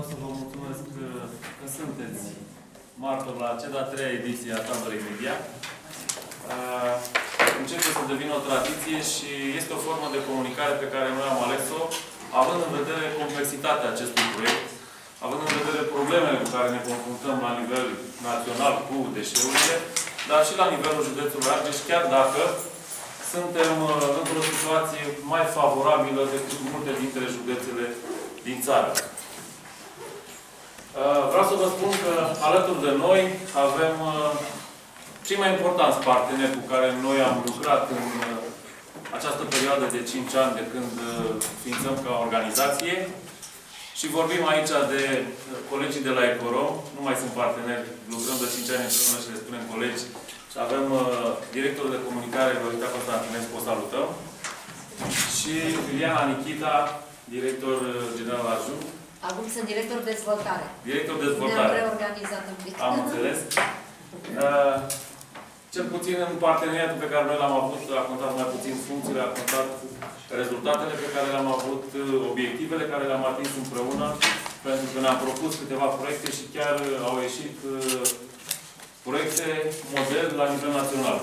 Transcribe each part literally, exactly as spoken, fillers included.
vreau să vă mulțumesc că, că sunteți martori la cea de-a treia ediție a Tabărei Media. Uh, începe să devină o tradiție și este o formă de comunicare pe care noi am ales-o, având în vedere complexitatea acestui proiect, având în vedere problemele cu care ne confruntăm la nivel național cu deșeurile, dar și la nivelul județului Argeș, chiar dacă suntem într-o situație mai favorabilă decât multe dintre județele din țară. Vreau să vă spun că alături de noi avem cei mai importanți parteneri cu care noi am lucrat în această perioadă de cinci ani de când ființăm ca organizație. Și vorbim aici de colegii de la Ecorom, nu mai sunt parteneri, lucrăm de cinci ani împreună și le spunem colegi. Și avem uh, directorul de comunicare, Lorita Constantinescu, o salutăm. Și Iuliana Nichita, director general adjunct. Acum sunt director dezvoltare. Director dezvoltare. Ne-am reorganizat un pic. Am înțeles. Uh, cel puțin în parteneriatul pe care noi l-am avut, a contat mai puțin funcțiile, a contat rezultatele pe care le-am avut, obiectivele care le-am atins împreună, pentru că ne-am propus câteva proiecte și chiar au ieșit uh, proiecte model la nivel național.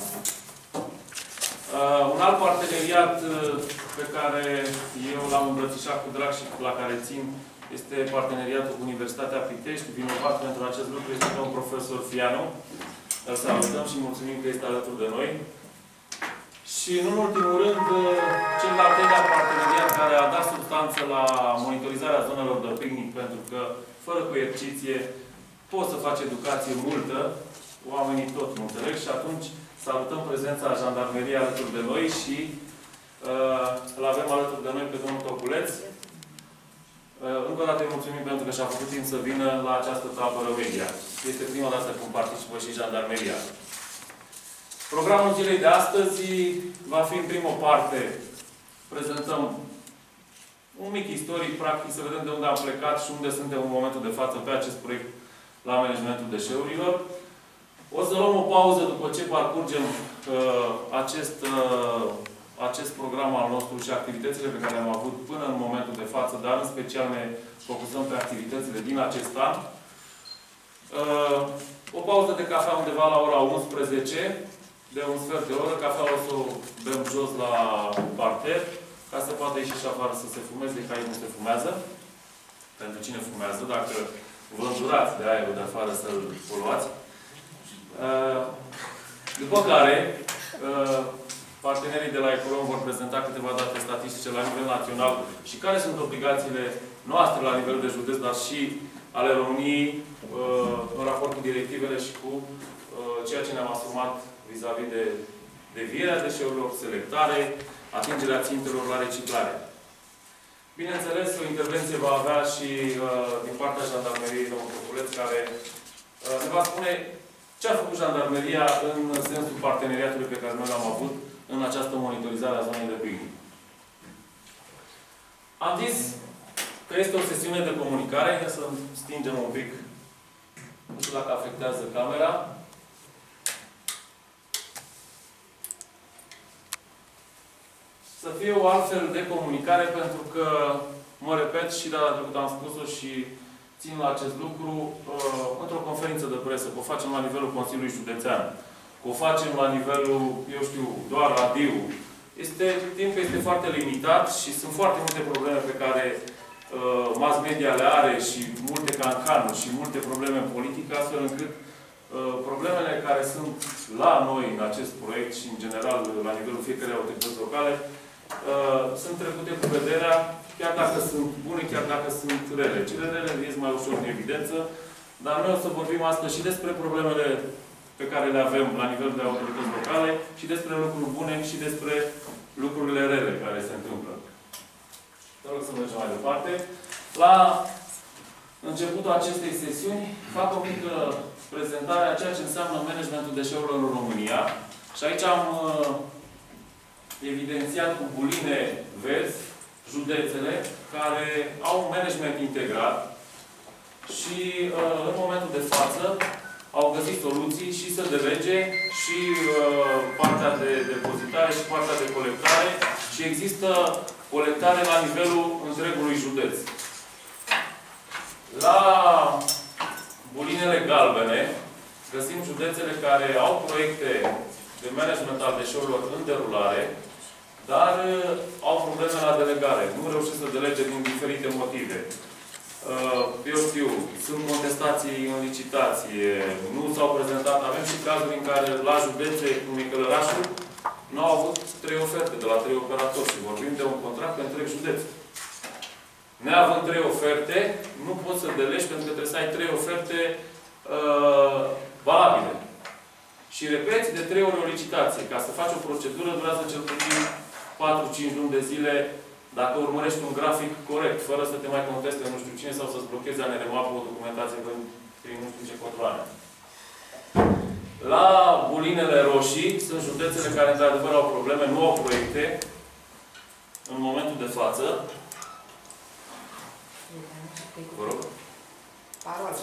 Uh, un alt parteneriat uh, pe care eu l-am îmbrățișat cu drag și la care țin este parteneriatul cu Universitatea Pitești. Vinovat pentru acest lucru este domnul profesor Fianu. Îl salutăm și mulțumim că este alături de noi. Și, în ultimul rând, cel de-al treilea parteneriat care a dat substanță la monitorizarea zonelor de picnic, pentru că, fără coerciție, poți să faci educație multă, oamenii tot nu înțeleg, și atunci salutăm prezența jandarmeriei alături de noi și uh, îl avem alături de noi pe domnul Toculeț. Uh, încă o dată îi mulțumim pentru că și-a făcut timp să vină la această tabără media. Este prima dată când participă și jandarmeria. Programul zilei de astăzi va fi în primă parte, prezentăm un mic istoric, practic, să vedem de unde am plecat și unde suntem în momentul de față pe acest proiect la managementul deșeurilor. O să luăm o pauză după ce parcurgem uh, acest, uh, acest program al nostru și activitățile pe care le-am avut până în momentul de față, dar în special ne focusăm pe activitățile din acest an. Uh, o pauză de cafea undeva la ora unsprezece, de un sfert de oră. Cafea o să o dăm jos la parter, ca să poată ieși și afară să se fumeze, că aici nu se fumează. Pentru cine fumează, dacă vă îndurați de aerul de afară să-l poluați. După care, partenerii de la Ecorom vor prezenta câteva date statistice la nivel național și care sunt obligațiile noastre la nivel de județ, dar și ale României în raport cu directivele și cu ceea ce ne-am asumat vis-a-vis de devierea deșeurilor, selectare, atingerea țintelor la reciclare. Bineînțeles, o intervenție va avea și uh, din partea jandarmeriei, domnul Toculeț, care uh, ne va spune ce a făcut jandarmeria în sensul parteneriatului pe care noi l-am avut în această monitorizare a zonei de picnic. Am zis că este o sesiune de comunicare. Ia să stingem un pic. Nu știu dacă afectează camera. Să fie o altfel de comunicare, pentru că, mă repet, și data trecută am spus-o și țin la acest lucru, uh, într-o conferință de presă, că o facem la nivelul Consiliului Județean, că o facem la nivelul, eu știu, doar radio. Este, timpul este foarte limitat și sunt foarte multe probleme pe care uh, mass media le are și multe cancanuri și multe probleme în politică, astfel încât uh, problemele care sunt la noi în acest proiect și, în general, la nivelul fiecărei autorități locale, Uh, sunt trecute cu vederea, chiar dacă sunt bune, chiar dacă sunt rele. Cele rele ies mai ușor în evidență, dar noi o să vorbim astăzi și despre problemele pe care le avem la nivel de autorități locale, și despre lucruri bune, și despre lucrurile rele care se întâmplă. Te rog să mergem mai departe. La începutul acestei sesiuni fac o mică prezentare a ceea ce înseamnă managementul deșeurilor în România. Și aici am uh, evidențiat cu buline verzi județele care au un management integrat și în momentul de față au găsit soluții și să de lege și partea de depozitare și partea de colectare și există colectare la nivelul întregului județ. La bulinele galbene găsim județele care au proiecte de management al deșeurilor în derulare, dar au probleme la delegare. Nu reușesc să delege din diferite motive. Eu știu, sunt contestații în licitație, nu s-au prezentat. Avem și cazuri în care la județe, cum e Călărașul, nu au avut trei oferte de la trei operatori și vorbim de un contract pe întreg județ. Neavând trei oferte, nu poți să delegi pentru că trebuie să ai trei oferte uh, valabile. Și repeți de trei ori o licitație. Ca să faci o procedură, durează cel puțin patru cinci luni de zile dacă urmărești un grafic corect, fără să te mai conteste nu știu cine sau să-ți blocheze A N R M A pe o documentație prin nu știu ce controle. La bulinele roșii sunt județele care într-adevăr au probleme, nu au proiecte în momentul de față. Vă rog. Parolă.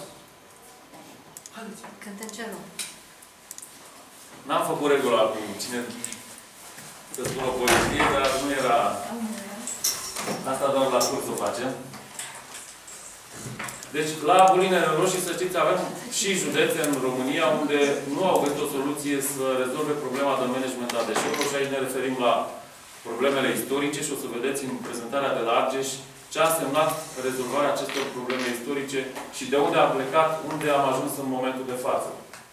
Cântăm ce nu? N-am făcut regula cu cine să spună o poezie, dar nu era... Asta doar la curs o facem. Deci, la bulinele roșii, să știți, avem și județe în România unde nu au găsit o soluție să rezolve problema de management a deșeurilor și aici ne referim la problemele istorice și o să vedeți în prezentarea de la Argeș ce a însemnat rezolvarea acestor probleme istorice și de unde am plecat, unde am ajuns în momentul de față.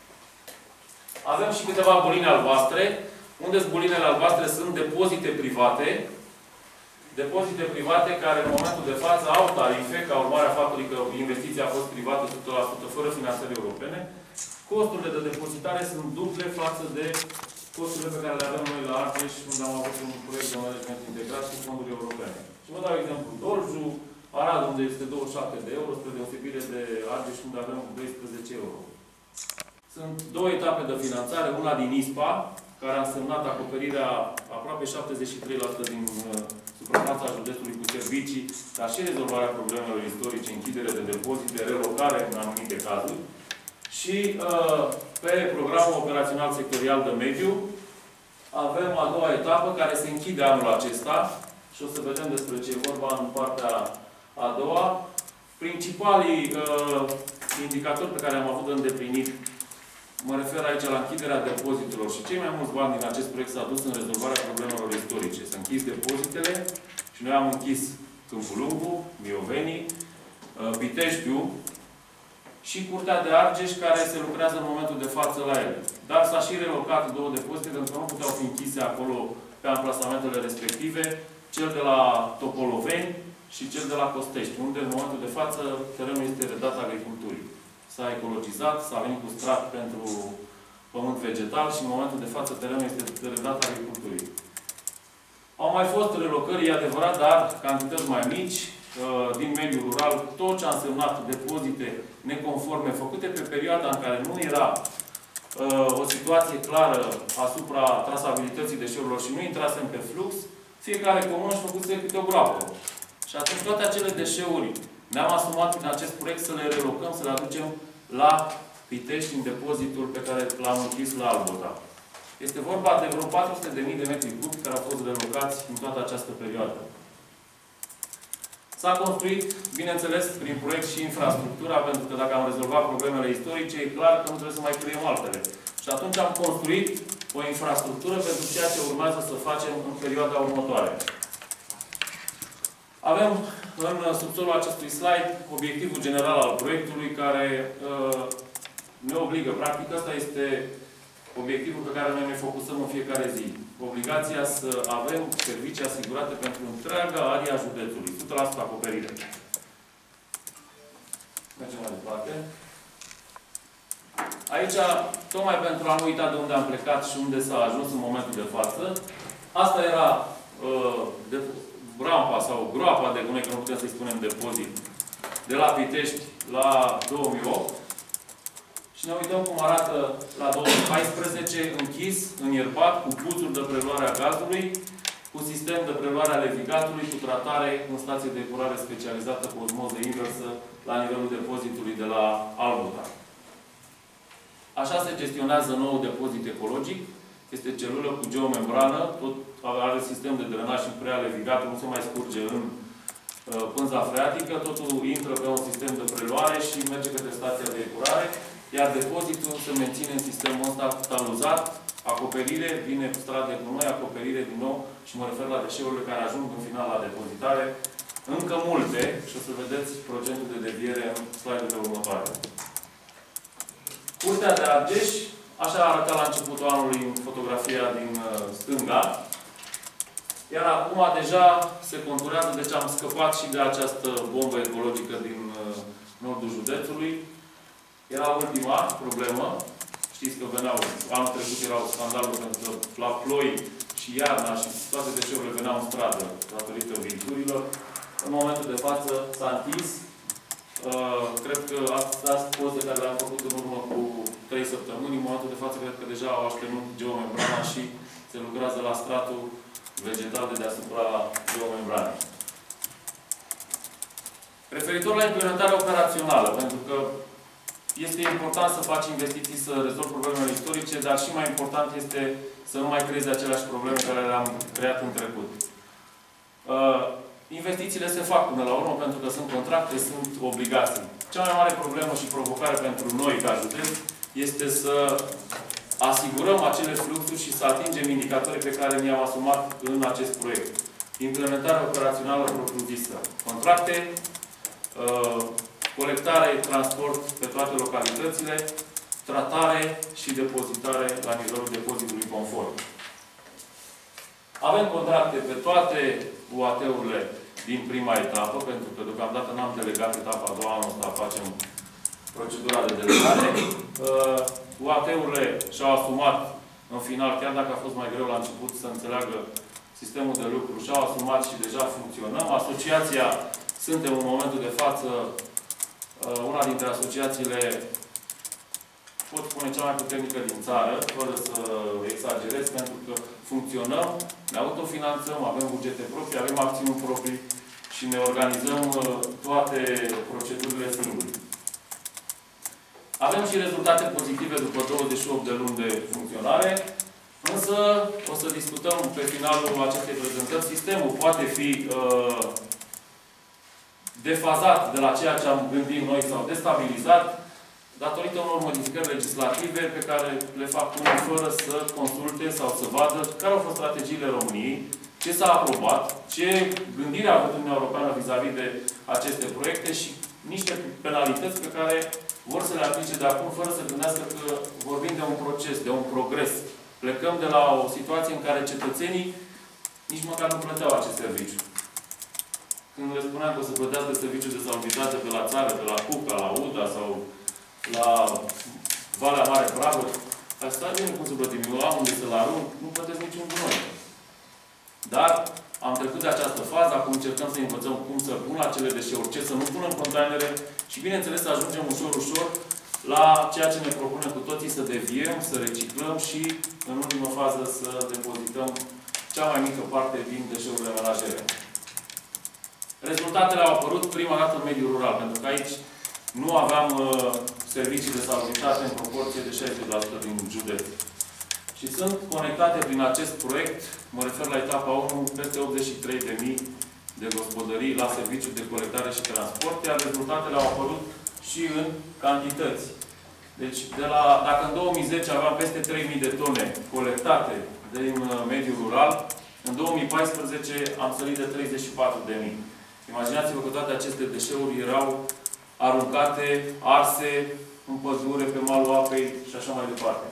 Avem și câteva buline albastre, unde bulinele albastre sunt depozite private, depozite private care în momentul de față au tarife, ca urmare a faptului că investiția a fost privată o sută la sută fără finanțări europene. Costurile de depozitare sunt duble față de costurile pe care le avem noi la Argeș, unde am avut un proiect de management integrat cu fonduri europene. Și vă dau exemplu, Dolju, Arad, unde este douăzeci și șapte de euro, spre deosebire de Argeș, unde avem doisprezece euro. Sunt două etape de finanțare, una din I S P A, care a însemnat acoperirea aproape șaptezeci și trei la sută din uh, suprafața județului cu servicii, dar și rezolvarea problemelor istorice, închidere de depozite, relocare în anumite cazuri. Și uh, pe programul operațional sectorial de mediu avem a doua etapă care se închide anul acesta și o să vedem despre ce e vorba în partea a doua. Principalii uh, indicatori pe care am avut de îndeplinit, mă refer aici la închiderea depozitelor și cei mai mulți bani din acest proiect s-a dus în rezolvarea problemelor istorice. S-a închis depozitele și noi am închis Câmpul Lungu, Miovenii, Piteștiu și Curtea de Argeș, care se lucrează în momentul de față la ele. Dar s-a și relocat două depozite, pentru că nu puteau fi închise acolo pe amplasamentele respective, cel de la Topoloveni și cel de la Costești, unde în momentul de față terenul este redat agriculturii. S-a ecologizat, s-a venit cu strat pentru pământ vegetal și în momentul de față terenul este redat agriculturii. Au mai fost relocări, e adevărat, dar cantități mai mici, din mediul rural, tot ce a însemnat depozite neconforme, făcute pe perioada în care nu era o situație clară asupra trasabilității deșeurilor și nu intrasem pe flux, fiecare comună își făcuse câte o groapă. Și atunci toate acele deșeuri ne-am asumat prin acest proiect să le relocăm, să le aducem la Pitești, în depozitul pe care l-am închis la Albota. Este vorba de vreo patru sute de mii de metri cubi care au fost relocați în toată această perioadă. S-a construit, bineînțeles, prin proiect și infrastructura, pentru că dacă am rezolvat problemele istorice, e clar că nu trebuie să mai creăm altele. Și atunci am construit o infrastructură pentru ceea ce urmează să facem în perioada următoare. Avem în subsolul acestui slide obiectivul general al proiectului care uh, ne obligă. Practic, ăsta este obiectivul pe care noi ne focusăm în fiecare zi. Obligația să avem servicii asigurate pentru întreaga area județului. o sută la sută acoperire. Mergem mai departe. Aici, tocmai pentru a nu uita de unde am plecat și unde s-a ajuns în momentul de față, asta era uh, de, rampa sau groapa de gunoi, că nu putem să-i spunem depozit, de la Pitești la două mii opt. Și ne uităm cum arată la două mii paisprezece, închis, înierbat, cu puțuri de preluare a gazului, cu sistem de preluare a levigatului, cu tratare în stație de epurare specializată cu osmoză inversă la nivelul depozitului de la Albota. Așa se gestionează nou depozit ecologic. Este celulă cu geomembrană, tot are sistem de drenaj și prea levigatul, nu se mai scurge în pânza freatică, totul intră pe un sistem de preluare și merge către stația de epurare, iar depozitul se menține în sistemul ăsta taluzat, acoperire, vine cu strat de gunoi, acoperire din nou și mă refer la deșeurile care ajung în final la depozitare. Încă multe și o să vedeți procentul de deviere în slide-urile următoare. Curtea de Argeș, așa arăta la începutul anului în fotografia din stânga, iar acum deja se conturează, deci am scăpat și de această bombă ecologică din nordul județului. Era ultima problemă. Știți că veneau, anul trecut erau scandaluri pentru că la ploi și iarna și toate deșeurile veneau în stradă datorită vinturilor. În momentul de față s-a închis. Uh, cred că astea poze care le-am făcut în urmă cu trei săptămâni. În momentul de față cred că deja au așternut geomembrana și se lucrează la stratul vegetal de deasupra geomembranei. Referitor la implementarea operațională, pentru că este important să faci investiții, să rezolvi problemele istorice, dar și mai important este să nu mai creezi aceleași probleme care le-am creat în trecut. Uh, investițiile se fac până la urmă pentru că sunt contracte, sunt obligații. Cea mai mare problemă și provocare pentru noi, ca județ, este să asigurăm acele fluxuri și să atingem indicatorii pe care ne-am asumat în acest proiect. Implementarea operațională propriu-zisă. Contracte, uh, colectare, transport pe toate localitățile, tratare și depozitare la nivelul depozitului conform. Avem contracte pe toate U A T-urile din prima etapă, pentru că deocamdată n-am delegat etapa a doua, anul ăsta facem procedura de delegare. U A T-urile și-au asumat în final, chiar dacă a fost mai greu la început să înțeleagă sistemul de lucru, și-au asumat și deja funcționăm. Asociația, suntem în momentul de față una dintre asociațiile, pot spune, cea mai puternică din țară, fără să exagerez, pentru că funcționăm, ne autofinanțăm, avem bugete proprii, avem acțiuni proprii și ne organizăm toate procedurile singuri. Avem și rezultate pozitive după douăzeci și opt de luni de funcționare, însă o să discutăm pe finalul acestei prezentări. Sistemul poate fi uh, defazat de la ceea ce am gândit noi sau destabilizat datorită unor modificări legislative pe care le fac unii fără să consulte sau să vadă care au fost strategiile României, ce s-a aprobat, ce gândire a avut Uniunea Europeană vis-a-vis de aceste proiecte și niște penalități pe care vor să le aplice de acum fără să gândească că vorbim de un proces, de un progres. Plecăm de la o situație în care cetățenii nici măcar nu plăteau acest serviciu. Când le spuneam că o să plătească serviciul de salubritate pe la țară, pe la Cuca, la Uda sau la Valea Mare Pravă, asta bine cum să plătim. Eu am unde să-l arunc, nu plătesc niciun gunoi. Dar am trecut de această fază, acum încercăm să învățăm cum să pun acele deșeuri, ce să nu punem în containere și, bineînțeles, să ajungem ușor, ușor la ceea ce ne propunem cu toții, să deviem, să reciclăm și, în ultimă fază, să depozităm cea mai mică parte din deșeurile menajere. Rezultatele au apărut prima dată în mediul rural, pentru că aici nu aveam uh, servicii de salubritate în proporție de șaizeci la sută din județ. Și sunt conectate prin acest proiect, mă refer la etapa unu, peste optzeci și trei de mii de gospodării la serviciul de colectare și transport, iar rezultatele au apărut și în cantități. Deci, de la, dacă în două mii zece aveam peste trei mii de tone colectate din uh, mediul rural, în două mii paisprezece am sărit de treizeci și patru de mii. Imaginați-vă că toate aceste deșeuri erau aruncate, arse, în pădure, pe malul apei și așa mai departe.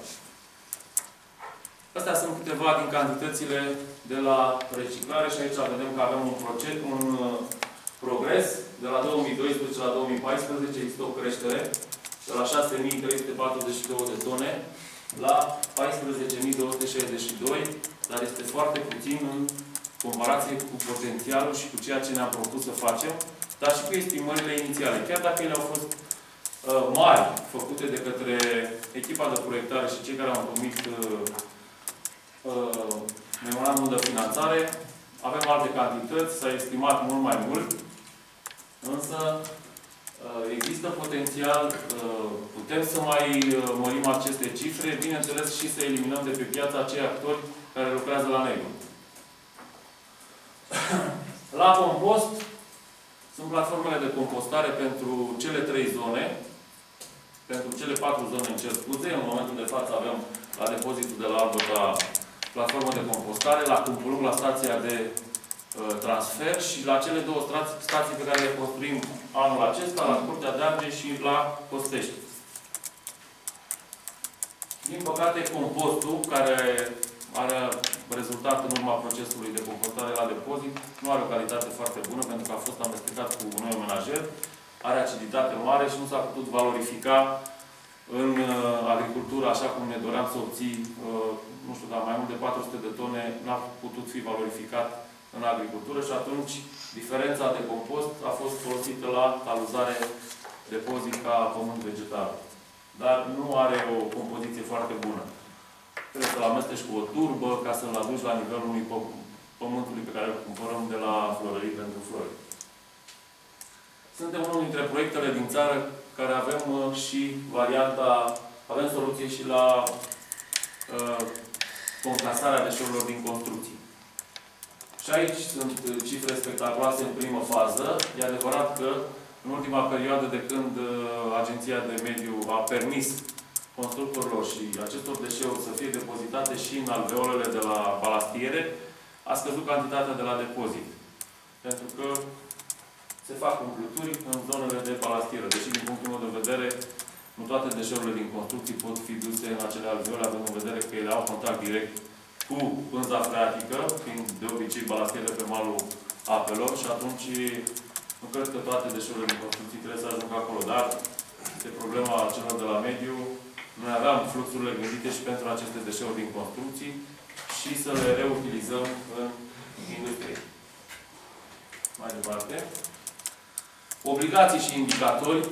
Astea sunt câteva din cantitățile de la reciclare și aici vedem că avem un, proces, un uh, progres. De la două mii doisprezece la două mii paisprezece există o creștere de la șase mii trei sute patruzeci și două de tone la paisprezece mii două sute șaizeci și doi, dar este foarte puțin în comparație cu potențialul și cu ceea ce ne-am propus să facem, dar și cu estimările inițiale. Chiar dacă ele au fost uh, mari, făcute de către echipa de proiectare și cei care au întocmit uh, uh, memorandumul de finanțare, avem alte cantități, s-a estimat mult mai mult, însă uh, există potențial, uh, putem să mai uh, mărim aceste cifre, bineînțeles și să eliminăm de pe piață acei actori care lucrează la negru. La compost, Sunt platformele de compostare pentru cele trei zone, pentru cele patru zone, îmi cer scuze. În momentul de față avem la depozitul de la Arbota platformă de compostare, la Câmpulung, la stația de uh, transfer și la cele două stații pe care le construim anul acesta, la Curtea de Argeș și la Costești. Din păcate, compostul, care are rezultat în urma procesului de compostare la depozit, nu are o calitate foarte bună, pentru că a fost amestecat cu gunoi menajer, are aciditate mare și nu s-a putut valorifica în uh, agricultură, așa cum ne doream să obții, uh, nu știu, dar mai mult de patru sute de tone n-a putut fi valorificat în agricultură și atunci diferența de compost a fost folosită la taluzare depozit ca pământ vegetal. Dar nu are o compoziție foarte bună. Trebuie să-l amesteci cu o turbă ca să-l aduci la nivelul unui pământului pe care îl cumpărăm de la florării pentru flori. Suntem unul dintre proiectele din țară care avem și varianta, avem soluție și la uh, concasarea deșeurilor din construcții. Și aici sunt cifre spectaculoase în primă fază. E adevărat că în ultima perioadă de când uh, Agenția de Mediu a permis constructorilor și acestor deșeuri să fie depozitate și în alveolele de la balastiere, a scăzut cantitatea de la depozit. Pentru că se fac umpleturi în zonele de balastieră. Deși, din punctul meu de vedere, nu toate deșeurile din construcții pot fi duse în acele alveole, având în vedere că ele au contact direct cu pânza freatică, fiind de obicei balastierele pe malul apelor și atunci nu cred că toate deșeurile din construcții trebuie să ajungă acolo. Dar este problema celor de la mediu. Noi aveam fluxurile gândite și pentru aceste deșeuri din construcții și să le reutilizăm în industrie. Mai departe. Obligații și indicatori.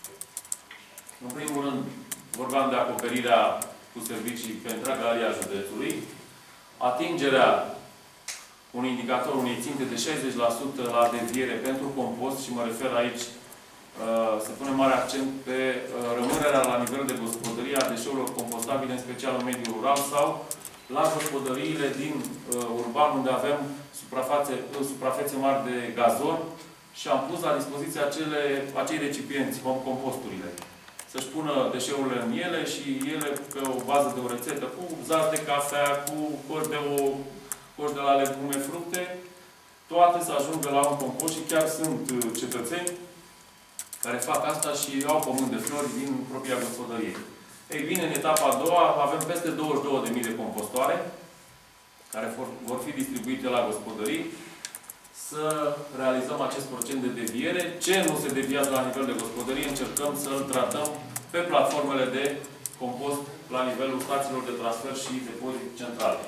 În primul rând, vorbeam de acoperirea cu servicii pe întreaga aria județului. Atingerea unui indicator, unei ținte de șaizeci la sută la deviere pentru compost și mă refer aici, se pune mare accent pe rămânerea la nivel de gospodărie a deșeurilor compostabile, în special în mediul rural sau la gospodăriile din urban, unde avem suprafațe, suprafețe mari de gazon și am pus la dispoziție acele, acei recipienți, composturile. Să-și pună deșeurile în ele și ele pe o bază de o rețetă cu zaz de cafea, cu coși de, o, coși de la legume, fructe, toate să ajungă la un compost și chiar sunt cetățeni care fac asta și au pământ de flori din propria gospodărie. Ei bine, în etapa a doua avem peste douăzeci și două de mii de compostoare care vor fi distribuite la gospodării, să realizăm acest procent de deviere. Ce nu se deviază la nivel de gospodărie, încercăm să-l tratăm pe platformele de compost la nivelul stațiilor de transfer și depozit centrale.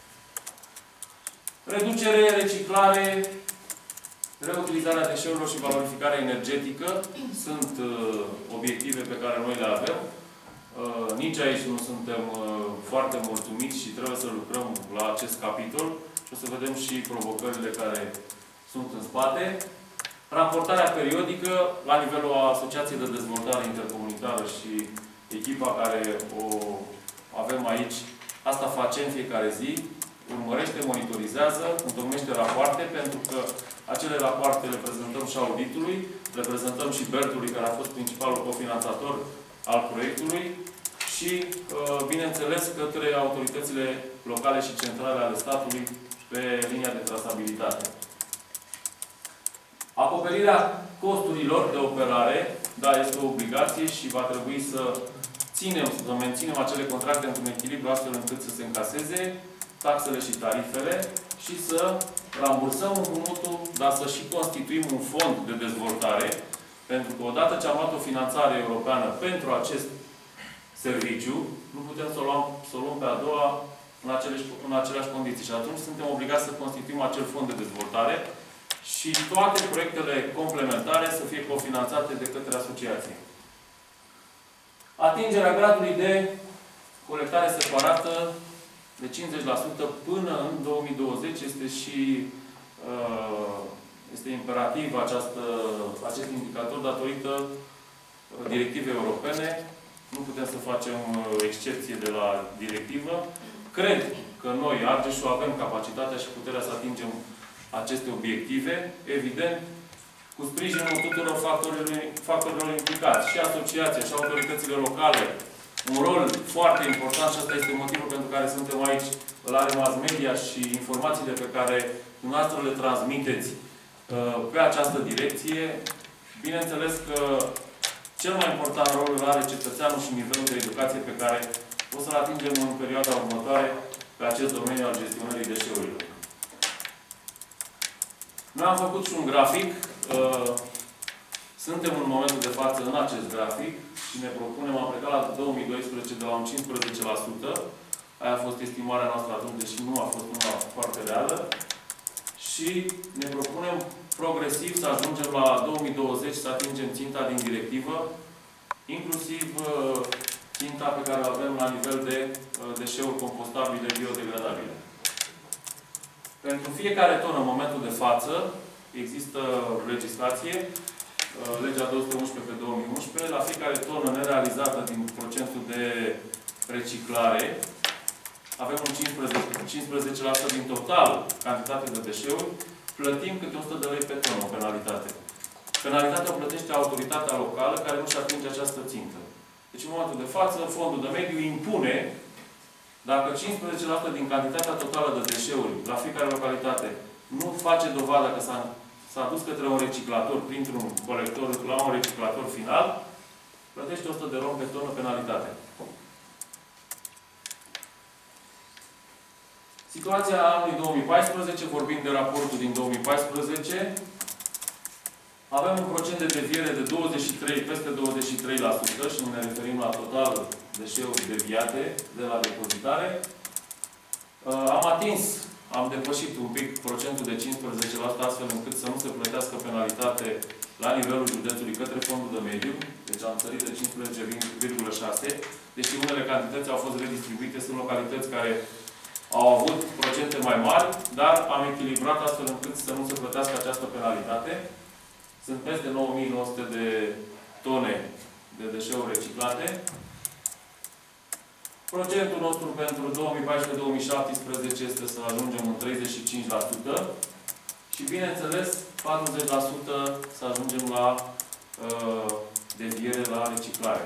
Reducere, reciclare, reutilizarea deșeurilor și valorificarea energetică sunt uh, obiective pe care noi le avem. Uh, nici aici nu suntem uh, foarte mulțumiți și trebuie să lucrăm la acest capitol și o să vedem și provocările care sunt în spate. Raportarea periodică la nivelul Asociației de Dezvoltare Intercomunitară și echipa care o avem aici, asta face în fiecare zi, urmărește, monitorizează, întocmește rapoarte, pentru că acele rapoarte le prezentăm și auditului, le prezentăm și Bertului, care a fost principalul cofinanțator al proiectului și, bineînțeles, către autoritățile locale și centrale ale statului pe linia de trasabilitate. Acoperirea costurilor de operare, da, este o obligație și va trebui să ținem, să menținem acele contracte într-un echilibru astfel încât să se încaseze taxele și tarifele și să rambursăm împrumutul, dar să și constituim un fond de dezvoltare, pentru că odată ce am luat o finanțare europeană pentru acest serviciu, nu putem să o luăm, să o luăm pe a doua în, acele, în aceleași condiții. Și atunci suntem obligați să constituim acel fond de dezvoltare și toate proiectele complementare să fie cofinanțate de către asociație. Atingerea gradului de colectare separată de cincizeci la sută până în două mii douăzeci este și uh, este imperativ această, acest indicator datorită directivei europene. Nu putem să facem excepție de la directivă. Cred că noi, Argeșul, avem capacitatea și puterea să atingem aceste obiective, evident, cu cu sprijinul tuturor factorilor, factorilor implicați, și asociația, și autoritățile locale, un rol foarte important și asta este motivul pentru care suntem aici, îl are mass media și informațiile pe care dumneavoastră le transmiteți pe această direcție. Bineînțeles că cel mai important rol îl are cetățeanul și nivelul de educație pe care o să-l atingem în perioada următoare pe acest domeniu al gestionării deșeurilor. Noi am făcut și un grafic. Suntem în momentul de față în acest grafic și ne propunem, am plecat la două mii doisprezece de la un cincisprezece la sută. Aia a fost estimarea noastră atunci, deși nu a fost una foarte reală. Și ne propunem progresiv să ajungem la două mii douăzeci, să atingem ținta din directivă, inclusiv ținta pe care o avem la nivel de deșeuri compostabile, biodegradabile. Pentru fiecare tonă, în momentul de față, există legislație, legea două sute unsprezece pe două mii unsprezece, la fiecare tonă nerealizată din procentul de reciclare, avem un cincisprezece la sută din total cantitate de deșeuri, plătim câte o sută de lei pe tonă o penalitate. Penalitatea o plătește autoritatea locală care nu-și atinge această țintă. Deci, în momentul de față, fondul de mediu impune, dacă cincisprezece la sută din cantitatea totală de deșeuri la fiecare localitate nu face dovadă că s-a dus către un reciclator, printr-un colector, la un reciclator final, plătește o sută de ron pe tonă penalitate. Situația anului două mii paisprezece, vorbim de raportul din două mii paisprezece, avem un procent de deviere de douăzeci și trei, peste douăzeci și trei la sută și ne referim la total deșeuri deviate de la depozitare. Am atins, am depășit un pic procentul de cincisprezece la sută astfel încât să nu se plătească penalitate la nivelul județului către fondul de mediu. Deci am sărit de cincisprezece virgulă șase, deși unele cantități au fost redistribuite, sunt localități care au avut procente mai mari, dar am echilibrat astfel încât să nu se plătească această penalitate. Sunt peste nouă mii nouă sute de tone de deșeuri reciclate. Procentul nostru pentru două mii paisprezece două mii șaptesprezece este să ajungem în treizeci și cinci la sută și, bineînțeles, patruzeci la sută să ajungem la uh, deviere la reciclare.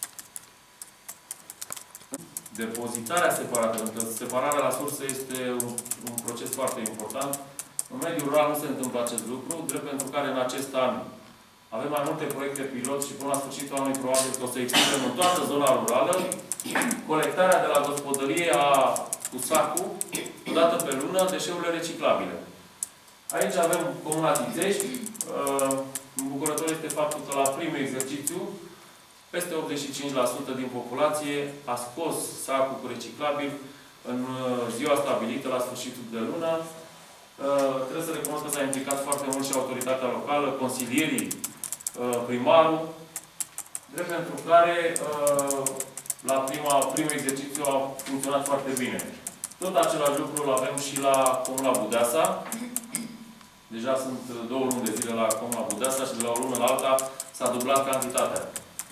Depozitarea separată, pentru că separarea la sursă este un, un proces foarte important. În mediul rural nu se întâmplă acest lucru, drept pentru care în acest an avem mai multe proiecte pilot și până la sfârșitul anului probabil că o să extindem în toată zona rurală colectarea de la gospodărie a, cu sacul, o dată pe lună, deșeurile reciclabile. Aici avem Comuna Tizești. Îmbucurător este faptul că la primul exercițiu peste optzeci și cinci la sută din populație a scos sacul cu reciclabil în ziua stabilită, la sfârșitul de lună. Uh, trebuie să recunosc că s-a implicat foarte mult și autoritatea locală, consilierii, uh, primarul, drept pentru care uh, la prima, primul exercițiu a funcționat foarte bine. Tot același lucru îl avem și la Comuna Budeasa. Deja sunt două luni de zile la Comuna Budeasa și de la o lună la alta s-a dublat cantitatea.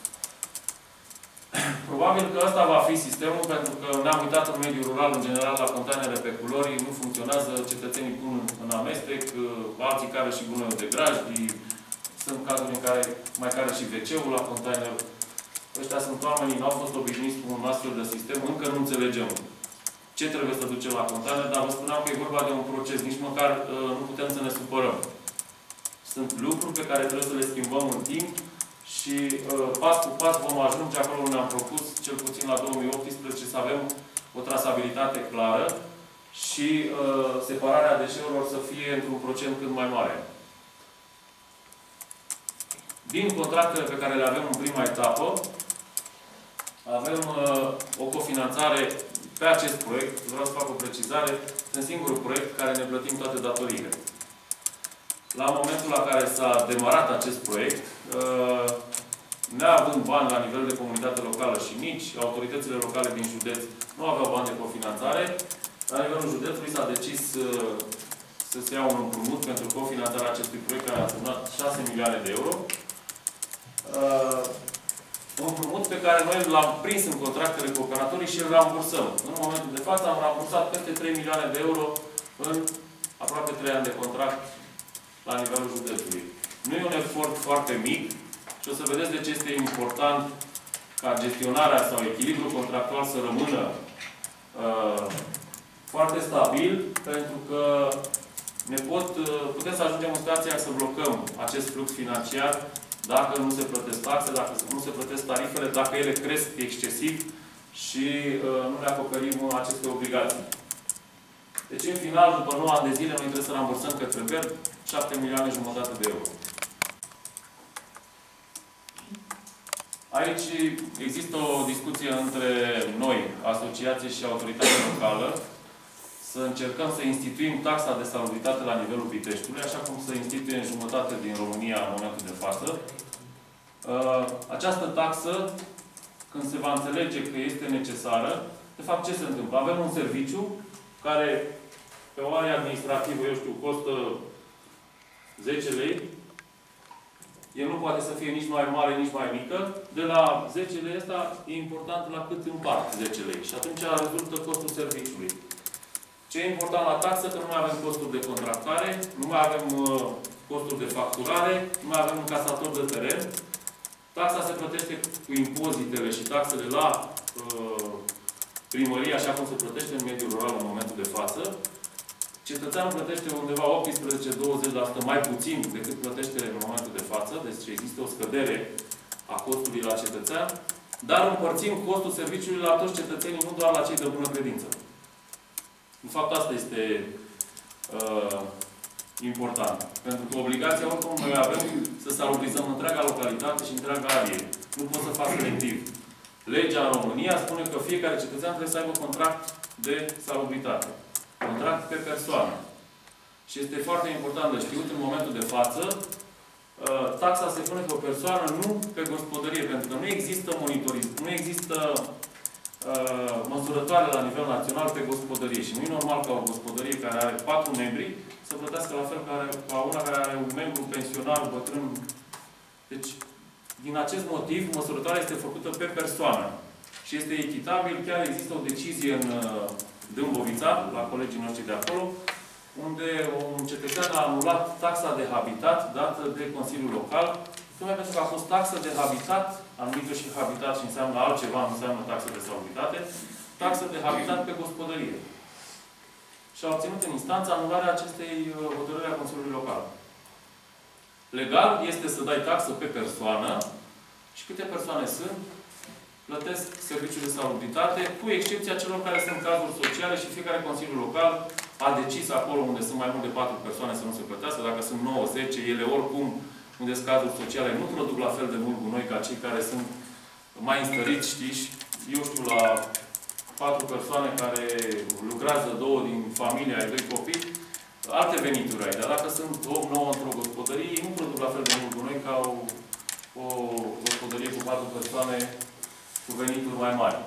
Probabil că ăsta va fi sistemul, pentru că ne-am uitat în mediul rural, în general, la containere pe culori, nu funcționează, cetățenii pun în amestec, alții care și gunoiul de grajdii, sunt cazuri în care mai care și ve ce-ul la container. Ăștia sunt oamenii, nu au fost obișnuiți cu un astfel de sistem, încă nu înțelegem ce trebuie să ducem la container, dar vă spuneam că e vorba de un proces, nici măcar nu putem să ne supărăm. Sunt lucruri pe care trebuie să le schimbăm în timp, și uh, pas cu pas vom ajunge acolo unde am propus, cel puțin la două mii optsprezece, să avem o trasabilitate clară și uh, separarea deșeurilor să fie într-un procent cât mai mare. Din contractele pe care le avem în prima etapă, avem uh, o cofinanțare pe acest proiect. Vreau să fac o precizare. Sunt singurul proiect care ne plătim toate datoriile. La momentul la care s-a demarat acest proiect, neavând bani la nivel de comunitate locală și nici autoritățile locale din județ nu aveau bani de cofinanțare, la nivelul județului s-a decis să se ia un împrumut pentru cofinanțarea acestui proiect, care a însemnat șase milioane de euro. Un împrumut pe care noi l-am prins în contractele cu operatorii și îl rambursăm. În momentul de față am rambursat peste trei milioane de euro în aproape trei ani de contract la nivelul județului. Nu e un efort foarte mic și o să vedeți de ce este important ca gestionarea sau echilibrul contractual să rămână uh, foarte stabil, pentru că ne pot, uh, putem să ajungem în situația să blocăm acest flux financiar dacă nu se plătesc taxe, dacă nu se plătesc tarifele, dacă ele cresc excesiv și uh, nu ne acoperim aceste obligații. Deci, în final, după nouă ani de zile, noi trebuie să rambursăm către B E R șapte milioane jumătate de euro. Aici există o discuție între noi, asociație și autoritatea locală, să încercăm să instituim taxa de salubritate la nivelul Piteștiului, așa cum se instituie în jumătate din România în momentul de față. Această taxă, când se va înțelege că este necesară, de fapt ce se întâmplă? Avem un serviciu care, pe o arie administrativă, eu știu, costă zece lei. El nu poate să fie nici mai mare, nici mai mică. De la zece lei ăsta e important la cât împart zece lei. Și atunci rezultă costul serviciului. Ce e important la taxă? Că nu mai avem costuri de contractare, nu mai avem uh, costuri de facturare, nu mai avem un casator de teren. Taxa se plătește cu impozitele și taxele la uh, primărie, așa cum se plătește în mediul rural în momentul de față. Cetățeanul plătește undeva optsprezece la douăzeci la sută mai puțin decât plătește în momentul de față, deci există o scădere a costului la cetățean, dar împărțim costul serviciului la toți cetățenii, nu doar la cei de bună credință. De fapt, asta este uh, important. Pentru că obligația, oricum, noi avem să salubrizăm întreaga localitate și întreaga arie. Nu pot să fac selectiv. Legea în România spune că fiecare cetățean trebuie să aibă contract de salubritate. Contract pe persoană. Și este foarte important de știut în momentul de față, taxa se pune pe o persoană, nu pe gospodărie, pentru că nu există monitorizare, nu există uh, măsurătoare la nivel național pe gospodărie. Și nu e normal ca o gospodărie care are patru membri să plătească la fel ca una care are un membru pensionar, bătrân. Deci, din acest motiv, măsurătoarea este făcută pe persoană. Și este echitabil. Chiar există o decizie în Dâmbovița, la colegii noștri de acolo, unde un cetățean a anulat taxa de habitat dată de Consiliul Local, tocmai pentru că a fost taxă de habitat, am numit-o și habitat și înseamnă altceva, nu înseamnă taxă de salubritate, taxă de habitat pe gospodărie. Și a obținut în instanță anularea acestei hotărâri a Consiliului Local. Legal este să dai taxă pe persoană și câte persoane sunt, plătesc serviciul de salubritate, cu excepția celor care sunt cazuri sociale și fiecare Consiliu Local a decis acolo unde sunt mai mult de patru persoane să nu se plătească. Dacă sunt nouă, zece, ele oricum, unde sunt cazuri sociale, nu produc la fel de mult gunoi ca cei care sunt mai înstăriți, știți? Eu știu, la patru persoane care lucrează, două din familie, ai doi copii, alte venituri ai. Dar dacă sunt opt nouă într-o gospodărie, ei nu produc la fel de mult gunoi ca o, o gospodărie cu patru persoane cu venituri mai mari.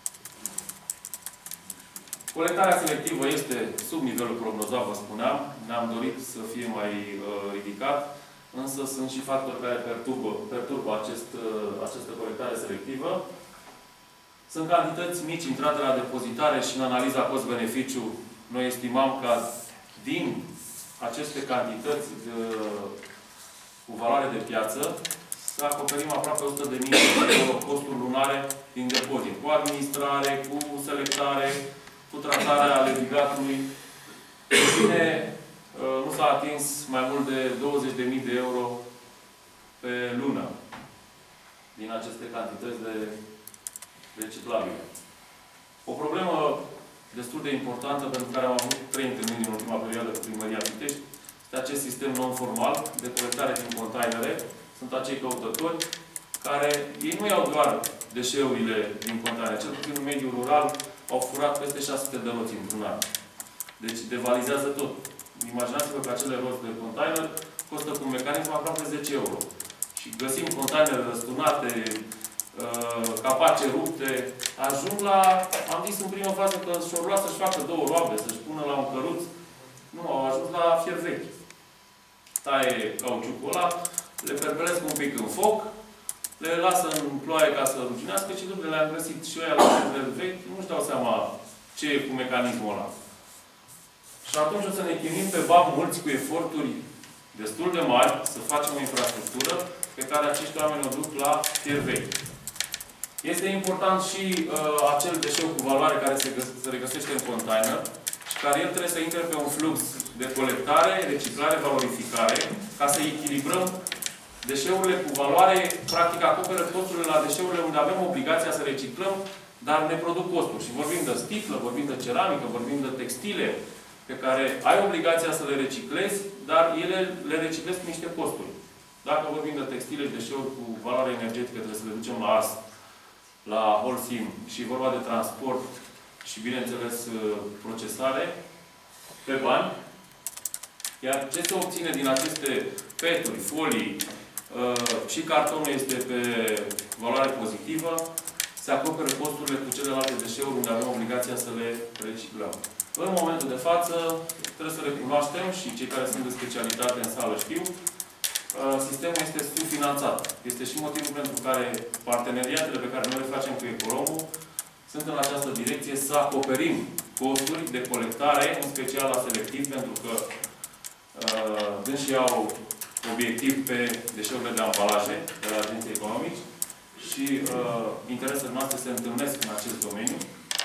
Colectarea selectivă este sub nivelul prognozat, vă spuneam. Ne-am dorit să fie mai uh, ridicat, însă sunt și factori care perturbă, perturbă acest, uh, această colectare selectivă. Sunt cantități mici intrate la depozitare și în analiza cost-beneficiu noi estimam că din aceste cantități uh, cu valoare de piață să acoperim aproape o sută de mii de euro costuri lunare din depozit. Cu administrare, cu selectare, cu tratarea levigatului. Bine, nu s-a atins mai mult de douăzeci de mii de euro pe lună din aceste cantități de reciclabile. O problemă destul de importantă, pentru care am avut trei întâlniri în ultima perioadă cu Primăria Pitești, este acest sistem non-formal de colectare din containere. Sunt acei căutători care, ei nu iau doar deșeurile din containere, cel puțin în mediul rural au furat peste șase sute de roți într-un an. Deci devalizează tot. Imaginați-vă că acele roți de container costă cu un mecanism aproape zece euro. Și găsim containere răsturnate, capace rupte, ajung la, am zis în prima fază că și-au luat să-și facă două roabe, să-și pună la un căruț. Nu, au ajuns la fier vechi. Taie cauciucul ăla, le perpelesc un pic în foc, le lasă în ploaie ca să ruginească și după le-am găsit și ăia la fierele vechi, nu-și dau seama ce e cu mecanismul ăla. Și atunci o să ne chinuim pe bani mulți cu eforturi destul de mari, să facem o infrastructură pe care acești oameni o duc la fier vechi. Este important și uh, acel deșeu cu valoare care se, se regăsește în container și care el trebuie să intre pe un flux de colectare, reciclare, valorificare, ca să echilibrăm deșeurile cu valoare, practic acoperă costurile la deșeurile unde avem obligația să reciclăm, dar ne produc costuri. Și vorbim de sticlă, vorbim de ceramică, vorbim de textile, pe care ai obligația să le reciclezi, dar ele le reciclezi cu niște costuri. Dacă vorbim de textile și deșeuri cu valoare energetică, trebuie să le ducem la ars, la Holcim și vorba de transport și, bineînțeles, procesare pe bani. Iar ce se obține din aceste peturi, folii și cartonul este pe valoare pozitivă, se acoperă costurile cu celelalte deșeuri unde avem obligația să le reciclăm. În momentul de față, trebuie să recunoaștem și cei care sunt de specialitate în sală știu, sistemul este subfinanțat. Este și motivul pentru care parteneriatele pe care noi le facem cu Ecolomul sunt în această direcție să acoperim costuri de colectare, în special la selectiv, pentru că uh, dânsii au obiectiv pe deșeurile de ambalaje de la agenții economici și uh, interesele noastre se întâlnesc în acest domeniu.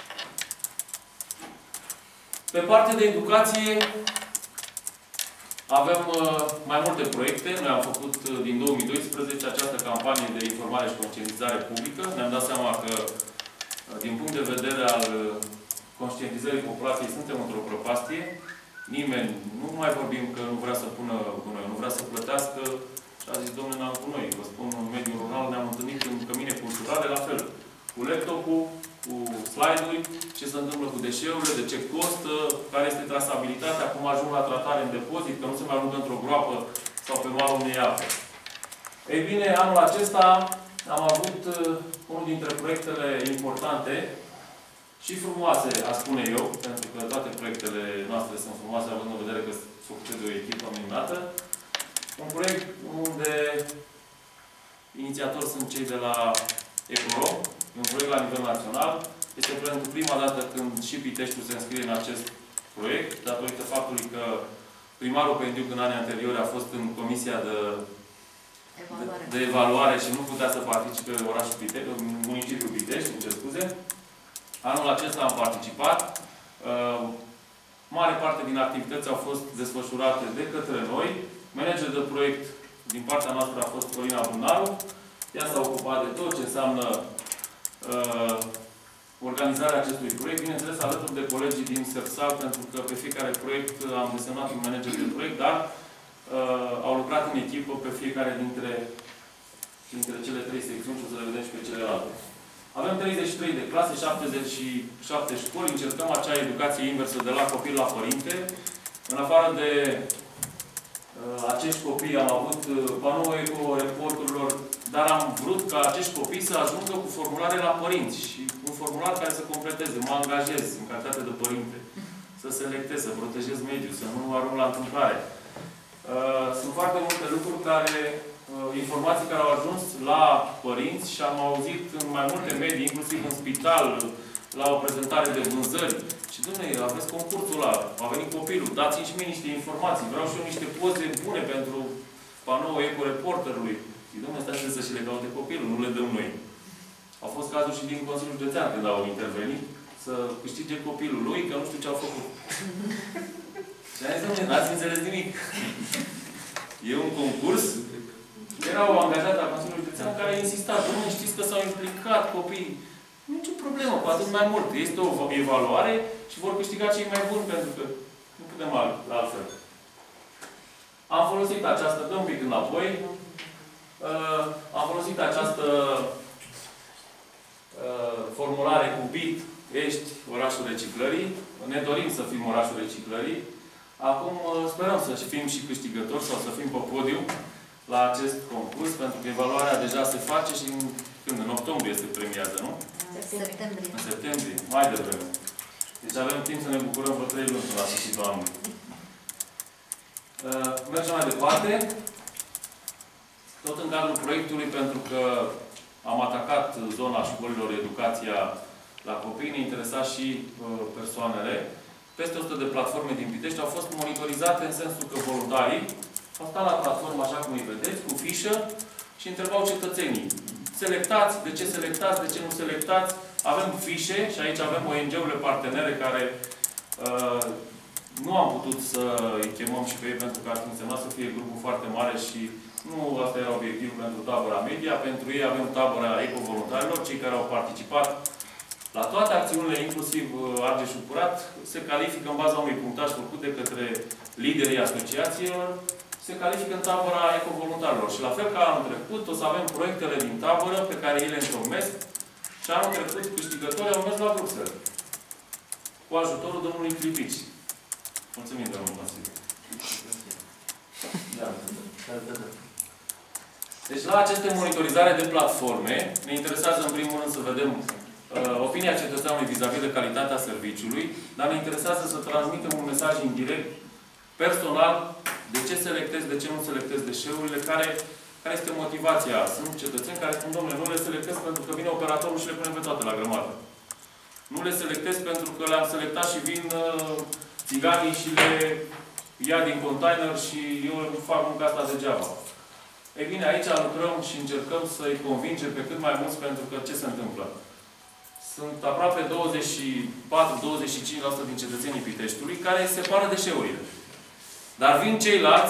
Pe partea de educație avem uh, mai multe proiecte. Noi am făcut uh, din două mii doisprezece această campanie de informare și conștientizare publică. Ne-am dat seama că, uh, din punct de vedere al uh, conștientizării populației, suntem într-o prăpastie. Nimeni, nu mai vorbim că nu vrea să pună cu noi, nu vrea să plătească. Și a zis, domnule, n-am cu noi. Vă spun, în mediul rural ne-am întâlnit în cămine culturale, la fel. Cu laptopul, cu slide-uri, ce se întâmplă cu deșeurile, de ce costă, care este trasabilitatea, cum ajung la tratare în depozit, că nu se mai aruncă într-o groapă sau pe malul unei ape. Ei bine, anul acesta am avut uh, unul dintre proiectele importante și frumoase, a spune eu, pentru că toate proiectele noastre sunt frumoase, având în vedere că sunt făcute de o echipă minunată. Un proiect unde inițiatori sunt cei de la Ecolom, un proiect la nivel național. Este pentru prima dată când și Piteștiul se înscrie în acest proiect, datorită faptului că primarul Pendiuc în anii anteriori a fost în comisia de evaluare, de, de evaluare și nu putea să participe orașul Pitești, municipiul Pitești, îmi cer scuze. Anul acesta am participat. Uh, mare parte din activități au fost desfășurate de către noi. Manager de proiect din partea noastră a fost Corina Brunaru. Ea s-a ocupat de tot ce înseamnă uh, organizarea acestui proiect, bineînțeles alături de colegii din SERSAL, pentru că pe fiecare proiect am desemnat un manager de proiect, dar uh, au lucrat în echipă pe fiecare dintre, dintre cele trei secțiuni și o să le vedem și pe celelalte. Avem treizeci și trei de clase, șaptezeci și șapte școli, încercăm acea educație inversă de la copil la părinte. În afară de uh, acești copii am avut uh, panouri cu reporturilor, dar am vrut ca acești copii să ajungă cu formulare la părinți și un formular care să completeze. Mă angajez în calitate de părinte, să selectez, să protejez mediul, să nu arunc la întâmplare. Uh, sunt foarte multe lucruri care, uh, informații care au ajuns la părinți și am auzit în mai multe medii, inclusiv în spital, la o prezentare de vânzări. Și, dom'le, aveți concursul ăla, a venit copilul, dați-mi și mie niște informații, vreau și eu niște poze bune pentru panoul eco-reporterului. Și, dom'le, stai să și le caute copilul, nu le dăm noi. Au fost cazuri și din Consiliul Județean când au intervenit să câștige copilul lui, că nu știu ce au făcut. Și am zis, dom'le, n-ați înțeles nimic. E un concurs. Era o angajată a Consiliului Județean care a insistat, dom'le, știți că s-au implicat copiii. Nici o problemă, cu atât mai mult. Este o evaluare și vor câștiga cei mai buni, pentru că nu putem altfel. Am folosit această, dă un pic înapoi, uh, am folosit această uh, formulare cu B I T, ești orașul reciclării. Ne dorim să fim orașul reciclării. Acum uh, sperăm să fim și câștigători sau să fim pe podium la acest concurs, pentru că evaluarea deja se face și în, când? În octombrie se premiază, nu? Septembrie. În septembrie, mai devreme. Deci avem timp să ne bucurăm vreo trei luni până la sfârșitul anului. Uh, mergem mai departe. Tot în cadrul proiectului, pentru că am atacat zona școlilor, educația la copii, ne interesa și uh, persoanele. Peste o sută de platforme din Pitești au fost monitorizate în sensul că voluntarii Au stat la platformă, așa cum îi vedeți, cu fișă și întrebau cetățenii. Selectați, de ce selectați, de ce nu selectați? Avem fișe și aici avem O N G-urile partenere care uh, nu am putut să îi chemăm și pe ei pentru că ar fi însemnat să fie grupul foarte mare și nu asta era obiectivul pentru tabăra media. Pentru ei avem tabăra ecovoluntarilor, cei care au participat la toate acțiunile, inclusiv Argeșul Curat, se califică în baza unui punctaj făcut de către liderii asociațiilor, se califică în tabăra ecovoluntarilor. Și la fel ca anul trecut, o să avem proiectele din tabără pe care ele întocmesc și anul trecut câștigătorii au mers la Bruxelles. Cu ajutorul domnului Clipici. Mulțumim, domnul Consiliu. Da. Deci la aceste monitorizare de platforme, ne interesează în primul rând să vedem uh, opinia cetățeanului vis-a-vis de calitatea serviciului, dar ne interesează să transmitem un mesaj indirect, personal, de ce selectez, de ce nu selectez deșeurile, care, care este motivația. Sunt cetățeni care spun, domnule, nu le selectez pentru că vine operatorul și le pune pe toate la grămadă. Nu le selectez pentru că le-am selectat și vin uh, țiganii și le ia din container și eu fac munca asta degeaba. Ei bine, aici lucrăm și încercăm să-i convingem pe cât mai mulți, pentru că ce se întâmplă? Sunt aproape douăzeci și patru - douăzeci și cinci la sută din cetățenii Piteștiului care îi separă deșeurile. Dar vin ceilalți,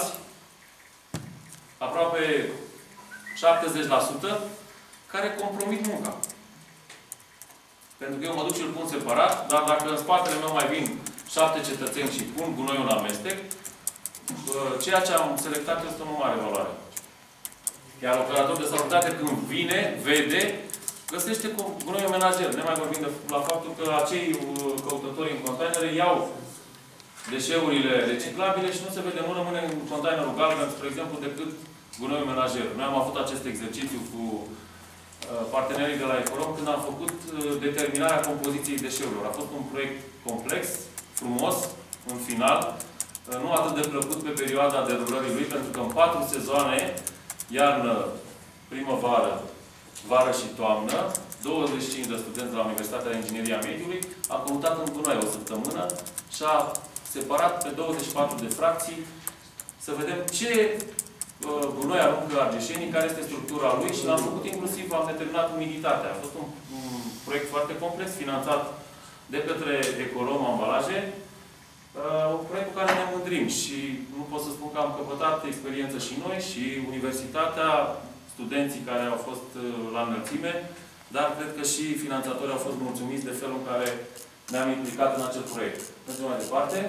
aproape șaptezeci la sută, care compromit munca. Pentru că eu mă duc și îl pun separat, dar dacă în spatele meu mai vin șapte cetățeni și pun gunoiul în amestec, ceea ce am selectat este o mare valoare. Iar operatorul de salubritate, când vine, vede, găsește cu gunoiul menajer. Ne mai vorbim de la faptul că acei căutători în containere iau deșeurile reciclabile și nu se vede, nu rămâne în containerul galben, spre exemplu, decât gunoiul menajer. Noi am avut acest exercițiu cu partenerii de la Ecorom când am făcut determinarea compoziției deșeurilor. A fost un proiect complex, frumos, în final, nu atât de plăcut pe perioada derulării lui, pentru că în patru sezoane, iarnă, primăvară, vară și toamnă, douăzeci și cinci de studenți de la Universitatea de Inginerie a Mediului a căutat în gunoi o săptămână și a separat pe douăzeci și patru de fracții să vedem ce uh, gunoi aruncă argeșenii, care este structura lui și l-am făcut inclusiv, am determinat umiditatea. A fost un, un proiect foarte complex, finanțat de către Ecorom Ambalaje, uh, un proiect cu care ne mândrim și nu pot să spun că am căpătat experiență și noi și universitatea, studenții care au fost uh, la înălțime, dar cred că și finanțatorii au fost mulțumiți de felul în care ne-am implicat în acel proiect. Mergem mai departe.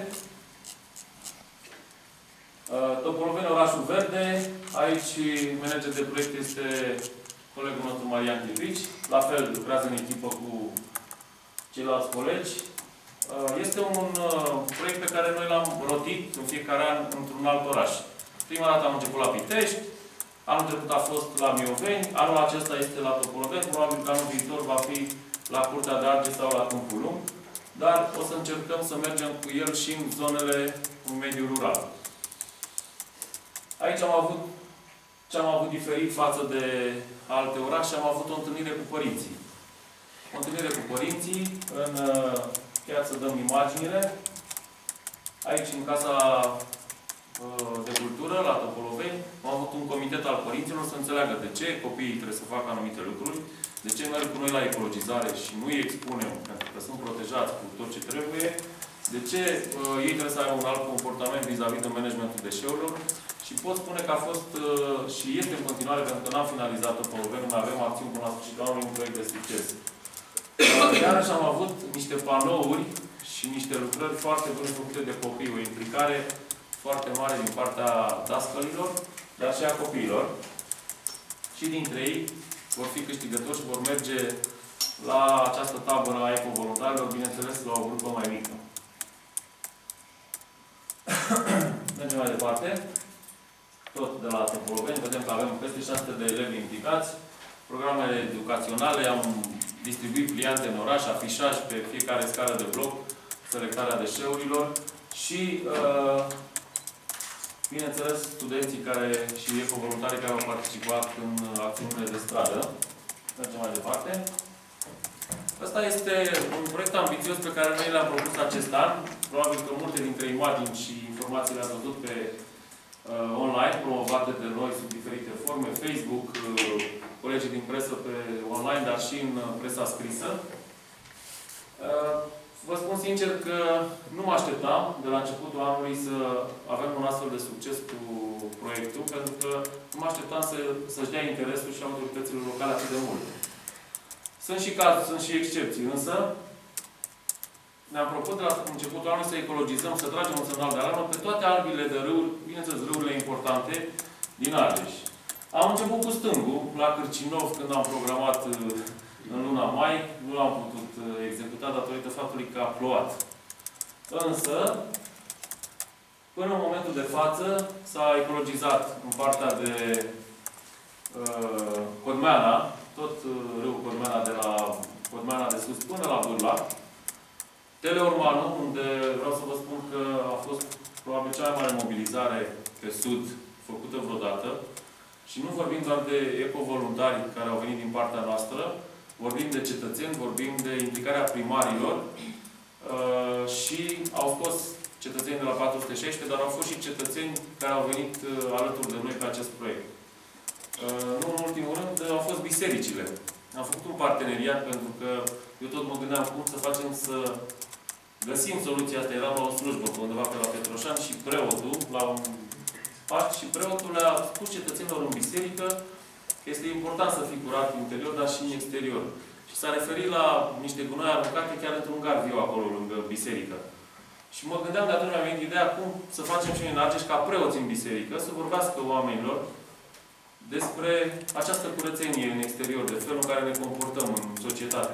Topoloveni, Orașul Verde. Aici manager de proiect este colegul nostru Marian Clipici. La fel, lucrează în echipă cu ceilalți colegi. Este un proiect pe care noi l-am rotit în fiecare an într-un alt oraș. Prima dată am început la Pitești, anul trecut a fost la Mioveni, anul acesta este la Topoloveni, probabil că anul viitor va fi la Curtea de Argeș sau la Câmpul Lung, dar o să încercăm să mergem cu el și în zonele, în mediul rural. Aici am avut ce am avut diferit față de alte orașe, am avut o întâlnire cu părinții. O întâlnire cu părinții, în, chiar să dăm imaginile, aici în Casa de Cultură, la Topoloveni, am avut un comitet al părinților să înțeleagă de ce copiii trebuie să facă anumite lucruri, de ce merg cu noi la ecologizare și nu îi expunem, pentru că sunt protejați cu tot ce trebuie, de ce uh, ei trebuie să aibă un alt comportament vis-a-vis de managementul deșeurilor. Și pot spune că a fost uh, și este în continuare, pentru că n-am finalizat Topoloveni, mai avem acțiuni până la sfârșitul anului, un proiect de succes. Uh, iarăși am avut niște panouri și niște lucrări foarte bune făcute de copii, o implicare foarte mare din partea dascălilor, dar și a copiilor. Și dintre ei vor fi câștigători și vor merge la această tabără a ecovoluntarilor, bineînțeles, la o grupă mai mică. Mergem mai departe. Tot de la Topoloveni, vedem că avem peste șase sute de elevi implicați. Programele educaționale, am distribuit pliante în oraș, afișaj pe fiecare scară de bloc, selectarea deșeurilor și, uh, bineînțeles, studenții care și ecovoluntarii care au participat în acțiunile de stradă. Mergem mai departe. Ăsta este un proiect ambițios pe care noi l-am propus acest an. Probabil că multe dintre imagini și informații le-ați văzut pe online, promovate de noi sub diferite forme, Facebook, uh, colegii din presă pe online, dar și în presa scrisă. Uh, vă spun sincer că nu mă așteptam de la începutul anului să avem un astfel de succes cu proiectul, pentru că nu mă așteptam să, să-și dea interesul și autoritățile locale atât de mult. Sunt și cazuri, sunt și excepții, însă ne-am propus de la începutul anului să ecologizăm, să tragem un semnal de alarmă pe toate albile de râuri, bineînțeles râurile importante din Argeș. Am început cu stângul, la Cârcinov, când am programat în luna mai, nu l-am putut executa datorită faptului că a plouat. Însă, până în momentul de față, s-a ecologizat în partea de uh, Codmeana, tot uh, râul Codmeana, de la Codmeana de sus până la Bârlac. Teleormanul, unde vreau să vă spun că a fost probabil cea mai mare mobilizare pe sud făcută vreodată. Și nu vorbim doar de ecovoluntari care au venit din partea noastră, vorbim de cetățeni, vorbim de implicarea primarilor uh, și au fost cetățeni de la patru sute șaisprezece, dar au fost și cetățeni care au venit uh, alături de noi pe acest proiect. Uh, nu în ultimul rând, uh, au fost bisericile. Am făcut un parteneriat pentru că eu tot mă gândeam cum să facem să găsim soluția asta. Eram la o slujbă undeva pe la Petroșan și preotul, la un pact, și preotul le-a spus cetățenilor în biserică că este important să fii curat în interior, dar și în exterior. Și s-a referit la niște gunoi aruncate chiar într-un gar viu acolo, lângă biserică. Și mă gândeam, de atunci mi-a venit ideea cum să facem și noi în Argeș, ca preoți în biserică, să vorbească oamenilor despre această curățenie în exterior, de felul în care ne comportăm în societate.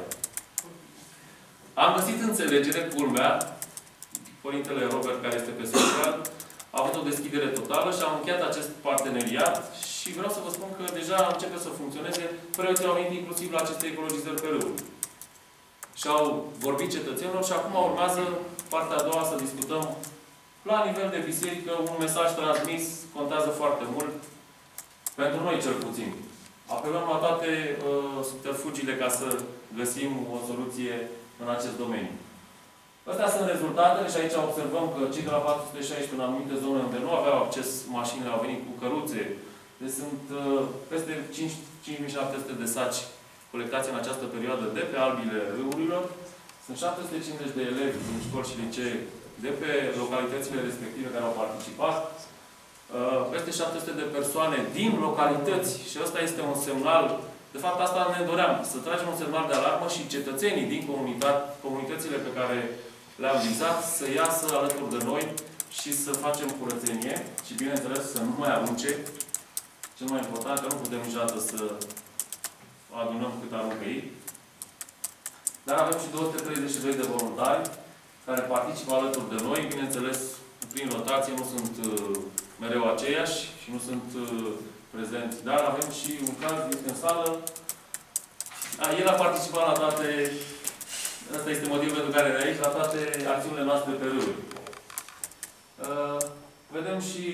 Am găsit înțelegere, culmea, Părintele Robert, care este pe social, a avut o deschidere totală și am încheiat acest parteneriat și vreau să vă spun că deja începe să funcționeze. Preoții au venit inclusiv la aceste ecologizări pe râuri. Și au vorbit cetățenilor și acum urmează partea a doua să discutăm la nivel de biserică. Un mesaj transmis contează foarte mult, pentru noi cel puțin. Apelăm la toate uh, subterfugiile ca să găsim o soluție în acest domeniu. Astea sunt rezultatele și aici observăm că cei de la patru sute șaisprezece în anumite zone unde nu aveau acces mașinile, au venit cu căruțe. Deci sunt uh, peste cinci mii șapte sute de saci colectați în această perioadă de pe albile râurilor. Sunt șapte sute cincizeci de elevi din școli și licee de pe localitățile respective care au participat. Uh, peste șapte sute de persoane din localități și ăsta este un semnal. De fapt, asta ne doream, să tragem un semnal de alarmă și cetățenii din comunitate, comunitățile pe care le-am vizat, să iasă alături de noi și să facem curățenie și, bineînțeles, să nu mai arunce. Cel mai important, că nu putem niciodată să adunăm cât aruncă ei. Dar avem și două sute treizeci și doi de voluntari care participă alături de noi. Bineînțeles, prin rotație nu sunt uh, mereu aceiași și nu sunt uh, prezenți. Dar avem și un caz, este în sală. A, el a participat la toate, ăsta este motivul pentru care e aici, la toate acțiunile noastre pe râuri. Uh, vedem și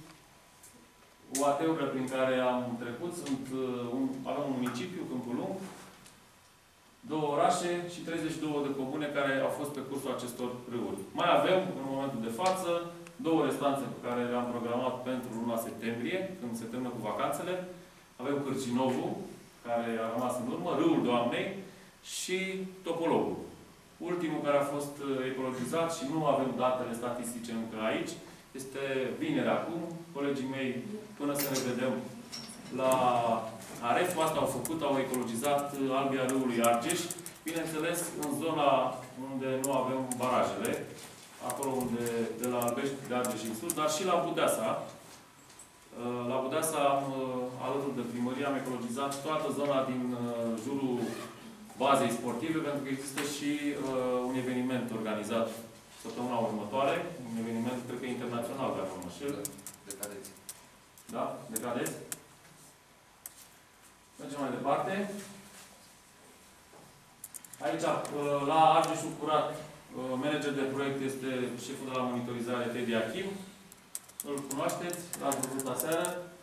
U A T-urile prin care am trecut. Sunt, uh, un, avem un municipiu, Câmpul Lung, două orașe și treizeci și două de comune care au fost pe cursul acestor râuri. Mai avem, în momentul de față, două restanțe pe care le-am programat pentru luna septembrie, când se termină cu vacanțele. Avem Cârcinovul, care a rămas în urmă, Râul Doamnei și Topologul. Ultimul care a fost ecologizat și nu avem datele statistice încă aici, este vineri acum. Colegii mei, până să ne vedem la Aref, asta au făcut, au ecologizat albia râului Argeș, bineînțeles în zona unde nu avem barajele, acolo unde, de la Albești, de Argeș și în sus, dar și la Budeasa. La Budeasa, am, alături de primărie, am ecologizat toată zona din jurul bazei sportive, pentru că există și uh, un eveniment organizat săptămâna următoare, un eveniment, cred că internațional, dacă nu mă știu. De cadeți. Da? De cadeți. Mergem mai departe. Aici, la Argeșul Curat, manager de proiect este șeful de la monitorizare, Teddy Achim. Îl cunoașteți? L-ați văzut aseară.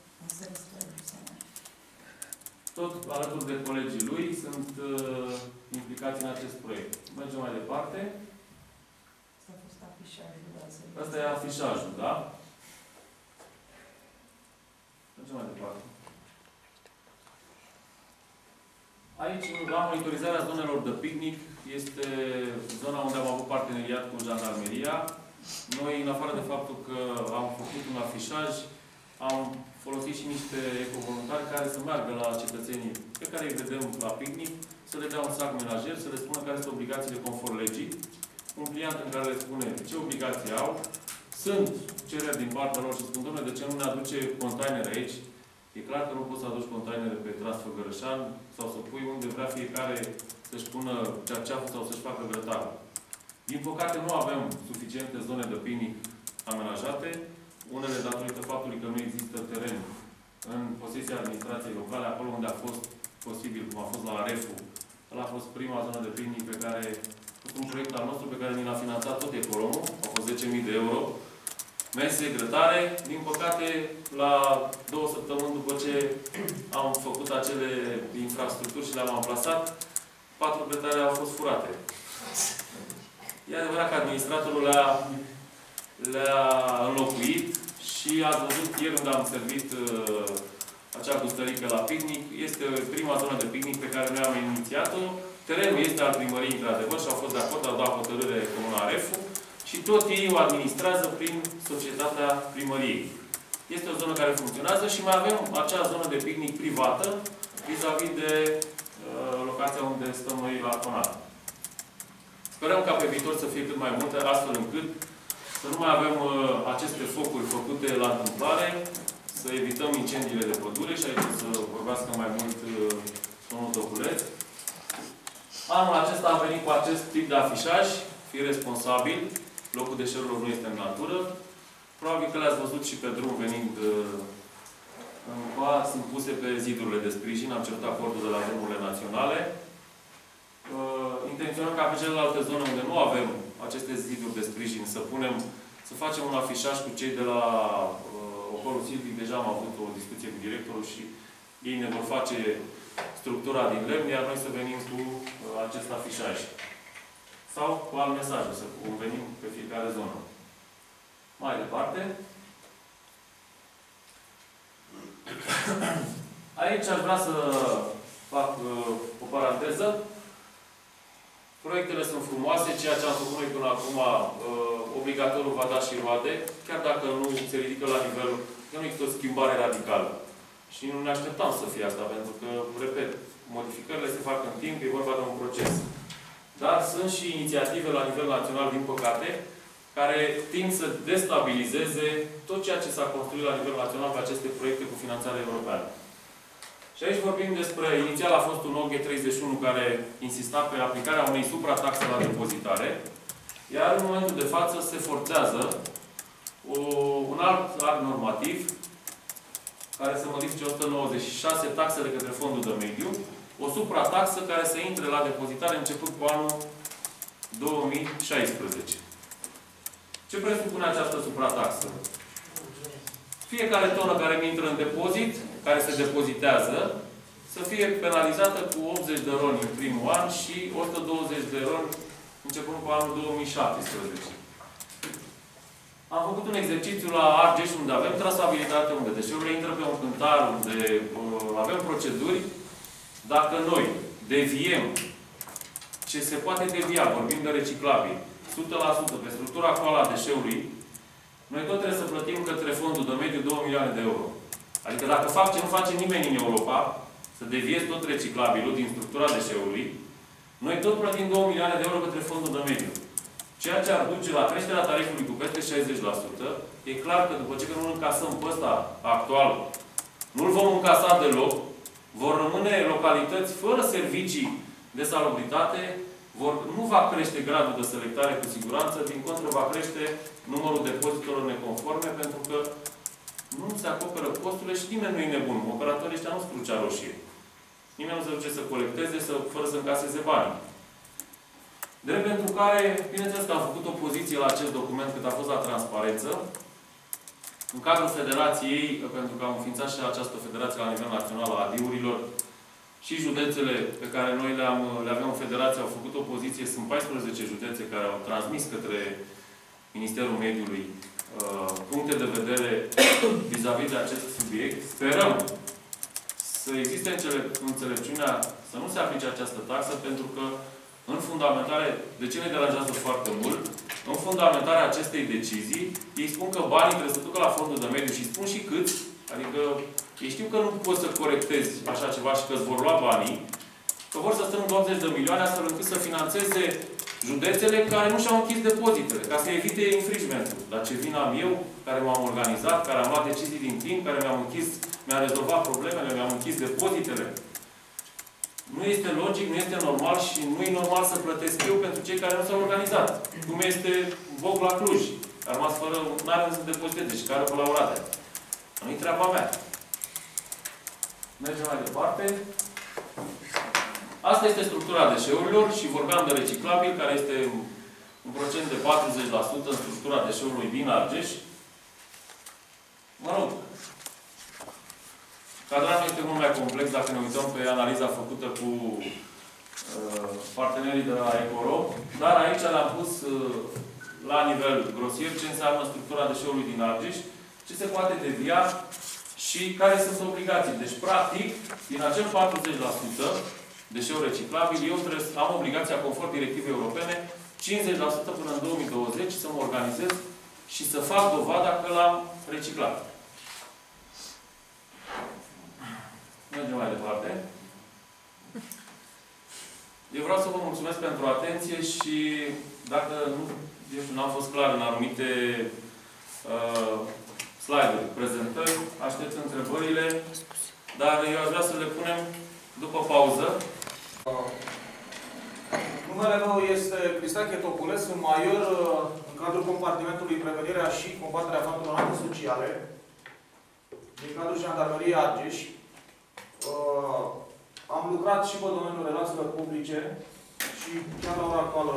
Tot alături de colegii lui sunt uh, implicați în acest proiect. Mergem mai departe. Asta e afișajul, da? Mergem mai departe. Aici, la monitorizarea zonelor de picnic, este zona unde am avut parteneriat cu jandarmeria. Noi, în afară de faptul că am făcut un afișaj, am folosit și niște ecovoluntari care să meargă la cetățenii pe care îi vedem la picnic, să le dea un sac menajer, să le spună care sunt obligațiile conform legii, un pliant în care le spune ce obligații au, sunt cereri din partea lor și spun, domnule, de ce nu ne aduce containere aici? E clar că nu poți să aduci containere pe Tras Făgărășan sau să pui unde vrea fiecare să-și pună cearceaful sau să-și facă grătarul. Din păcate, nu avem suficiente zone de picnic amenajate, unele datorită faptului că nu există teren în posesia administrației locale, acolo unde a fost posibil, cum a fost la Arefu. Ăla a fost prima zonă de picnic pe care, un proiect al nostru pe care ni l-a finanțat tot Ecolomul, au fost zece mii de euro, mese, grătare. Din păcate, la două săptămâni după ce am făcut acele infrastructuri și le-am amplasat, patru grătare au fost furate. E adevărat că administratorul le-a le-a înlocuit și ați văzut ieri unde am servit uh, acea gustărică la picnic. Este prima zonă de picnic pe care noi am inițiat-o. Terenul este al primăriei, într-adevăr, și au fost de acord, au dat hotărâre Comuna Arefu și tot ei o administrează prin societatea primăriei. Este o zonă care funcționează și mai avem acea zonă de picnic privată vis-a-vis de uh, locația unde stăm noi la Conat. Sperăm ca pe viitor să fie cât mai multe, astfel încât să nu mai avem uh, aceste focuri făcute la întâmplare, să evităm incendiile de pădure și aici să vorbească mai mult uh, domnul Doculeț. Anul acesta am venit cu acest tip de afișaj, fii responsabil, locul deșeurilor nu este în natură. Probabil că le-ați văzut și pe drum venind uh, în Coa, sunt puse pe zidurile de sprijin, am cerut acordul de la drumurile naționale. Uh, intenționăm ca pe celelalte zone unde nu avem aceste ziduri de sprijin să punem, să facem un afișaj cu cei de la uh, Ocolul Silvic. Deja am avut o discuție cu directorul și ei ne vor face structura din lemn, iar noi să venim cu uh, acest afișaj. Sau cu alt mesaj, să venim pe fiecare zonă. Mai departe. Aici aș vrea să fac uh, o paranteză. Proiectele sunt frumoase, ceea ce am făcut noi până acum, uh, obligatoriu va da și roade, chiar dacă nu se ridică la nivel, că nu există o schimbare radicală. Și nu ne așteptam să fie asta, pentru că, repet, modificările se fac în timp, e vorba de un proces. Dar sunt și inițiative la nivel național, din păcate, care tind să destabilizeze tot ceea ce s-a construit la nivel național pe aceste proiecte cu finanțare europeană. Și aici vorbim despre, inițial a fost un O G treizeci și unu care insista pe aplicarea unei suprataxe la depozitare, iar în momentul de față se forțează o, un alt act normativ care să modifice o sută nouăzeci și șase, taxele către fondul de mediu, o suprataxă care să intre la depozitare început cu anul două mii șaisprezece. Ce presupune această suprataxă? Fiecare tonă care mi intră în depozit, care se depozitează, să fie penalizată cu optzeci de roni în primul an și o sută douăzeci de roni începând cu anul două mii șaptesprezece. Am făcut un exercițiu la Argeș, unde avem trasabilitate, unde deșeurile intră pe un cântar, unde uh, avem proceduri. Dacă noi deviem ce se poate devia, vorbim de reciclabil, o sută la sută pe structura actuală a deșeului, noi tot trebuie să plătim către fondul de mediu două milioane de euro. Adică dacă fac ce nu face nimeni în Europa, să deviezi tot reciclabilul din structura deșeului, noi tot plătim două milioane de euro către fondul de mediu. Ceea ce ar duce la creșterea tarifului cu peste șaizeci la sută, e clar că după ce nu-l încasăm pe ăsta actual, nu-l vom încasa deloc, vor rămâne localități fără servicii de salubritate, vor, nu va crește gradul de selectare cu siguranță, din contră va crește numărul depozitelor neconforme, pentru că nu se acoperă costurile și nimeni nu e nebun. Operatorii ăștia nu sunt crucea roșie. Nimeni nu se duce să colecteze să, fără să încaseze banii. Drept pentru care, bineînțeles că am făcut o poziție la acest document cât a fost la transparență. În cadrul federației, pentru că am înființat și această federație la nivel național a A D I-urilor, și județele pe care noi le-am, le avem în federație au făcut o poziție. Sunt paisprezece județe care au transmis către Ministerul Mediului uh, puncte de vedere vis-a-vis de acest subiect. Sperăm să existe înțelepciunea să nu se aplice această taxă, pentru că în fundamentare, de ce ne deranjează foarte mult, în fundamentarea acestei decizii, ei spun că banii trebuie să ducă la fondul de mediu și spun și câți, adică ei știu că nu poți să corectezi așa ceva și că îți vor lua banii, că vor să strângă optzeci de milioane astfel încât să finanțeze județele care nu și-au închis depozitele, ca să evite infringementul. Dar ce vin am eu, care m-am organizat, care am luat decizii din timp, care mi-am închis, mi-am rezolvat problemele, mi-am închis depozitele. Nu este logic, nu este normal și nu e normal să plătesc eu pentru cei care nu s-au organizat. Cum este Boc la Cluj, care a rămas fără, n-are să depoziteze și care pe la urate. Nu-i treaba mea. Mergem mai departe. Asta este structura deșeurilor și vorbeam de reciclabil, care este un procent de patruzeci la sută în structura deșeului din Argeș. Mă rog, cadranul este mult mai complex dacă ne uităm pe analiza făcută cu uh, partenerii de la Ecoro, dar aici le-am pus uh, la nivel grosier ce înseamnă structura deșeului din Argeș, ce se poate devia și care sunt obligații. Deci, practic, din acel patruzeci la sută deșeuri reciclabili, eu trebuie să am obligația, conform directivei europene, cincizeci la sută până în două mii douăzeci să mă organizez și să fac dovada că l-am reciclat. Mergem mai departe. Eu vreau să vă mulțumesc pentru atenție și dacă nu, eu știu, n-am fost clar în anumite uh, slide-uri, prezentări, aștept întrebările, dar eu aș vrea să le punem după pauză. Numele meu este Cristache Topulescu, sunt major în cadrul compartimentului Prevenirea și Combaterea Faptelor Antisociale din cadrul Jandarmeriei Argeș. Uh, am lucrat și pe domeniul relațiilor publice și chiar la ora actuală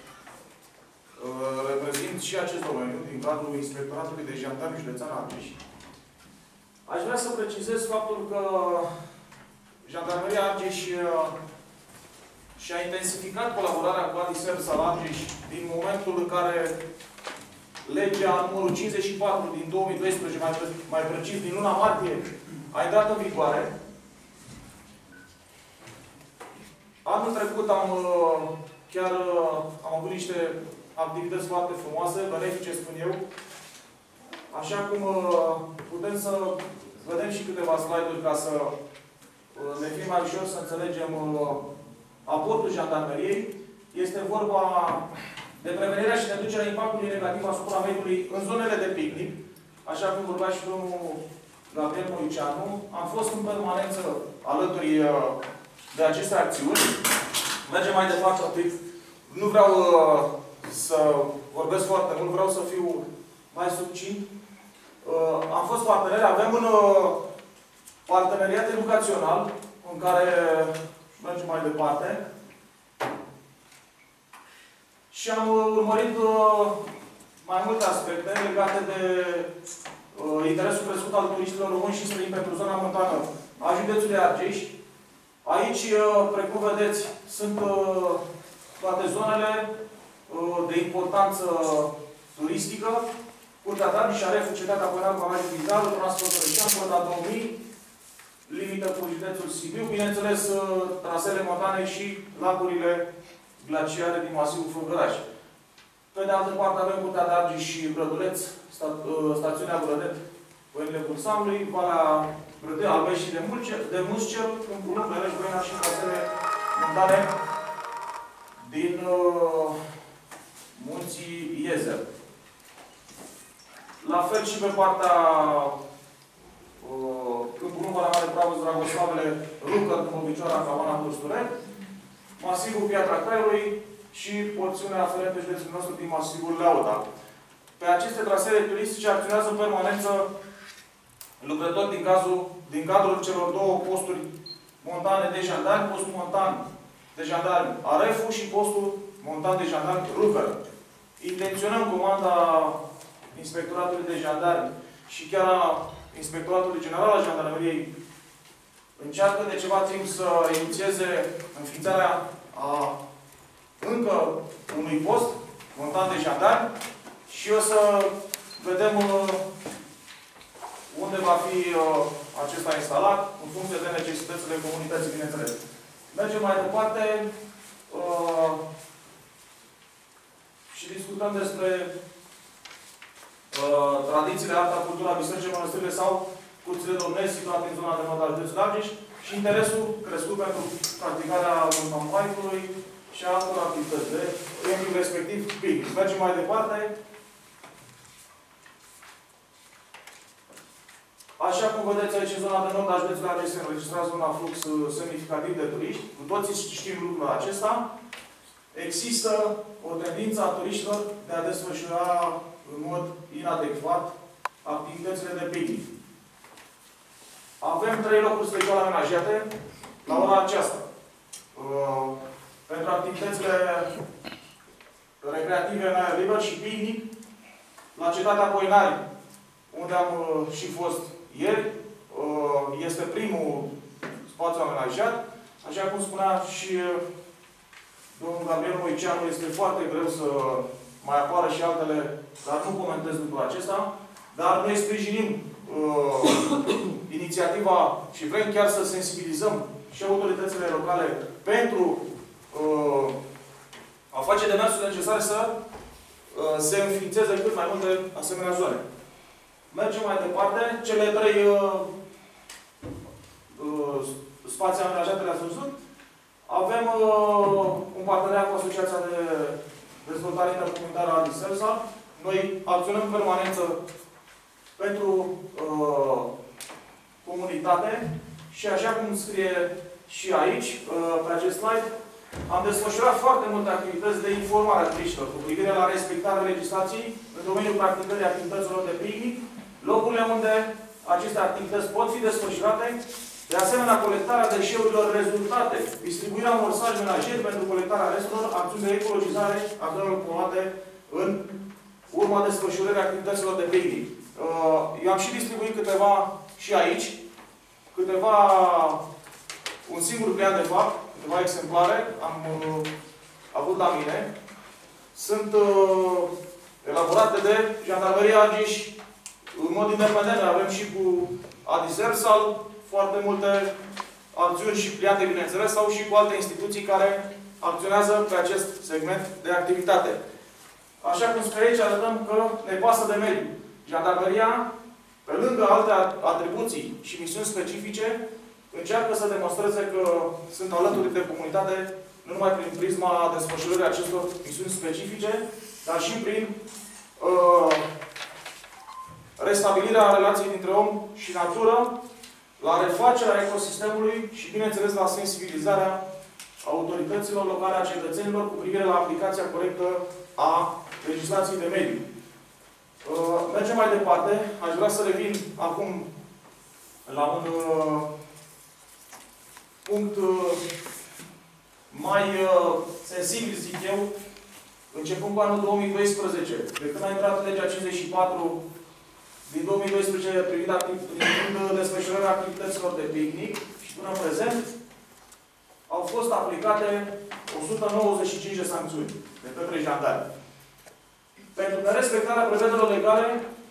uh, reprezint și acest domeniu din cadrul Inspectoratului de Jandarmi Județean Argeș. Aș vrea să precizez faptul că Jandarmeria Argeș uh, și-a intensificat colaborarea cu Adiserv Sal Argeș din momentul în care legea numărul cincizeci și patru din două mii doisprezece, mai, mai precis din luna martie, a intrat în vigoare. Anul trecut am chiar am avut niște activități foarte frumoase, benefice, spun eu. Așa cum putem să vedem și câteva slide-uri ca să ne fie mai ușor să înțelegem aportul jandarmeriei. Este vorba de prevenirea și reducerea impactului negativ asupra mediului în zonele de picnic. Așa cum vorbea și domnul Gabriel Moiceanu. Am fost în permanență alături de aceste acțiuni. Mergem mai departe un pic. Nu vreau uh, să vorbesc foarte mult, vreau să fiu mai succint. Uh, am fost parteneri, avem un uh, parteneriat educațional în care mergem mai departe. Și am uh, urmărit uh, mai multe aspecte legate de uh, interesul crescut al turiștilor români și străini pentru zona montană a județului Argeș. Aici, precum vedeți, sunt toate zonele de importanță turistică. Curtea Darniș, Areful, Cetatea Pănar, Barajul Vizal, Transport Rășean, Corda două mii, limită cu județul Sibiu, bineînțeles, trasele montane și lacurile glaciare din masivul Făgăraș. Pe de altă parte avem Curtea Darniș și Brăduleț, sta, stațiunea Brădet, Păinile Cursamului, Valea Brădea, Albești și de, de Muscel, în Culum, Beleș, Băina și trasele montane din uh, munții Iezer. La fel și pe partea uh, Câmpul Valea Mare, Pravos, Dragoslavele, Rucăr, Tâmpăvicioara, Cavana, Tursture, masivul Piatra Craiului și porțiunea aferentă județului nostru din masivul Leauda. Pe aceste trasele turistice acționează în permanență lucrători din, cazul, din cadrul celor două posturi montane de jandarmi, postul montan de jandarmi Arefu și postul montan de jandarmi Rucăr. Intenționăm comanda Inspectoratului de Jandarmi și chiar a Inspectoratului General al Jandarmeriei încearcă de ceva timp să inițieze înființarea a încă unui post montan de jandarmi și o să vedem uh, unde va fi uh, acesta instalat, în funcție de necesitățile comunității, bineînțeles. Mergem mai departe uh, și discutăm despre uh, tradițiile, arta, cultura, bisericii, mănăstirile sau curțile domnești situate în zona de nord al județului Argeș și interesul crescut pentru practicarea mountain bike-ului și a altor activități de timpul respectiv pic. Mergem mai departe. Așa cum vedeți aici, în zona de nord a județului Argeș se înregistrează un aflux semnificativ de turiști. Cu toții știm lucrul acesta. Există o tendință a turiștilor de a desfășura în mod inadecvat activitățile de picnic. Avem trei locuri speciale amenajate la ora aceasta. Uh, pentru activitățile recreative în aer liber și picnic la Cetatea Poinari, unde am uh, și fost ieri. Uh, este primul spațiu amenajat. Așa cum spunea și uh, domnul Gabriel Moiceanu, este foarte greu să mai apară și altele, dar nu comentez lucrul acesta. Dar noi sprijinim uh, inițiativa și vrem chiar să sensibilizăm și autoritățile locale pentru uh, a face demersurile necesare să uh, se înființeze cât mai multe asemenea zone. Mergem mai departe. Cele trei uh, uh, spații amenajate le-ați văzut. Avem uh, un parteneriat cu Asociația de Dezvoltare Intercomunitară a Diselsa. Noi acționăm în permanență pentru uh, comunitate și așa cum scrie și aici, uh, pe acest slide, am desfășurat foarte multe activități de informare a turiștilor cu privire la respectarea legislației în domeniul practicării activităților de picnic, locurile unde aceste activități pot fi desfășurate, de asemenea colectarea deșeurilor rezultate, distribuirea unor saci menajeri pentru colectarea resturilor, acțiuni de ecologizare a zonelor poluate în urma desfășurării activităților de picnic. Eu am și distribuit câteva și aici, câteva, un singur pliant de fapt, câteva exemplare, am uh, avut la mine. Sunt uh, elaborate de Jandarmeria Argeș în mod independent. Avem și cu Adisersal foarte multe acțiuni și pliante, bineînțeles, sau și cu alte instituții care acționează pe acest segment de activitate. Așa cum spre aici arătăm că ne pasă de mediu. Jandarmeria, pe lângă alte atribuții și misiuni specifice, încearcă să demonstreze că sunt alături de comunitate, nu numai prin prisma desfășurării acestor misiuni specifice, dar și prin uh, restabilirea relației dintre om și natură, la refacerea ecosistemului și, bineînțeles, la sensibilizarea autorităților locale, a cetățenilor cu privire la aplicația corectă a legislației de mediu. Uh, mergem mai departe. Aș vrea să revin acum la un uh, punct uh, mai uh, sensibil, zic eu, începând cu anul două mii doisprezece. De când a intrat legea cincizeci și patru din două mii doisprezece privind, privind desfășurarea activităților de picnic și până în prezent, au fost aplicate o sută nouăzeci și cinci de sancțiuni de către jandarmi. Pentru nerespectarea prevederilor legale,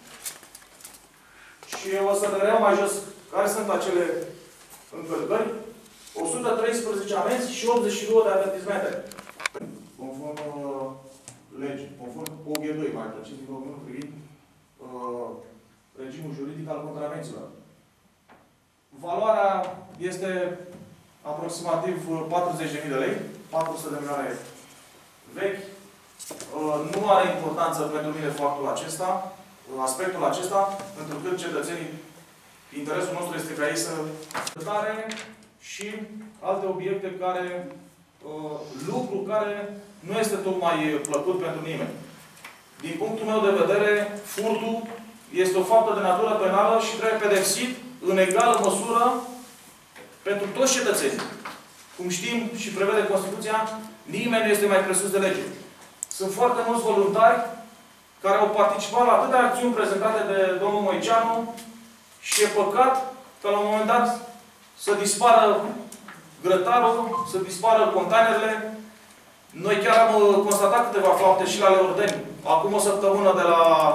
și eu o să le reiau mai jos care sunt acele încălcări, o sută treisprezece amenzi și optzeci și două de avertismente. Conform uh, legii, conform O G doi, mai precis, din două mii unu, privind uh, regimul juridic al contravențiilor. Valoarea este aproximativ patruzeci de mii de lei, patru sute de milioane vechi. Uh, nu are importanță pentru mine faptul acesta, aspectul acesta, pentru că cetățenii, interesul nostru este ca ei să dotare și alte obiecte care, uh, lucru care nu este tocmai plăcut pentru nimeni. Din punctul meu de vedere, furtul este o faptă de natură penală și trebuie pedepsit în egală măsură pentru toți cetățenii. Cum știm și prevede Constituția, nimeni nu este mai presus de lege. Sunt foarte mulți voluntari care au participat la atâtea acțiuni prezentate de domnul Moiceanu și e păcat că la un moment dat să dispară grătarul, să dispară containerele. Noi chiar am constatat câteva fapte și la Leordeni, acum o săptămână de la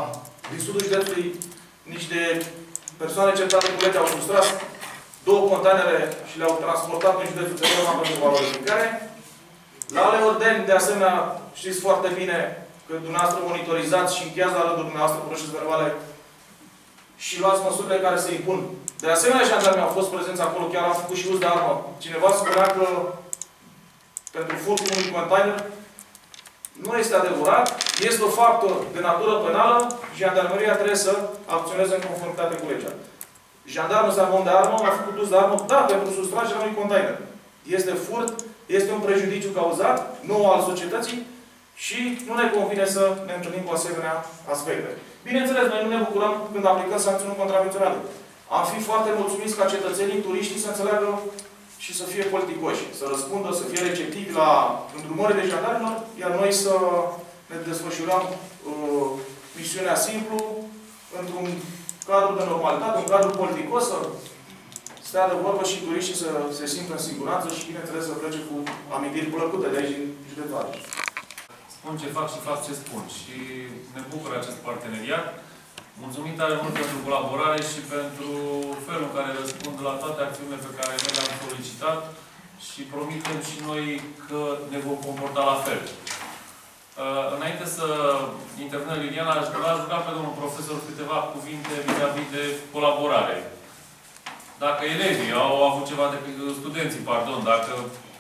din sudul județului, niște persoane certate cu legea au sustras două containere și le-au transportat în județul Timișoara pentru valorificare. La Leordeni, de asemenea, știți foarte bine că dumneavoastră monitorizați și încheiați la rândul dumneavoastră proces verbale și luați măsurile care se impun. De asemenea, jandarmii au fost prezenți acolo, chiar am făcut și uz de armă. Cineva spunea că pentru furtul unui container nu este adevărat, este o faptă de natură penală, jandarmeria trebuie să acționeze în conformitate cu legea. Jandarmul Sarmon de armă a făcut uz de armă, da, pentru sustragerea unui container. Este furt, este un prejudiciu cauzat, nu al societății, și nu ne convine să ne întâlnim cu asemenea aspecte. Bineînțeles, noi nu ne bucurăm când aplicăm sancțiuni contravenționale. Am fi foarte mulțumiți ca cetățenii, turiștii să înțeleagă și să fie politicoși, să răspundă, să fie receptivi la îndrumările jandarmilor, iar noi să ne desfășurăm uh, misiunea simplu, într-un cadru de normalitate, un cadru politicos, să stea de vorbă și turiștii să se simtă în siguranță și, bineînțeles, să plece cu amintiri plăcute de aici, din județul Argeș. Spun ce fac și fac ce spun. Și ne bucură acest parteneriat. Mulțumim tare mult pentru colaborare și pentru felul în care răspund la toate acțiunile pe care noi le-am solicitat și promitem și noi că ne vom comporta la fel. Înainte să intervină Liliana, aș ruga pe domnul profesor câteva cuvinte vis-a-vis de colaborare. Dacă elevii au avut ceva de studenții, pardon, dacă...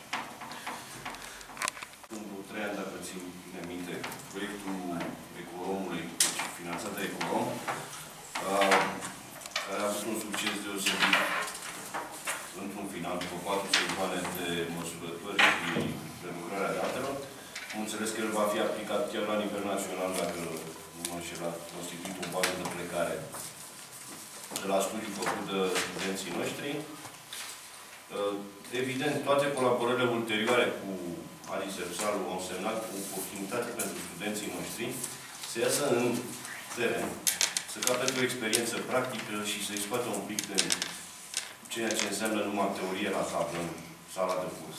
În trei ani, dacă țin bine minte, proiectul Ecoromului, finanțat de Ecorom, care a avut un succes deosebit într-un final, după patru sectoare de măsurători și de lucrarea datelor. Am înțeles că el va fi aplicat chiar la nivel național, dacă nu mă înșel, a constituit o bază de plecare de la studii făcut de studenții noștri. Evident, toate colaborările ulterioare cu Alice Epsalu au semnat cu oportunitate pentru studenții noștri să iasă în teren, să capete o experiență practică și să-i scoată un pic de ceea ce înseamnă numai teorie la tablă, în sala de curs.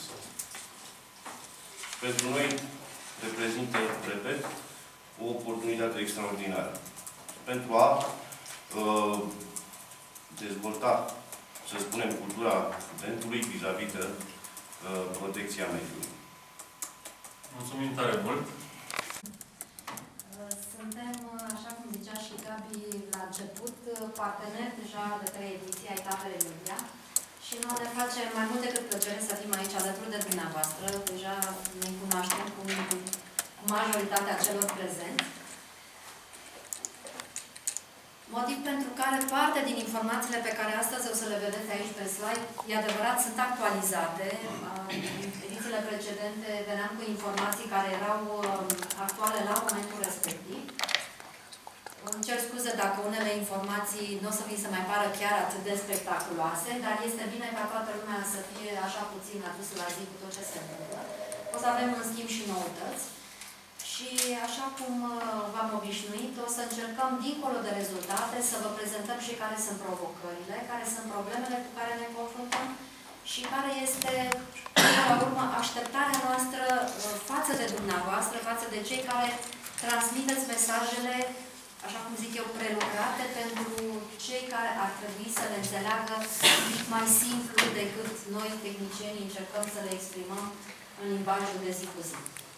Pentru noi reprezintă, repet, o oportunitate extraordinară pentru a uh, dezvolta, să spunem, cultura studentului vis-a-vis de uh, protecția mediului. Mulțumim tare mult! Suntem, așa cum zicea și Gabi la început, parteneri deja de trei ediții a Etapele Media și noi ne face mai mult decât plăcere să fim aici alături de dumneavoastră. Deja ne cunoaștem cu majoritatea celor prezenți. Motiv pentru care parte din informațiile pe care astăzi o să le vedeți aici pe slide, e adevărat, sunt actualizate. În edițiile precedente veneam cu informații care erau actuale la momentul respectiv. Îmi cer scuze dacă unele informații nu o să vi se mai pară chiar atât de spectaculoase, dar este bine ca toată lumea să fie așa puțin adusă la zi cu tot ce se întâmplă. O să avem în schimb și noutăți. Și așa cum v-am obișnuit, o să încercăm, dincolo de rezultate, să vă prezentăm și care sunt provocările, care sunt problemele cu care ne confruntăm și care este, până la urmă, așteptarea noastră față de dumneavoastră, față de cei care transmiteți mesajele, așa cum zic eu, prelucrate pentru cei care ar trebui să le înțeleagă mai simplu decât noi, tehnicienii, încercăm să le exprimăm în limbajul de zi cu zi.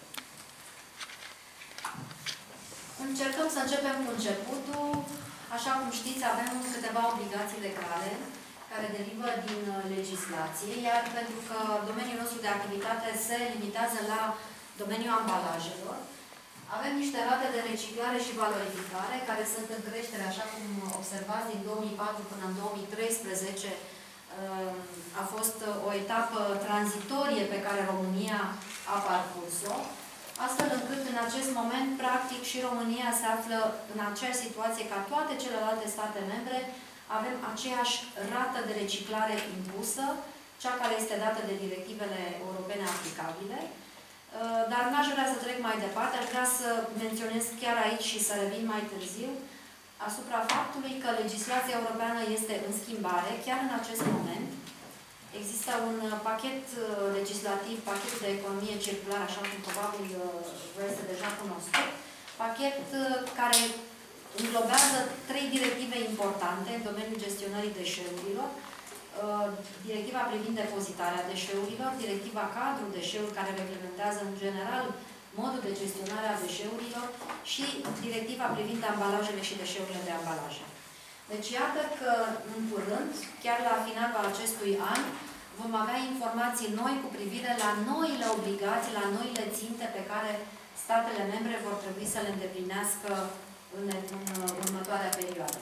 Încercăm să începem cu începutul. Așa cum știți, avem câteva obligații legale care derivă din legislație, iar pentru că domeniul nostru de activitate se limitează la domeniul ambalajelor, avem niște rate de reciclare și valorificare care sunt în creștere, așa cum observați, din două mii patru până în două mii treisprezece. A fost o etapă tranzitorie pe care România a parcurs-o, astfel încât în acest moment, practic, și România se află în aceeași situație ca toate celelalte state membre. Avem aceeași rată de reciclare impusă, cea care este dată de directivele europene aplicabile. Dar n-aș vrea să trec mai departe, aș vrea să menționez chiar aici și să revin mai târziu asupra faptului că legislația europeană este în schimbare, chiar în acest moment. Există un pachet legislativ, pachetul de economie circulară, așa cum probabil vă este deja cunoscut, pachet care înglobează trei directive importante în domeniul gestionării deșeurilor. Directiva privind depozitarea deșeurilor, directiva cadru deșeuri care reglementează în general modul de gestionare a deșeurilor și directiva privind ambalajele și deșeurile de ambalaje. Deci iată că în curând, chiar la finalul acestui an, vom avea informații noi cu privire la noile obligații, la noile ținte pe care statele membre vor trebui să le îndeplinească în, în următoarea perioadă.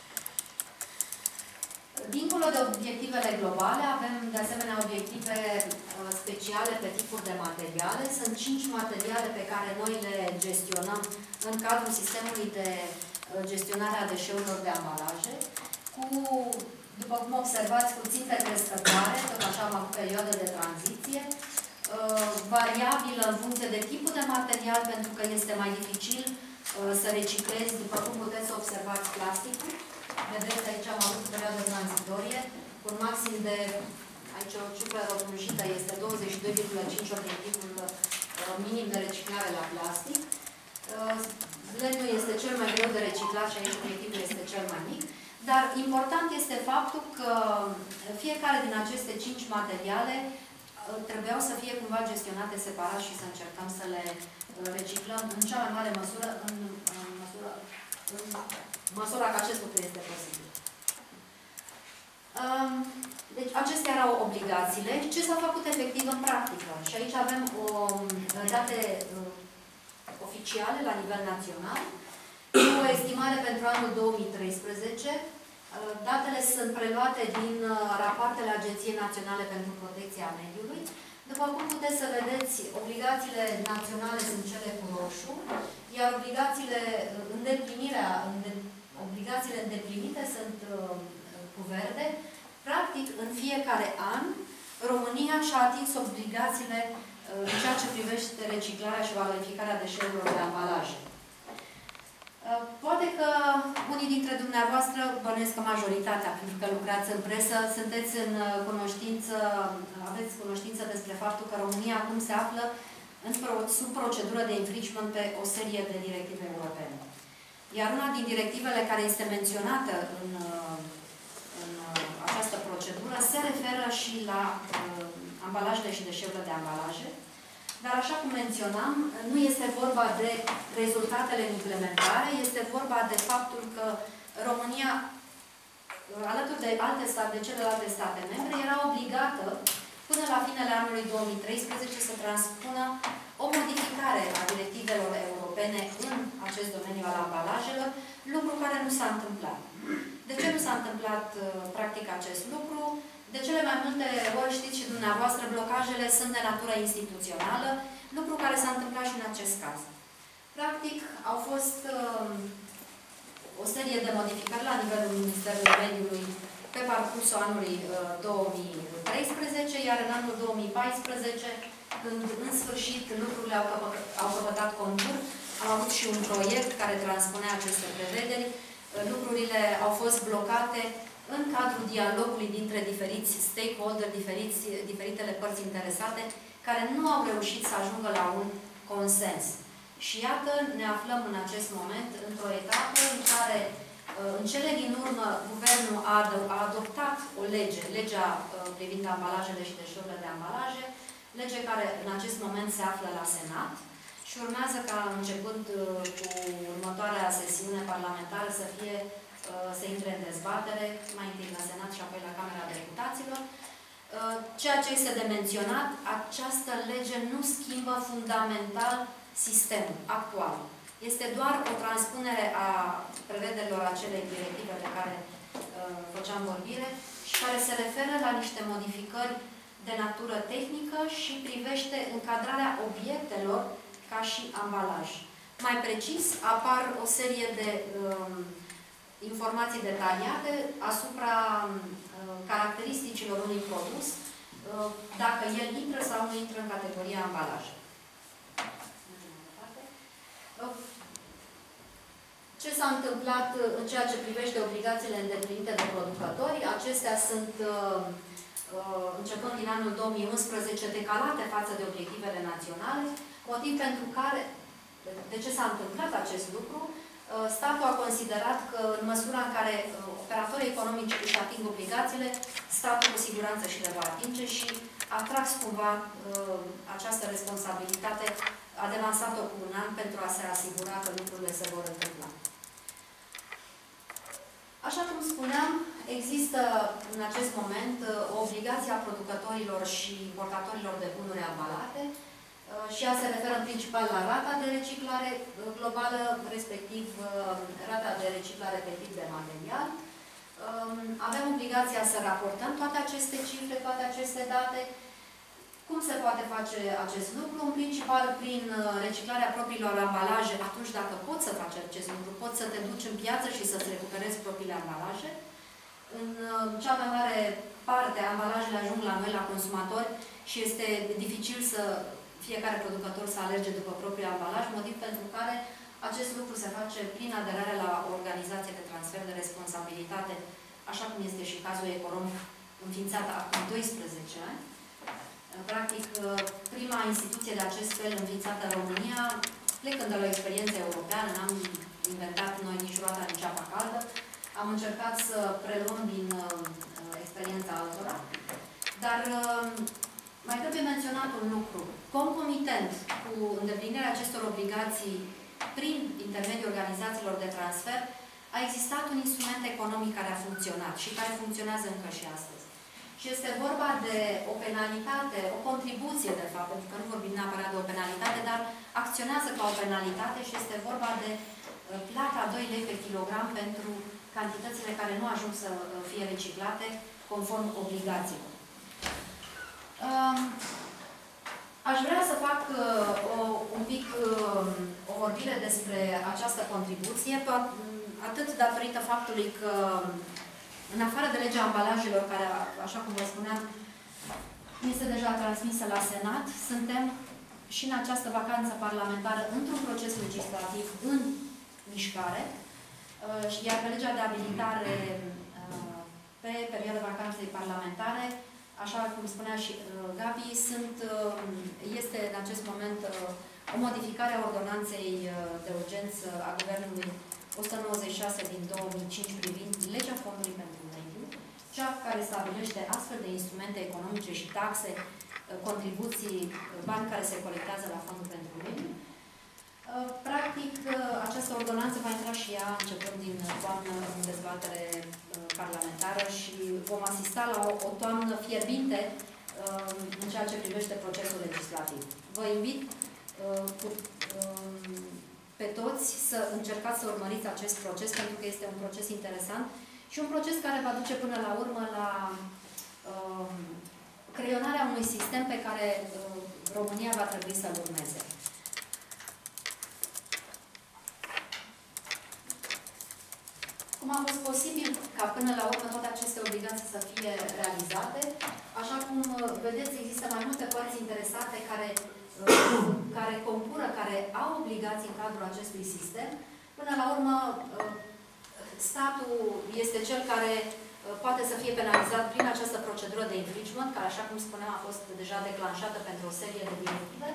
Dincolo de obiectivele globale, avem de asemenea obiective speciale pe tipuri de materiale. Sunt cinci materiale pe care noi le gestionăm în cadrul sistemului de gestionare a deșeurilor de ambalaje, cu, după cum observați, cu ținte crescătoare, tot așa am avut perioadă de tranziție, variabilă în funcție de tipul de material, pentru că este mai dificil să reciclezi, după cum puteți să observați plasticul. Vedeți, aici am avut o perioadă tranzitorie, cu un maxim de, aici o cifră rotunjită, este douăzeci și doi virgulă cinci obiectivul minim de reciclare la plastic. Lemnul este cel mai greu de reciclat și aici obiectivul este cel mai mic. Dar important este faptul că fiecare din aceste cinci materiale trebuiau să fie cumva gestionate separat și să încercăm să le reciclăm în cea mai mare măsură, în, în, măsură, în măsura că acest lucru este posibil. Deci, acestea erau obligațiile. Ce s-a făcut efectiv în practică? Și aici avem o date oficiale la nivel național, cu o estimare pentru anul două mii treisprezece. Datele sunt preluate din rapoartele Agenției Naționale pentru Protecția Mediului. După cum puteți să vedeți, obligațiile naționale sunt cele cu roșu, iar obligațiile, îndeplinirea, obligațiile îndeplinite sunt cu verde. Practic, în fiecare an, România și-a atins obligațiile în ceea ce privește reciclarea și valorificarea deșeurilor de ambalaje. Poate că unii dintre dumneavoastră, bănuiesc că majoritatea, pentru că lucrați în presă, sunteți în cunoștință, aveți cunoștință despre faptul că România acum se află în, sub procedură de infringement pe o serie de directive europene. Iar una din directivele care este menționată în, în această procedură se referă și la uh, ambalajele și deșeurile de ambalaje. Dar, așa cum menționam, nu este vorba de rezultatele în implementare, este vorba de faptul că România, alături de alte state, de celelalte state membre, era obligată, până la finele anului două mii treisprezece, să transpună o modificare a directivelor europene în acest domeniu al ambalajelor, lucru care nu s-a întâmplat. De ce nu s-a întâmplat, practic, acest lucru? De cele mai multe ori, știți și dumneavoastră, blocajele sunt de natură instituțională, lucru care s-a întâmplat și în acest caz. Practic, au fost uh, o serie de modificări la nivelul Ministerului Mediului pe parcursul anului uh, două mii treisprezece, iar în anul două mii paisprezece, când în sfârșit lucrurile au, căpă, au căpătat contur, am avut și un proiect care transpunea aceste prevederi, uh, lucrurile au fost blocate în cadrul dialogului dintre diferiți stakeholder, diferiți, diferitele părți interesate, care nu au reușit să ajungă la un consens. Și iată, ne aflăm în acest moment într-o etapă în care, în cele din urmă, Guvernul a, a adoptat o lege, legea privind ambalajele și deșeurile de ambalaje, lege care în acest moment se află la Senat și urmează ca, începând cu următoarea sesiune parlamentară, să fie să intre în dezbatere, mai întâi la Senat și apoi la Camera Deputaților. Ceea ce este de menționat, această lege nu schimbă fundamental sistemul actual. Este doar o transpunere a prevederilor acelei directive de care făceam vorbire și care se referă la niște modificări de natură tehnică și privește încadrarea obiectelor ca și ambalaj. Mai precis, apar o serie de um, informații detaliate asupra uh, caracteristicilor unui produs, uh, dacă el intră sau nu intră în categoria ambalaje. Uh, ce s-a întâmplat în ceea ce privește obligațiile îndeplinite de producători? Acestea sunt, uh, uh, începând din anul două mii unsprezece, decalate față de obiectivele naționale, motiv pentru care, de ce s-a întâmplat acest lucru? statul a considerat că în măsura în care operatorii economici își ating obligațiile, statul cu siguranță și le va atinge și a tras cumva această responsabilitate, a devansat-o cu un an pentru a se asigura că lucrurile se vor întâmpla. Așa cum spuneam, există în acest moment o obligație a producătorilor și importatorilor de bunuri ambalate și ea se referă în principal la rata de reciclare globală, respectiv rata de reciclare pe tip de material. Avem obligația să raportăm toate aceste cifre, toate aceste date. Cum se poate face acest lucru? În principal prin reciclarea propriilor ambalaje, atunci dacă poți să faci acest lucru, poți să te duci în piață și să-ți recuperezi propriile ambalaje. În cea mai mare parte, ambalajele ajung la noi, la consumatori, și este dificil să fiecare producător să alerge după propriul ambalaj, motiv pentru care acest lucru se face prin aderarea la o organizație de transfer de responsabilitate, așa cum este și cazul Ecorom, înființată acum doisprezece ani. Practic, prima instituție de acest fel înființată în România, plecând de la o experiență europeană, n-am inventat noi nici roata, nici apa caldă, am încercat să preluăm din uh, experiența altora, dar uh, mai trebuie menționat un lucru. Concomitent cu îndeplinirea acestor obligații prin intermediul organizațiilor de transfer, a existat un instrument economic care a funcționat și care funcționează încă și astăzi. Și este vorba de o penalitate, o contribuție, de fapt, pentru că nu vorbim neapărat de o penalitate, dar acționează ca o penalitate și este vorba de plata doi lei pe kilogram pentru cantitățile care nu ajung să fie reciclate conform obligațiilor. Aș vrea să fac o, un pic o vorbire despre această contribuție, atât datorită faptului că în afară de legea ambalajelor, care, așa cum vă spuneam, este deja transmisă la Senat, suntem și în această vacanță parlamentară într-un proces legislativ în mișcare, iar pe legea de abilitare pe perioada vacanței parlamentare, așa cum spunea și Gabi, sunt, este în acest moment o modificare a ordonanței de urgență a Guvernului o sută nouăzeci și șase din două mii cinci privind legea Fondului pentru Mediu, cea care stabilește astfel de instrumente economice și taxe, contribuții, bani care se colectează la Fondul pentru Mediu. Practic, această ordonanță va intra și ea începând din toamnă în dezbatere parlamentară și vom asista la o, o toamnă fierbinte în ceea ce privește procesul legislativ. Vă invit cu, pe toți să încercați să urmăriți acest proces, pentru că este un proces interesant și un proces care va duce până la urmă la uh, creionarea unui sistem pe care uh, România va trebui să-l urmeze. Cum a fost posibil ca până la urmă toate aceste obligații să fie realizate? Așa cum vedeți, există mai multe părți interesate care care concură, care au obligații în cadrul acestui sistem. Până la urmă, statul este cel care poate să fie penalizat prin această procedură de infringement, care, așa cum spuneam, a fost deja declanșată pentru o serie de directive.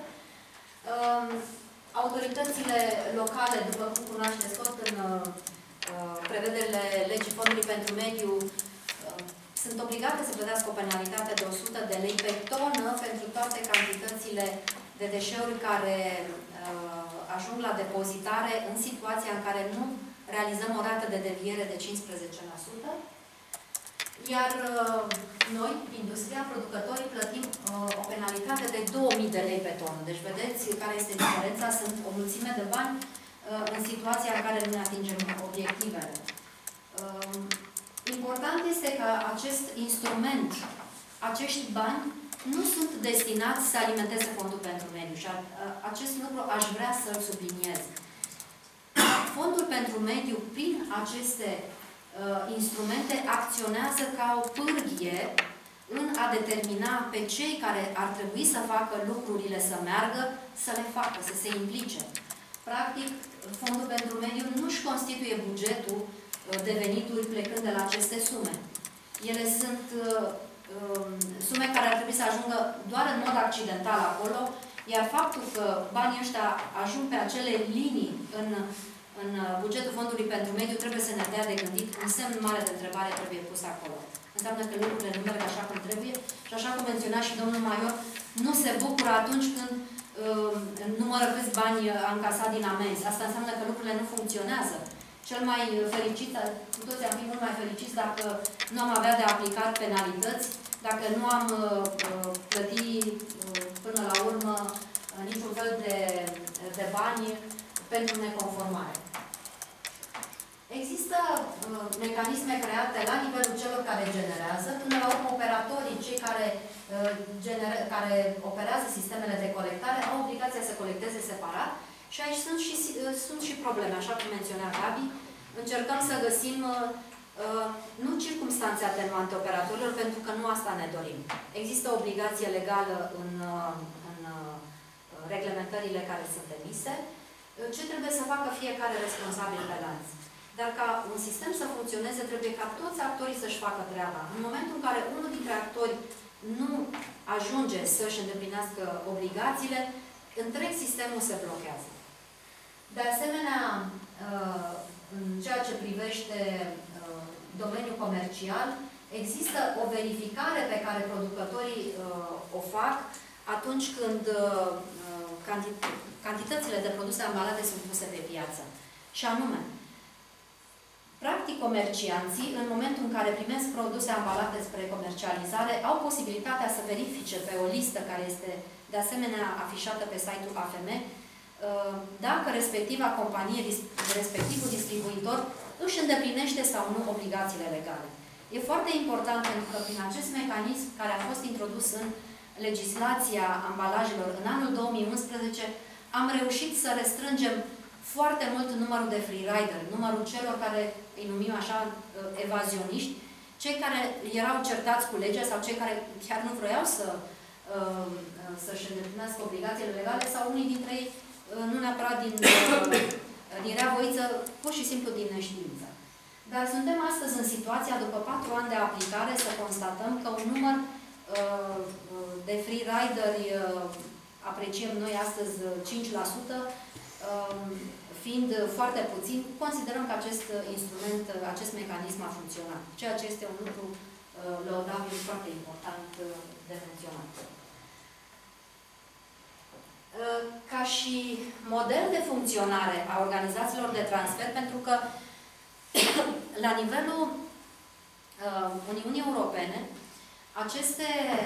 Autoritățile locale, după cum cunoașteți tot în prevederile legii Fondului pentru Mediu, sunt obligate să plătească o penalitate de o sută de lei pe tonă pentru toate cantitățile de deșeuri care uh, ajung la depozitare în situația în care nu realizăm o rată de deviere de cincisprezece la sută. Iar uh, noi, industria, producătorii, plătim uh, o penalitate de două mii de lei pe tonă. Deci vedeți care este diferența, sunt o mulțime de bani uh, în situația în care nu ne atingem obiectivele. Uh, important este că acest instrument, acești bani, nu sunt destinați să alimenteze Fondul pentru Mediu și a, a, acest lucru aș vrea să-l subliniez. Fondul pentru Mediu, prin aceste uh, instrumente, acționează ca o pârghie în a determina pe cei care ar trebui să facă lucrurile să meargă, să le facă, să se implice. Practic, Fondul pentru Mediu nu-și constituie bugetul uh, de venituri plecând de la aceste sume. Ele sunt uh, sume care ar trebui să ajungă doar în mod accidental acolo, iar faptul că banii ăștia ajung pe acele linii în în bugetul Fondului pentru Mediu trebuie să ne dea de gândit, un semn mare de întrebare trebuie pus acolo. Înseamnă că lucrurile nu merg așa cum trebuie și așa cum menționa și domnul Maior, nu se bucură atunci când uh, numără câți bani a încasat din amenzi. Asta înseamnă că lucrurile nu funcționează. Cel mai fericit, cu toți am fi mult mai fericiți dacă nu am avea de aplicat penalități, dacă nu am uh, plătit uh, până la urmă uh, niciun fel de, de bani pentru neconformare. Există uh, mecanisme create la nivelul celor care generează, până la urmă operatorii, cei care, uh, genere, care operează sistemele de colectare, au obligația să colecteze separat și aici sunt și, uh, sunt și probleme, așa cum menționa Gabi. Încercăm să găsim uh, uh, nu circumstanțe atenuante operatorilor, pentru că nu asta ne dorim. Există o obligație legală în, uh, în uh, reglementările care sunt emise. Ce trebuie să facă fiecare responsabil pe lanț? Dar ca un sistem să funcționeze, trebuie ca toți actorii să-și facă treaba. În momentul în care unul dintre actori nu ajunge să-și îndeplinească obligațiile, întreg sistemul se blochează. De asemenea, în ceea ce privește domeniul comercial, există o verificare pe care producătorii o fac atunci când cantitățile de produse ambalate sunt puse pe piață. Și anume, practic, comercianții, în momentul în care primesc produse ambalate spre comercializare, au posibilitatea să verifice pe o listă care este de asemenea afișată pe site-ul A F M dacă respectiva companie, respectivul distribuitor, își îndeplinește sau nu obligațiile legale. E foarte important pentru că prin acest mecanism care a fost introdus în legislația ambalajelor în anul două mii unsprezece, am reușit să restrângem foarte mult numărul de freerider, numărul celor care îi numim așa evazioniști, cei care erau certați cu legea sau cei care chiar nu vroiau să, să-și îndeplinească obligațiile legale sau unii dintre ei, nu neapărat din, din rea voință, pur și simplu din neștiință. Dar suntem astăzi în situația, după patru ani de aplicare, să constatăm că un număr de freerideri, apreciem noi astăzi cinci la sută, fiind foarte puțin, considerăm că acest instrument, acest mecanism a funcționat. Ceea ce este un lucru lăudabil foarte important de menționat. Ca și model de funcționare a organizațiilor de transfer, pentru că la nivelul Uniunii Europene, aceste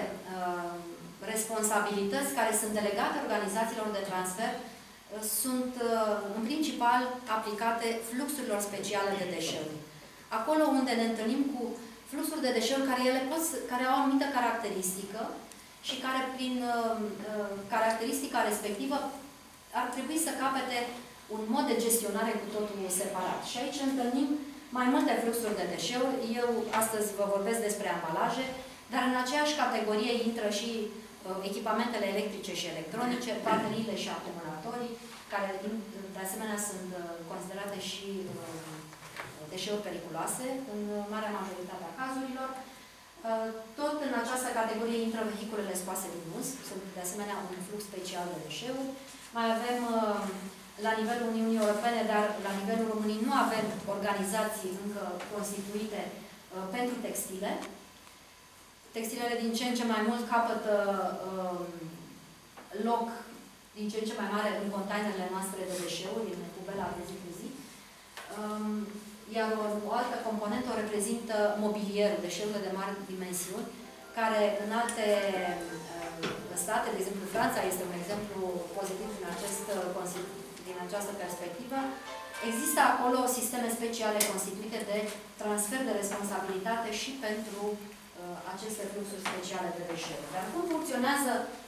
responsabilități care sunt delegate organizațiilor de transfer sunt în principal aplicate fluxurilor speciale de deșeuri. Acolo unde ne întâlnim cu fluxuri de deșeuri care, ele pot, care au o anumită caracteristică și care prin caracteristica respectivă ar trebui să capete un mod de gestionare cu totul separat. Și aici întâlnim mai multe fluxuri de deșeuri. Eu astăzi vă vorbesc despre ambalaje, dar în aceeași categorie intră și echipamentele electrice și electronice, bateriile și acumulatorii, care de asemenea sunt considerate și deșeuri periculoase în marea majoritate a cazurilor. Tot în această categorie intră vehiculele scoase din uz, sunt de asemenea un flux special de deșeuri. Mai avem la nivelul Uniunii Europene, dar la nivelul României nu avem organizații încă constituite pentru textile. Textilele din ce în ce mai mult capătă uh, loc din ce în ce mai mare în containerele noastre de deșeuri, în cubela de zi cu zi. Um, iar o, o altă componentă o reprezintă mobilierul, deșeurile de mari dimensiuni, care în alte uh, state, de exemplu Franța este un exemplu pozitiv din, acest, din această perspectivă, există acolo sisteme speciale constituite de transfer de responsabilitate și pentru aceste fluxuri speciale de deșeuri. Dar cum funcționează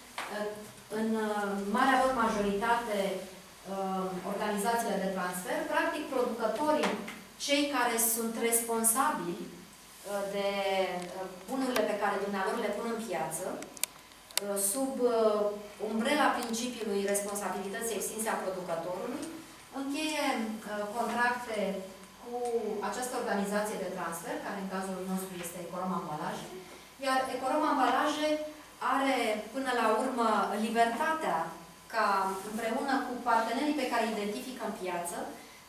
în marea lor majoritate organizațiile de transfer? Practic, producătorii, cei care sunt responsabili de bunurile pe care dumnealor le pun în piață, sub umbrela principiului responsabilității extinse a producătorului, încheie contracte cu această organizație de transfer, care în cazul nostru este Ecorom Ambalaje, iar Ecorom Ambalaje are până la urmă libertatea ca împreună cu partenerii pe care îi identifică în piață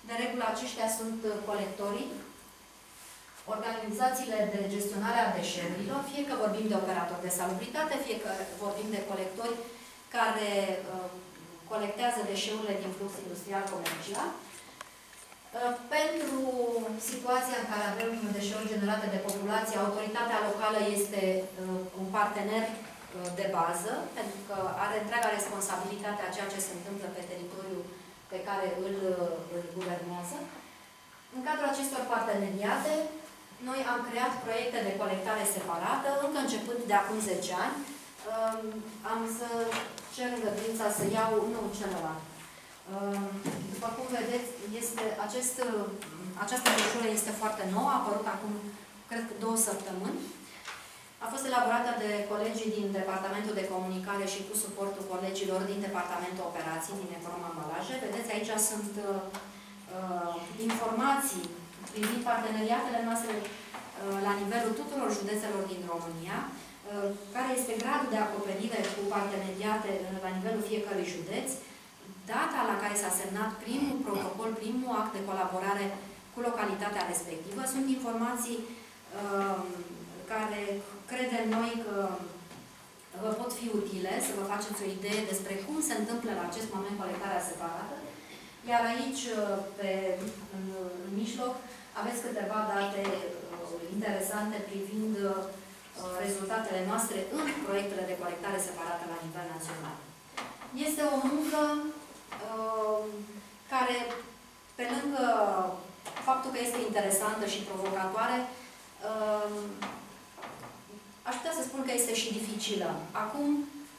De regulă, aceștia sunt colectorii, organizațiile de gestionare a deșeurilor, fie că vorbim de operatori de salubritate, fie că vorbim de colectori care uh, colectează deșeurile din flux industrial comercial. Uh, pentru situația în care avem deșeuri generate de populație, autoritatea locală este uh, un partener uh, de bază, pentru că are întreaga responsabilitate a ceea ce se întâmplă pe teritoriul pe care îl, îl guvernează. În cadrul acestor parteneriate, noi am creat proiecte de colectare separată, încă începând de acum zece ani. Am să cer îngăduința să iau, nu celălalt. După cum vedeți, este acest, această broșură este foarte nouă, a apărut acum, cred că, două săptămâni. A fost elaborată de colegii din Departamentul de Comunicare și cu suportul colegilor din Departamentul Operații, din Econom Ambalaje. Vedeți, aici sunt uh, informații privind parteneriatele noastre uh, la nivelul tuturor județelor din România, uh, care este gradul de acoperire cu parteneriate uh, la nivelul fiecărui județ, data la care s-a semnat primul protocol, primul act de colaborare cu localitatea respectivă. Sunt informații uh, care credem noi că vă pot fi utile, să vă faceți o idee despre cum se întâmplă la acest moment colectarea separată. Iar aici, pe, în, în mijloc, aveți câteva date uh, interesante privind uh, rezultatele noastre în proiectele de colectare separată la nivel național. Este o muncă uh, care, pe lângă faptul că este interesantă și provocatoare, uh, aș putea să spun că este și dificilă. Acum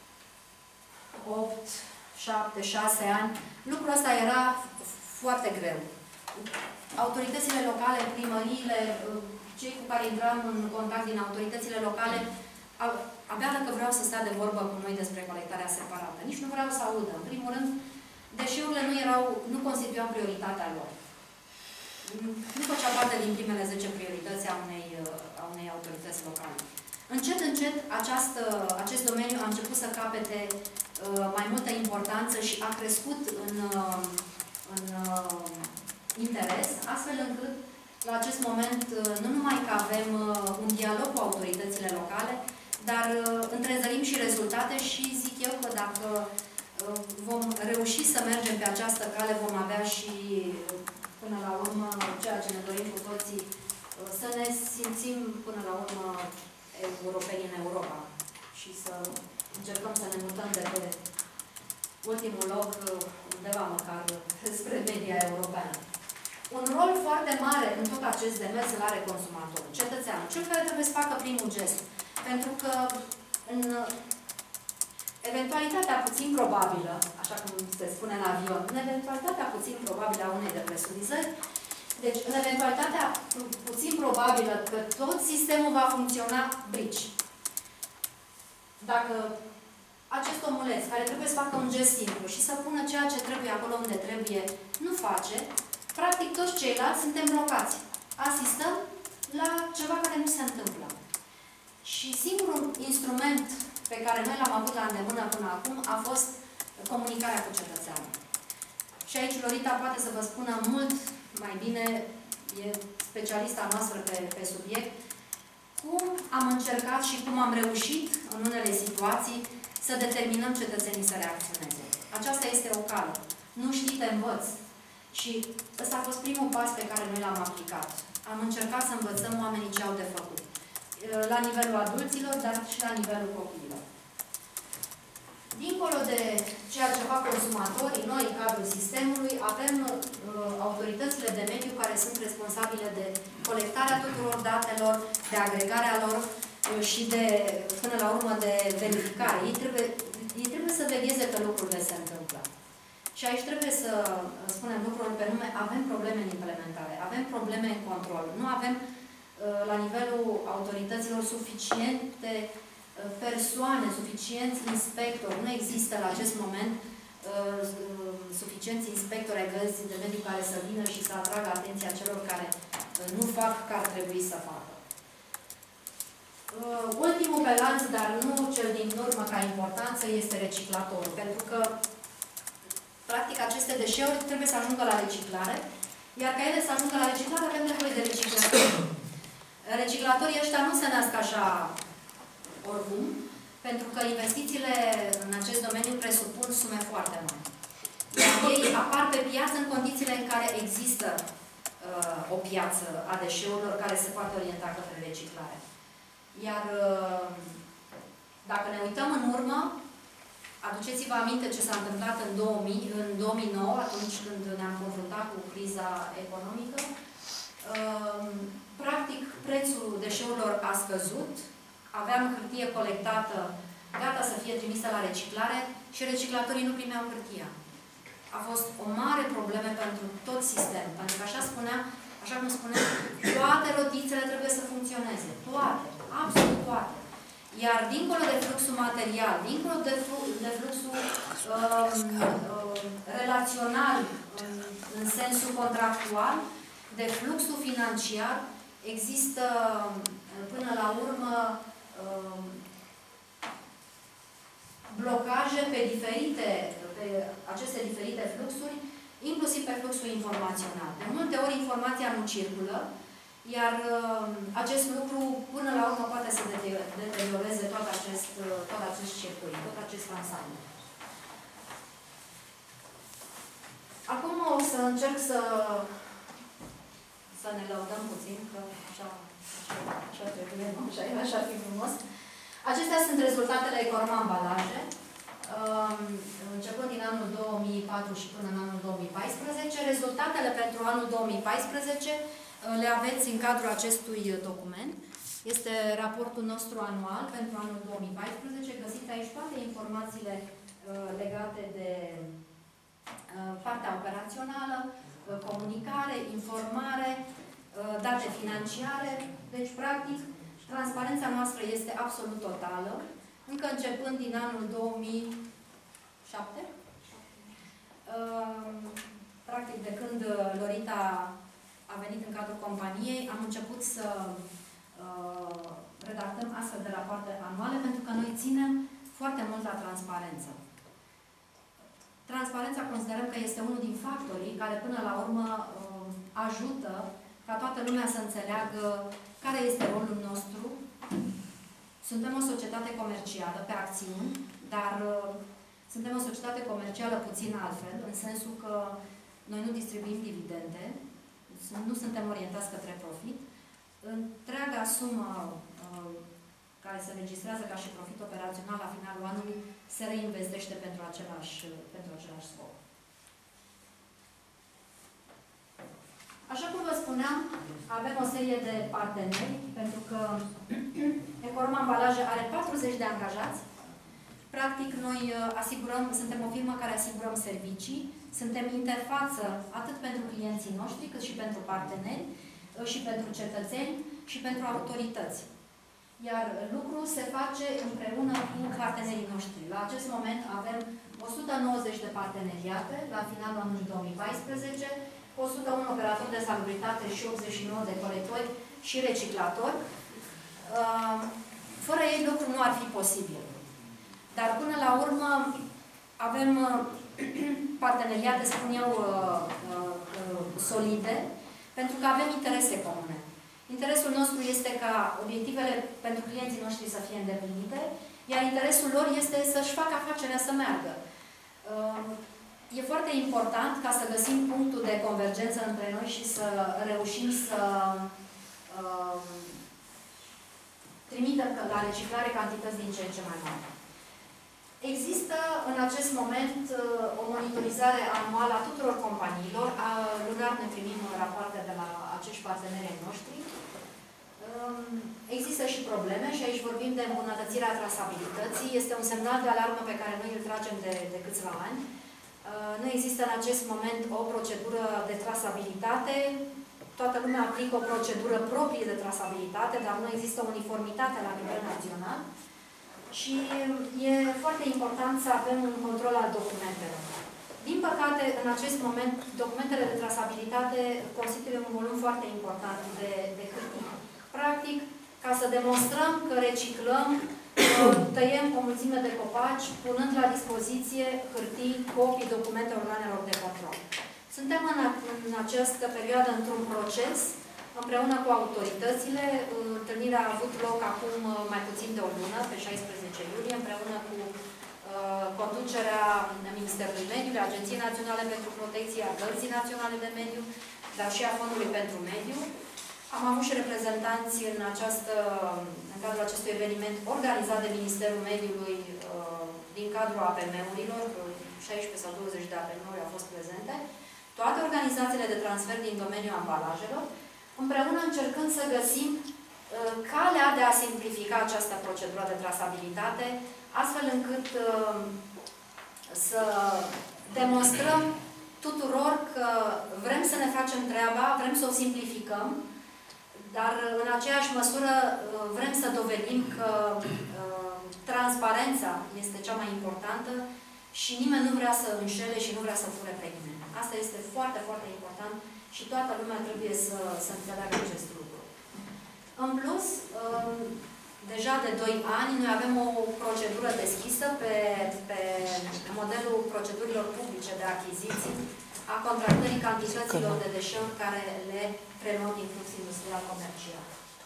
opt, șapte, șase ani, lucrul ăsta era foarte greu. Autoritățile locale, primăriile, cei cu care intram în contact din autoritățile locale, abia dacă vreau să stea de vorbă cu noi despre colectarea separată. Nici nu vreau să audă. În primul rând, deșeurile nu, erau, nu constituiau prioritatea lor. Nu făcea parte din primele zece priorități a unei, a unei autorități locale. Încet, încet, această, acest domeniu a început să capete uh, mai multă importanță și a crescut în, uh, în uh, interes, astfel încât, la acest moment, uh, nu numai că avem uh, un dialog cu autoritățile locale, dar uh, întrezărim și rezultate și zic eu că dacă uh, vom reuși să mergem pe această cale, vom avea și, uh, până la urmă, ceea ce ne dorim cu toții, uh, să ne simțim, până la urmă, europeni în Europa și să încercăm să ne mutăm de pe ultimul loc undeva măcar spre media europeană. Un rol foarte mare în tot acest demers îl are consumatorul, cetățeanul, cel care trebuie să facă primul gest. Pentru că în eventualitatea puțin probabilă, așa cum se spune în avion, în eventualitatea puțin probabilă a unei depresurizări, deci, în eventualitatea puțin probabilă că tot sistemul va funcționa brici. Dacă acest omuleț, care trebuie să facă un gest simplu și să pună ceea ce trebuie acolo unde trebuie, nu face, practic toți ceilalți suntem blocați. Asistăm la ceva care nu se întâmplă. Și singurul instrument pe care noi l-am avut la îndemână până acum a fost comunicarea cu cetățeanul. Și aici Lorita poate să vă spună mult mai bine, e specialista noastră pe, pe subiect, cum am încercat și cum am reușit în unele situații să determinăm cetățenii să reacționeze. Aceasta este o cală. Nu știi, te învăț. Și ăsta a fost primul pas pe care noi l-am aplicat. Am încercat să învățăm oamenii ce au de făcut. La nivelul adulților, dar și la nivelul copiilor. Dincolo de ceea ce fac consumatorii, noi, în cadrul sistemului, avem uh, autoritățile de mediu care sunt responsabile de colectarea tuturor datelor, de agregarea lor uh, și de, până la urmă, de verificare. Ei trebuie, ei trebuie să vegheze că lucrurile se întâmplă. Și aici trebuie să spunem lucrurile pe nume, avem probleme în implementare, avem probleme în control. Nu avem, uh, la nivelul autorităților, suficiente persoane, suficienți inspectori. Nu există la acest moment uh, suficienți inspectori ai găzii de mediu care să vină și să atragă atenția celor care uh, nu fac ca ar trebui să facă. Uh, ultimul pe lanț, dar nu cel din urmă ca importanță, este reciclatorul. Pentru că, practic, aceste deșeuri trebuie să ajungă la reciclare Iar ca ele să ajungă la reciclare, avem nevoie de reciclatori. Reciclatorii ăștia nu se nasc așa oricum, pentru că investițiile în acest domeniu presupun sume foarte mari. Iar ei apar pe piață în condițiile în care există uh, o piață a deșeurilor care se poate orienta către reciclare. Iar uh, dacă ne uităm în urmă, aduceți-vă aminte ce s-a întâmplat în două mii, în două mii nouă, atunci când ne-am confruntat cu criza economică. Uh, practic, prețul deșeurilor a scăzut, aveam hârtie colectată, gata să fie trimisă la reciclare și reciclatorii nu primeau hârtia. A fost o mare problemă pentru tot sistemul, pentru că așa spunea, așa cum spunea, toate rotițele trebuie să funcționeze. Toate, absolut toate. Iar dincolo de fluxul material, dincolo de, flu, de fluxul uh, uh, relațional, în, în sensul contractual, de fluxul financiar, există până la urmă uh, blocaje pe diferite, pe aceste diferite fluxuri, inclusiv pe fluxul informațional. De multe ori informația nu circulă, iar uh, acest lucru, până la urmă, poate să deterioreze tot acest, uh, tot acest circuit, tot acest ansamblu. Acum o să încerc să, să ne lăudăm puțin, că așa, așa, așa trebuie, nu? Așa, așa ar fi frumos. Acestea sunt rezultatele Ecorom Ambalaje, începând din anul două mii patru și până în anul două mii paisprezece. Rezultatele pentru anul două mii paisprezece le aveți în cadrul acestui document. Este raportul nostru anual pentru anul două mii paisprezece. Găsiți aici toate informațiile legate de partea operațională, comunicare, informare, date financiare. Deci, practic, transparența noastră este absolut totală, încă începând din anul două mii șapte. Practic, de când Lorita a venit în cadrul companiei, am început să redactăm astfel de rapoarte anuale, pentru că noi ținem foarte mult la transparență. Transparența considerăm că este unul din factorii care, până la urmă, ajută ca toată lumea să înțeleagă care este rolul nostru. Suntem o societate comercială pe acțiuni, dar uh, suntem o societate comercială puțin altfel, în sensul că noi nu distribuim dividende, nu suntem orientați către profit. Întreaga sumă uh, care se registrează ca și profit operațional la finalul anului se reinvestește pentru același, pentru același scop. Așa cum vă spuneam, avem o serie de parteneri, pentru că Ecorom Ambalaje are patruzeci de angajați. Practic, noi asigurăm, suntem o firmă care asigurăm servicii, suntem interfață atât pentru clienții noștri, cât și pentru parteneri, și pentru cetățeni, și pentru autorități. Iar lucrul se face împreună cu partenerii noștri. La acest moment avem o sută nouăzeci de parteneriate, la finalul anului două mii paisprezece, o sută unu operatori de salubritate și optzeci și nouă de colectori și reciclatori. Fără ei lucrul nu ar fi posibil. Dar până la urmă avem parteneriate, spun eu, solide, pentru că avem interese comune. Interesul nostru este ca obiectivele pentru clienții noștri să fie îndeplinite, iar interesul lor este să-și facă afacerea să meargă. E foarte important ca să găsim punctul de convergență între noi și să reușim să uh, trimitem la reciclare cantități din ce în ce mai mari. Există în acest moment o monitorizare anuală a tuturor companiilor. Lunar ne primim rapoarte de la acești parteneri noștri. Există și probleme și aici vorbim de îmbunătățirea trasabilității. Este un semnal de alarmă pe care noi îl tragem de, de câțiva ani. Nu există în acest moment o procedură de trasabilitate. Toată lumea aplică o procedură proprie de trasabilitate, dar nu există uniformitate la nivel național. Și e foarte important să avem un control al documentelor. Din păcate, în acest moment, documentele de trasabilitate constituie un volum foarte important de, de hârtii. Practic, ca să demonstrăm că reciclăm, tăiem o mulțime de copaci, punând la dispoziție hârtii, copii, documente organelor de control. Suntem în, în această perioadă într-un proces, împreună cu autoritățile. Întâlnirea a avut loc acum mai puțin de o lună, pe șaisprezece iulie, împreună cu uh, conducerea Ministerului Mediului, Agenției Naționale pentru Protecție, a Gărzii Naționale de Mediu, dar și a Fondului pentru Mediu. Am avut și reprezentanți în, această, în cadrul acestui eveniment organizat de Ministerul Mediului uh, din cadrul A P M-urilor, șaisprezece sau douăzeci de A P M-uri au fost prezente, toate organizațiile de transfer din domeniul ambalajelor, împreună încercând să găsim uh, calea de a simplifica această procedură de trasabilitate, astfel încât uh, să demonstrăm tuturor că vrem să ne facem treaba, vrem să o simplificăm, dar în aceeași măsură uh, vrem să dovedim că uh, transparența este cea mai importantă și nimeni nu vrea să înșele și nu vrea să fure pe nimeni. Asta este foarte, foarte important și toată lumea trebuie să, să înțeleagă acest lucru. În plus, deja de doi ani, noi avem o procedură deschisă pe, pe modelul procedurilor publice de achiziții a contractării cantităților de deșeuri care le preluăm din flux industrial comercial.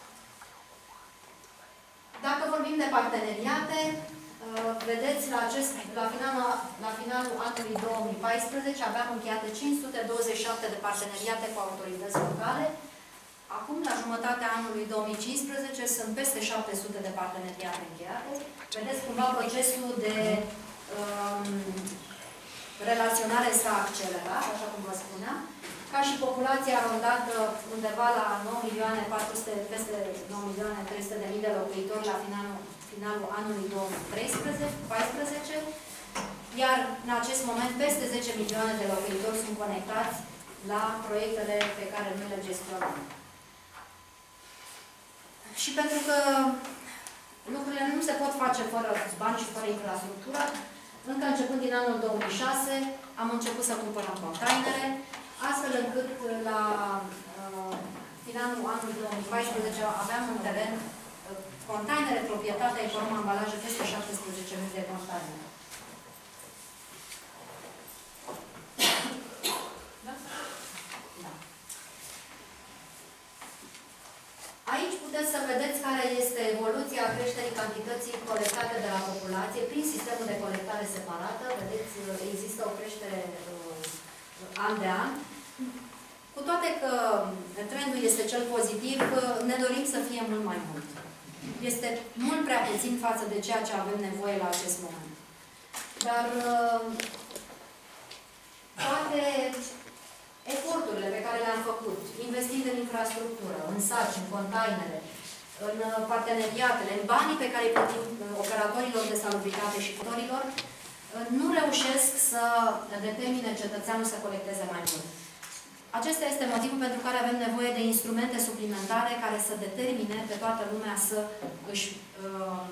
Dacă vorbim de parteneriate, vedeți, la, acest, la, finalul, la finalul anului două mii paisprezece aveam încheiate cinci sute douăzeci și șapte de parteneriate cu autorități locale. Acum, la jumătatea anului două mii cincisprezece, sunt peste șapte sute de parteneriate încheiate. Vedeți cumva procesul de um, relaționare s-a accelerat, așa cum vă spuneam, ca și populația rondată undeva la nouă milioane patru sute, peste nouă milioane trei sute de mii de locuitori la finalul finalul anului două mii paisprezece, iar în acest moment peste zece milioane de locuitori sunt conectați la proiectele pe care noi le gestionăm. Și pentru că lucrurile nu se pot face fără bani și fără infrastructură, încă începând din anul două mii șase am început să cumpărăm containere, astfel încât la uh, finalul anului două mii paisprezece aveam în teren containere, proprietatea, Ecorom Ambalaje, peste șaptesprezece mii de containere. Da? Da. Aici puteți să vedeți care este evoluția creșterii cantității colectate de la populație prin sistemul de colectare separată. Vedeți, există o creștere uh, an de an. Cu toate că trendul este cel pozitiv, ne dorim să fie mult mai mult. Este mult prea puțin față de ceea ce avem nevoie la acest moment. Dar toate eforturile pe care le-am făcut, investind în infrastructură, în saci, în containere, în parteneriatele, în banii pe care îi plătim operatorilor de salubritate și tutorilor, nu reușesc să determine cetățeanul să colecteze mai mult. Acesta este motivul pentru care avem nevoie de instrumente suplimentare care să determine pe toată lumea să își uh,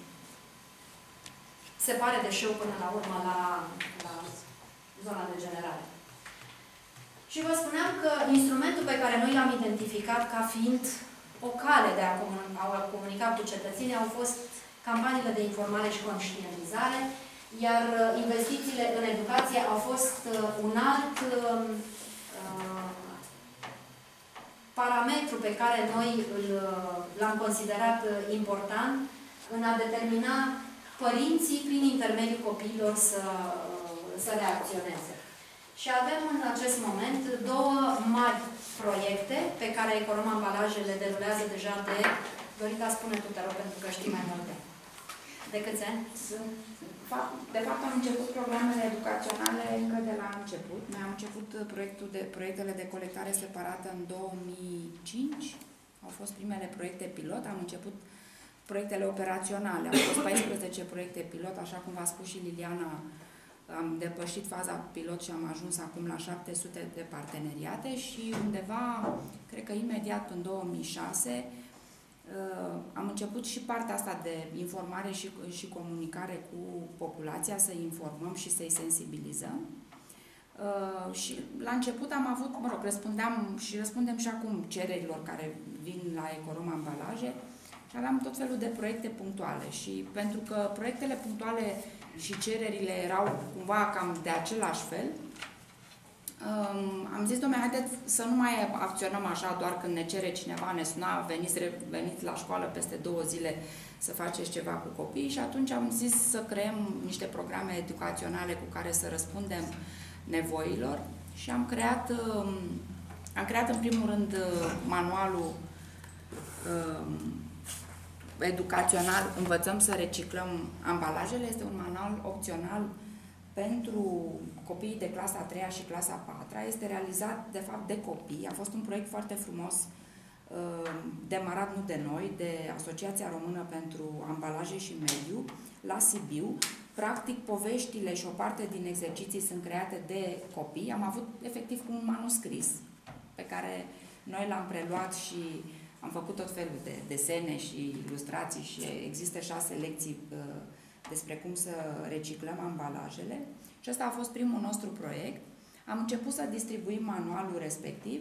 separe deșeul până la urmă la, la zona de generare. Și vă spuneam că instrumentul pe care noi l-am identificat ca fiind o cale de a comunica, a comunica cu cetățenii au fost campaniile de informare și conștientizare, iar investițiile în educație au fost un alt parametru pe care noi l-am considerat important în a determina părinții, prin intermediul copiilor, să, să reacționeze. Și avem în acest moment două mari proiecte pe care Ecorom Ambalaje le derulează deja de... Dorita, spune tu, te rog, pentru că știi mai multe. De câți ani? De fapt, am început programele educaționale încă de la început. Noi am început proiectul de, proiectele de colectare separată în două mii cinci. Au fost primele proiecte pilot. Am început proiectele operaționale. Au fost paisprezece proiecte pilot, așa cum v-a spus și Liliana. Am depășit faza pilot și am ajuns acum la șapte sute de parteneriate și undeva, cred că imediat în două mii șase, Uh, am început și partea asta de informare și, și comunicare cu populația, să informăm și să-i sensibilizăm. Uh, și la început am avut, mă rog, răspundeam și răspundem și acum cererilor care vin la Ecorom Ambalaje și aveam tot felul de proiecte punctuale. Și pentru că proiectele punctuale și cererile erau cumva cam de același fel, Um, am zis, dom'le, haideți să nu mai acționăm așa doar când ne cere cineva, ne suna, veniți, veniți la școală peste două zile să faceți ceva cu copiii și atunci am zis să creăm niște programe educaționale cu care să răspundem nevoilor și am creat, um, am creat în primul rând manualul um, educațional Învățăm să reciclăm ambalajele. Este un manual opțional pentru copiii de clasa a treia și clasa a patra. Este realizat, de fapt, de copii. A fost un proiect foarte frumos, demarat nu de noi, de Asociația Română pentru Ambalaje și Mediu, la Sibiu. Practic, poveștile și o parte din exerciții sunt create de copii. Am avut, efectiv, un manuscris pe care noi l-am preluat și am făcut tot felul de desene și ilustrații și există șase lecții despre cum să reciclăm ambalajele. Și ăsta a fost primul nostru proiect. Am început să distribuim manualul respectiv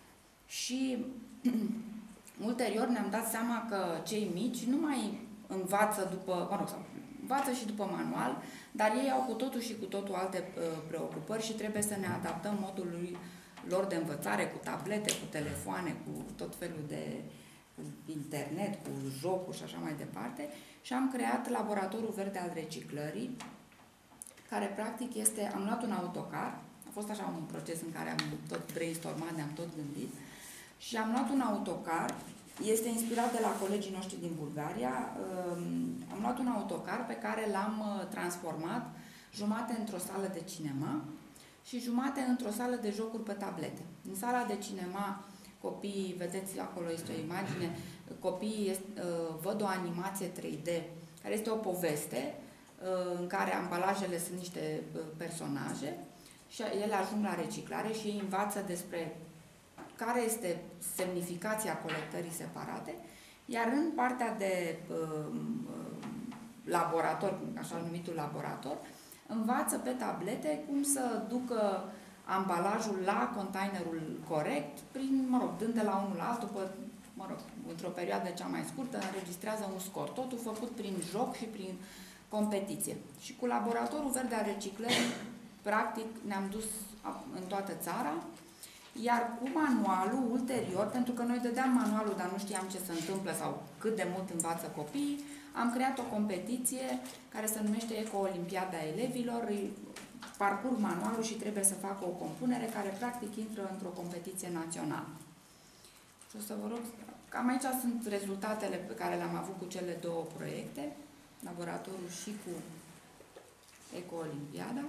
și ulterior ne-am dat seama că cei mici nu mai învață după, mă rog, sau învață și după manual, dar ei au cu totul și cu totul alte uh, preocupări și trebuie să ne adaptăm modului lor de învățare, cu tablete, cu telefoane, cu tot felul de cu internet, cu jocuri și așa mai departe. Și am creat Laboratorul Verde al Reciclării, care practic este, am luat un autocar, a fost așa un proces în care am tot brainstormat, ne-am tot gândit, și am luat un autocar, este inspirat de la colegii noștri din Bulgaria, am luat un autocar pe care l-am transformat jumate într-o sală de cinema și jumate într-o sală de jocuri pe tablete. În sala de cinema, copiii, vedeți acolo este o imagine, copiii este, văd o animație trei D, care este o poveste în care ambalajele sunt niște personaje și ele ajung la reciclare și ei învață despre care este semnificația colectării separate, iar în partea de uh, laborator, așa numitul laborator, învață pe tablete cum să ducă ambalajul la containerul corect, prin, mă rog, dând de la unul la altul, pe, mă rog, într-o perioadă cea mai scurtă, înregistrează un scor. Totul făcut prin joc și prin competiție. Și cu Laboratorul Verde al Reciclării, practic, ne-am dus în toată țara, iar cu manualul, ulterior, pentru că noi dădeam manualul, dar nu știam ce se întâmplă sau cât de mult învață copiii, am creat o competiție care se numește Eco-Olimpiada Elevilor, parcurg manualul și trebuie să facă o compunere care practic intră într-o competiție națională. Și o să vă rog, cam aici sunt rezultatele pe care le-am avut cu cele două proiecte, laboratorul și cu Eco-Olimpiada.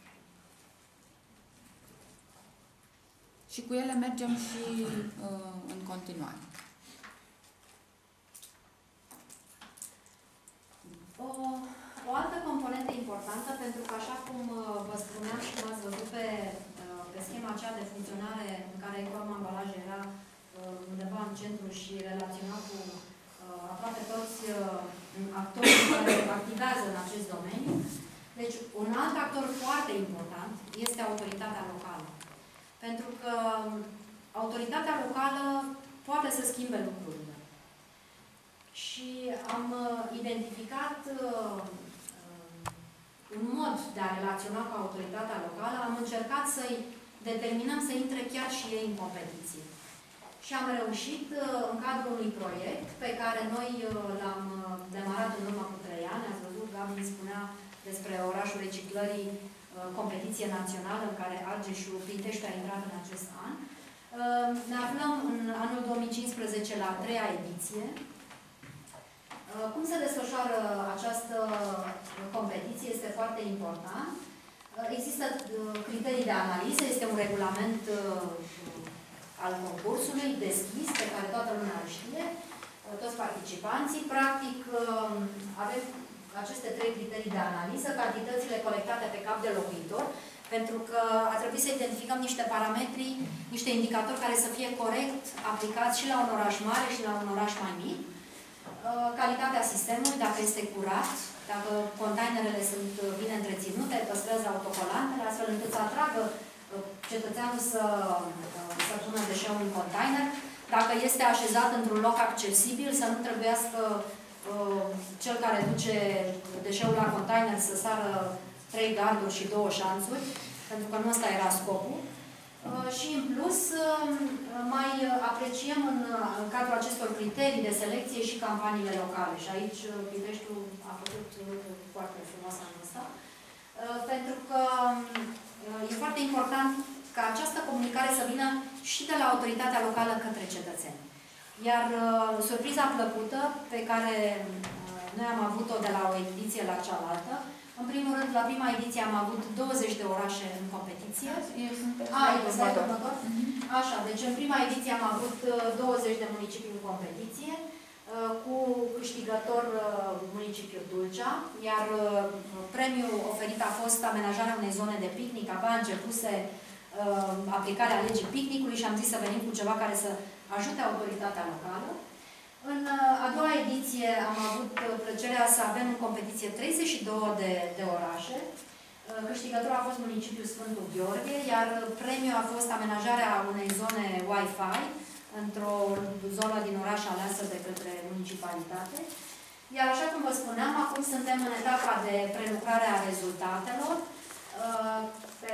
Și cu ele mergem și uh, în continuare. O, o altă componentă importantă, pentru că așa cum uh, vă spuneam și v-ați văzut pe, uh, pe schema aceea de funcționare în care Ecoam Ambalaje era uh, undeva în centru și relaționat cu uh, aproape toți uh, actorii care activează în acest domeniu. Deci, un alt actor foarte important este autoritatea locală. Pentru că autoritatea locală poate să schimbe lucrurile. Și am identificat uh, un mod de a relaționa cu autoritatea locală, am încercat să-i determinăm să intre chiar și ei în competiție. Și am reușit uh, în cadrul unui proiect pe care noi uh, l-am demarat în urmă cu trei ani. Ați văzut, Gabi spunea despre orașul reciclării, competiție națională în care Argeșul, Pitești a intrat în acest an. Ne aflăm în anul două mii cincisprezece la a treia ediție. Cum se desfășoară această competiție este foarte important. Există criterii de analiză, este un regulament al concursului deschis, pe care toată lumea îl știe, toți participanții. Practic, avem aceste trei criterii de analiză, cantitățile colectate pe cap de locuitor, pentru că a trebuit să identificăm niște parametri, niște indicatori care să fie corect aplicați și la un oraș mare și la un oraș mai mic. Calitatea sistemului, dacă este curat, dacă containerele sunt bine întreținute, păstrează autocolantele, astfel încât să atragă cetățeanul să, să pună deșeul în container. Dacă este așezat într-un loc accesibil, să nu trebuiască cel care duce deșeul la container să sară trei garduri și două șanțuri, pentru că nu ăsta era scopul. Și în plus, mai apreciem în, în cadrul acestor criterii de selecție și campaniile locale. Și aici Piteștiul a făcut foarte frumos anul ăsta. Pentru că e foarte important ca această comunicare să vină și de la autoritatea locală către cetățeni. Iar surpriza plăcută pe care noi am avut-o de la o ediție la cealaltă, în primul rând, la prima ediție am avut douăzeci de orașe în competiție. Eu sunt pe A, este următor? Așa, deci în prima ediție am avut douăzeci de municipii în competiție, cu câștigător municipiul Dulcea, iar premiul oferit a fost amenajarea unei zone de picnic. Abia începuse aplicarea legii picnicului și am zis să venim cu ceva care să ajute autoritatea locală. În a doua ediție am avut plăcerea să avem în competiție treizeci și două de, de orașe. Câștigătorul a fost municipiul Sfântul Gheorghe, iar premiul a fost amenajarea unei zone Wi-Fi într-o zonă din oraș aleasă de către municipalitate. Iar așa cum vă spuneam, acum suntem în etapa de prelucrare a rezultatelor. Pe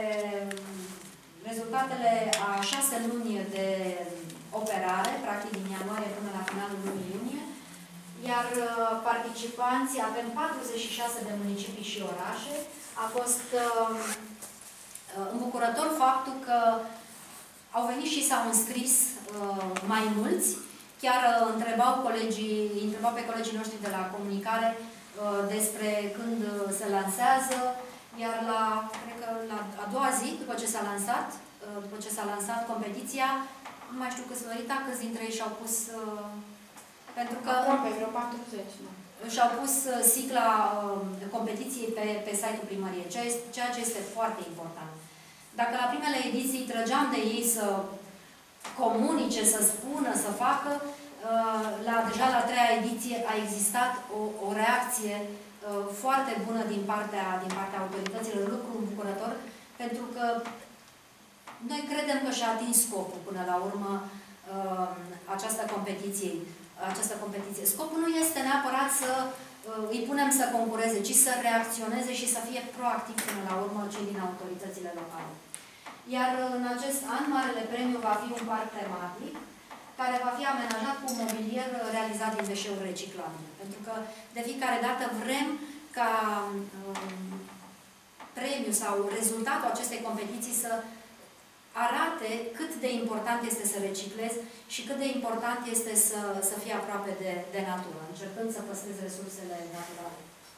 rezultatele a șase luni de operare, practic din ianuarie până la finalul lunii iunie, iar participanții, avem patruzeci și șase de municipii și orașe. A fost uh, îmbucurător faptul că au venit și s-au înscris uh, mai mulți. Chiar uh, întrebau, colegii, întrebau pe colegii noștri de la comunicare uh, despre când uh, se lansează, iar la, cred că la a doua zi, după ce s-a lansat, uh, după ce s-a lansat competiția, nu mai știu câți lărita, câți dintre ei și-au pus, uh, pentru că aproape vreo patruzeci, nu? Și-au pus sigla uh, competiției pe, pe site-ul primăriei, ceea, ceea ce este foarte important. Dacă la primele ediții trăgeam de ei să comunice, să spună, să facă, uh, la, deja la a treia ediție a existat o, o reacție uh, foarte bună din partea, din partea autorităților, lucru îmbucurător, pentru că noi credem că și-a atins scopul până la urmă uh, această competiție. această competiție. Scopul nu este neapărat să uh, îi punem să concureze, ci să reacționeze și să fie proactiv până la urmă cei din autoritățile locale. Iar în acest an, Marele Premiu va fi un parc tematic, care va fi amenajat cu mobilier realizat din deșeuri reciclabile. Pentru că de fiecare dată vrem ca um, premiu sau rezultatul acestei competiții să arate cât de important este să reciclezi și cât de important este să, să fii aproape de, de natură, încercând să păstrezi resursele naturale.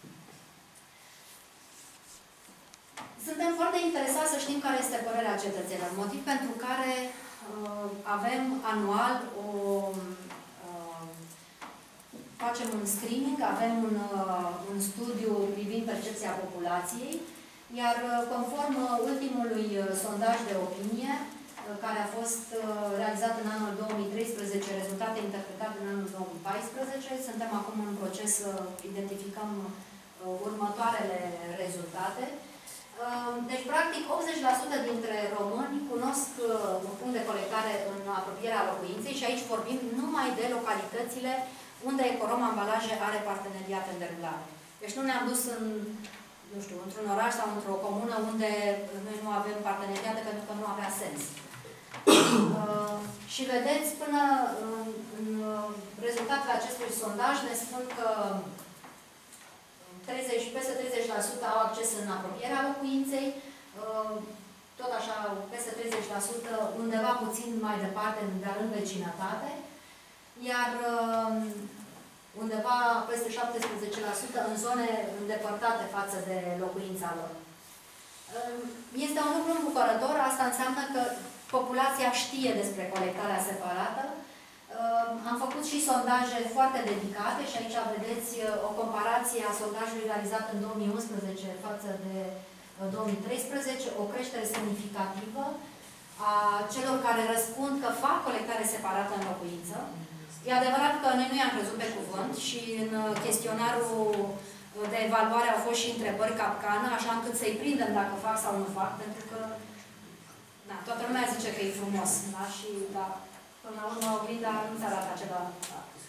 Suntem foarte interesați să știm care este părerea cetățenilor, motiv pentru care uh, avem anual o... Uh, facem un screening, avem un, uh, un studiu privind percepția populației, iar conform ultimului sondaj de opinie, care a fost realizat în anul două mii treisprezece, rezultate interpretate în anul două mii paisprezece, suntem acum în proces să identificăm următoarele rezultate. Deci, practic, optzeci la sută dintre români cunosc un punct de colectare în apropierea locuinței și aici vorbim numai de localitățile unde Ecorom Ambalaje are parteneriat în derulare. Deci nu ne-am dus în nu știu, într-un oraș sau într-o comună unde noi nu avem parteneriate pentru că nu avea sens. uh, și vedeți, până în, în rezultatele acestui sondaj ne spun că treizeci, peste treizeci la sută au acces în apropierea locuinței, uh, tot așa, peste treizeci la sută undeva puțin mai departe, dar în vecinătate, iar uh, undeva peste șaptesprezece la sută în zone îndepărtate față de locuința lor. Este un lucru îmbucurător, asta înseamnă că populația știe despre colectarea separată. Am făcut și sondaje foarte dedicate și aici vedeți o comparație a sondajului realizat în două mii unsprezece față de două mii treisprezece, o creștere semnificativă a celor care răspund că fac colectare separată în locuință. E adevărat că noi nu i-am crezut pe cuvânt și în chestionarul de evaluare au fost și întrebări capcană, așa încât să-i prindem dacă fac sau nu fac, pentru că na, toată lumea zice că e frumos, da? Și da, până la urmă oglinda nu ți arată acela,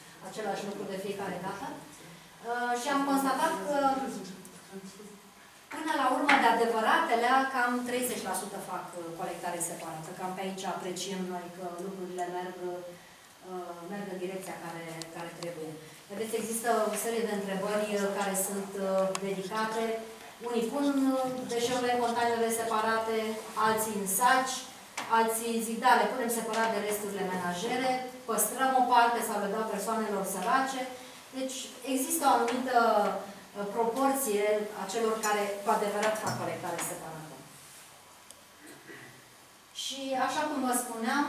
același lucru de fiecare dată. Uh, și am constatat că Până la urmă, de adevăratele, cam treizeci la sută fac colectare separată. Cam pe aici apreciem noi că lucrurile merg, merg în direcția care, care trebuie. Vedeți, există o serie de întrebări care sunt dedicate. Unii pun deșeurile în containere separate, alții în saci, alții zic, da, le punem separat de resturile menajere, păstrăm o parte sau le dau persoanelor sărace. Deci există o anumită proporție a celor care cu adevărat fac colectare separată. Și așa cum vă spuneam,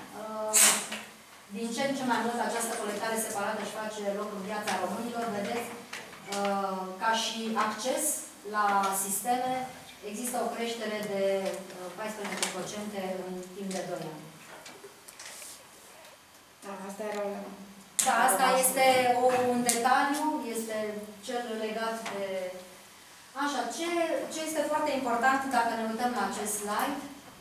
din ce în ce mai mult această colectare separată își face loc în viața românilor, vedeți, ca și acces la sisteme, există o creștere de paisprezece la sută în timp de doi ani. Da, asta era o... Da, asta este un detaliu, este cel legat de... Așa, ce, ce este foarte important dacă ne uităm la acest slide,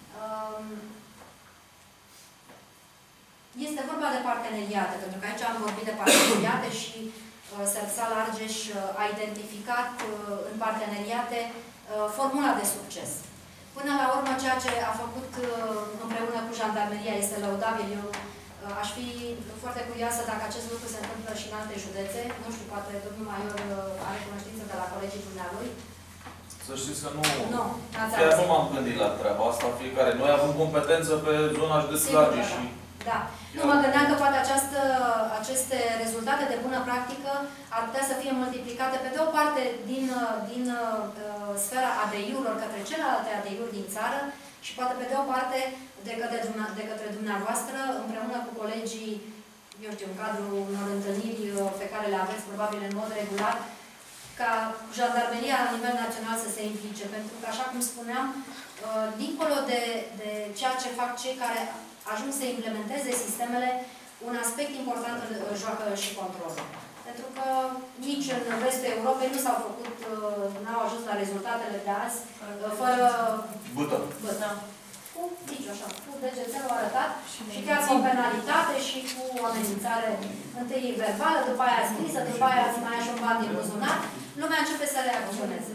este vorba de parteneriate, pentru că aici am vorbit de parteneriate și Sersal Argeș a identificat în parteneriate formula de succes. Până la urmă, ceea ce a făcut împreună cu jandarmeria este lăudabil. Eu aș fi foarte curioasă dacă acest lucru se întâmplă și în alte județe. Nu știu, poate domnul Maior are cunoștință de la colegii dumnealui. Să știți că nu... Nu, chiar nu m-am gândit la treaba asta fiecare. Noi avem competență pe zona județului Argeș și... Da. Nu mă gândeam că poate această, aceste rezultate de bună practică ar putea să fie multiplicate pe de o parte din, din uh, sfera A D I-urilor către celelalte A D I-uri din țară și poate pe de o parte de către, de către dumneavoastră, împreună cu colegii, eu știu, în cadrul unor întâlniri pe care le aveți probabil în mod regulat, ca jandarmeria la nivel național să se implice. Pentru că, așa cum spuneam, uh, dincolo de, de ceea ce fac cei care ajung să implementeze sistemele, un aspect important îl joacă și controlul. Pentru că nici în vestul Europei nu s-au făcut, n-au ajuns la rezultatele de azi, fără Bătă. Bătă. Cu, nici așa, cu degețelul arătat și chiar cu o penalitate și cu o amenințare întâi verbală, după aia scrisă, după aia îți mai așa un ban din buzunar, lumea începe să reacționeze.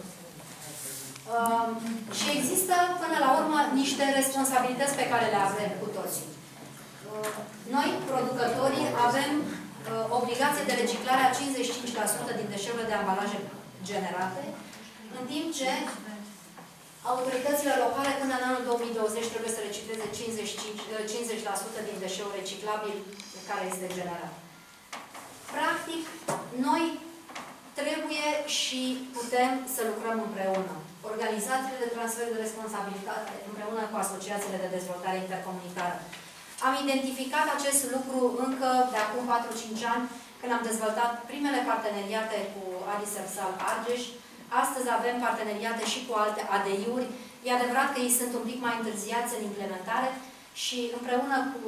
Uh, și există, până la urmă, niște responsabilități pe care le avem cu toții. Uh, noi, producătorii, avem uh, obligație de reciclare a cincizeci și cinci la sută din deșeurile de ambalaje generate, în timp ce autoritățile locale până în anul două mii douăzeci trebuie să recicleze cincizeci la sută din deșeul reciclabil care este generat. Practic, noi trebuie și putem să lucrăm împreună. Organizațiile de transfer de responsabilitate împreună cu asociațiile de dezvoltare intercomunitară. Am identificat acest lucru încă de acum patru cinci ani, când am dezvoltat primele parteneriate cu Adi Sersal Argeș. Astăzi avem parteneriate și cu alte A D I-uri. E adevărat că ei sunt un pic mai întârziați în implementare și împreună cu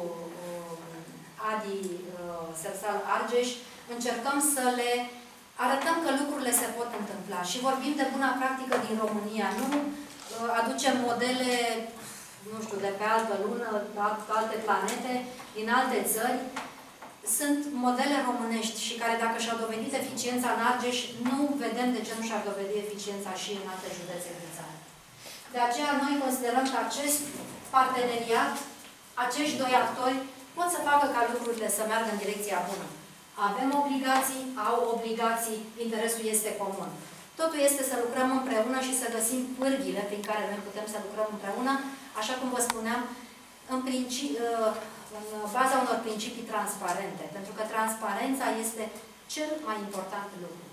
Adi Sersal Argeș încercăm să le arătăm că lucrurile se pot întâmpla și vorbim de buna practică din România. Nu aducem modele, nu știu, de pe altă lună, pe alte planete, din alte țări. Sunt modele românești și care, dacă și-au dovedit eficiența în Argeș, nu vedem de ce nu și-ar dovedi eficiența și în alte județe din țară. De aceea, noi considerăm că acest parteneriat, acești doi actori, pot să facă ca lucrurile să meargă în direcția bună. Avem obligații, au obligații, interesul este comun. Totul este să lucrăm împreună și să găsim pârghile prin care noi putem să lucrăm împreună, așa cum vă spuneam, în, în baza unor principii transparente, pentru că transparența este cel mai important lucru.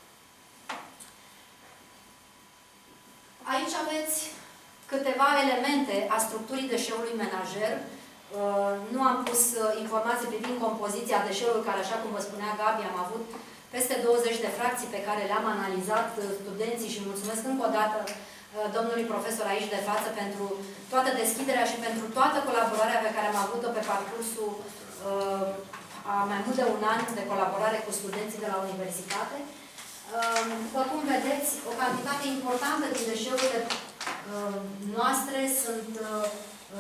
Aici aveți câteva elemente a structurii deșeului menajer. Nu am pus informații privind compoziția deșeului, care, așa cum vă spunea Gabi, am avut peste douăzeci de fracții pe care le-am analizat studenții și mulțumesc încă o dată domnului profesor aici de față pentru toată deschiderea și pentru toată colaborarea pe care am avut-o pe parcursul a mai mult de un an de colaborare cu studenții de la universitate. După cum vedeți, o cantitate importantă din deșeurile noastre sunt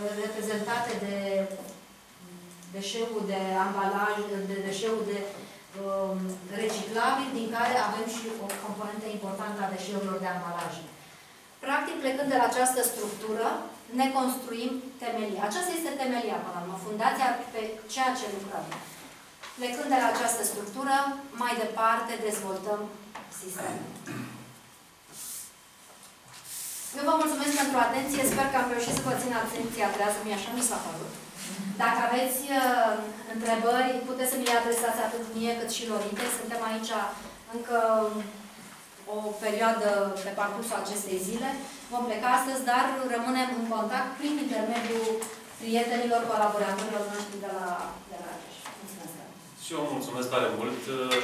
reprezentate de deșeul de ambalaj, de deșeul de um, reciclabil, din care avem și o componentă importantă a deșeurilor de ambalaje. Practic, plecând de la această structură, ne construim temelia. Aceasta este temelia, până la urmă, fundația pe ceea ce lucrăm. Plecând de la această structură, mai departe dezvoltăm sistemul. Eu vă mulțumesc pentru atenție, sper că am reușit să vă țin atenția trează, mie așa mi s-a părut. Dacă aveți uh, întrebări, puteți să mi le adresați atât mie cât și Lorite. Suntem aici încă o perioadă pe parcursul acestei zile. Vom pleca astăzi, dar rămânem în contact prin intermediul prietenilor, colaboratorilor noștri de la, de la Raceș. Mulțumesc! Și eu mulțumesc tare mult.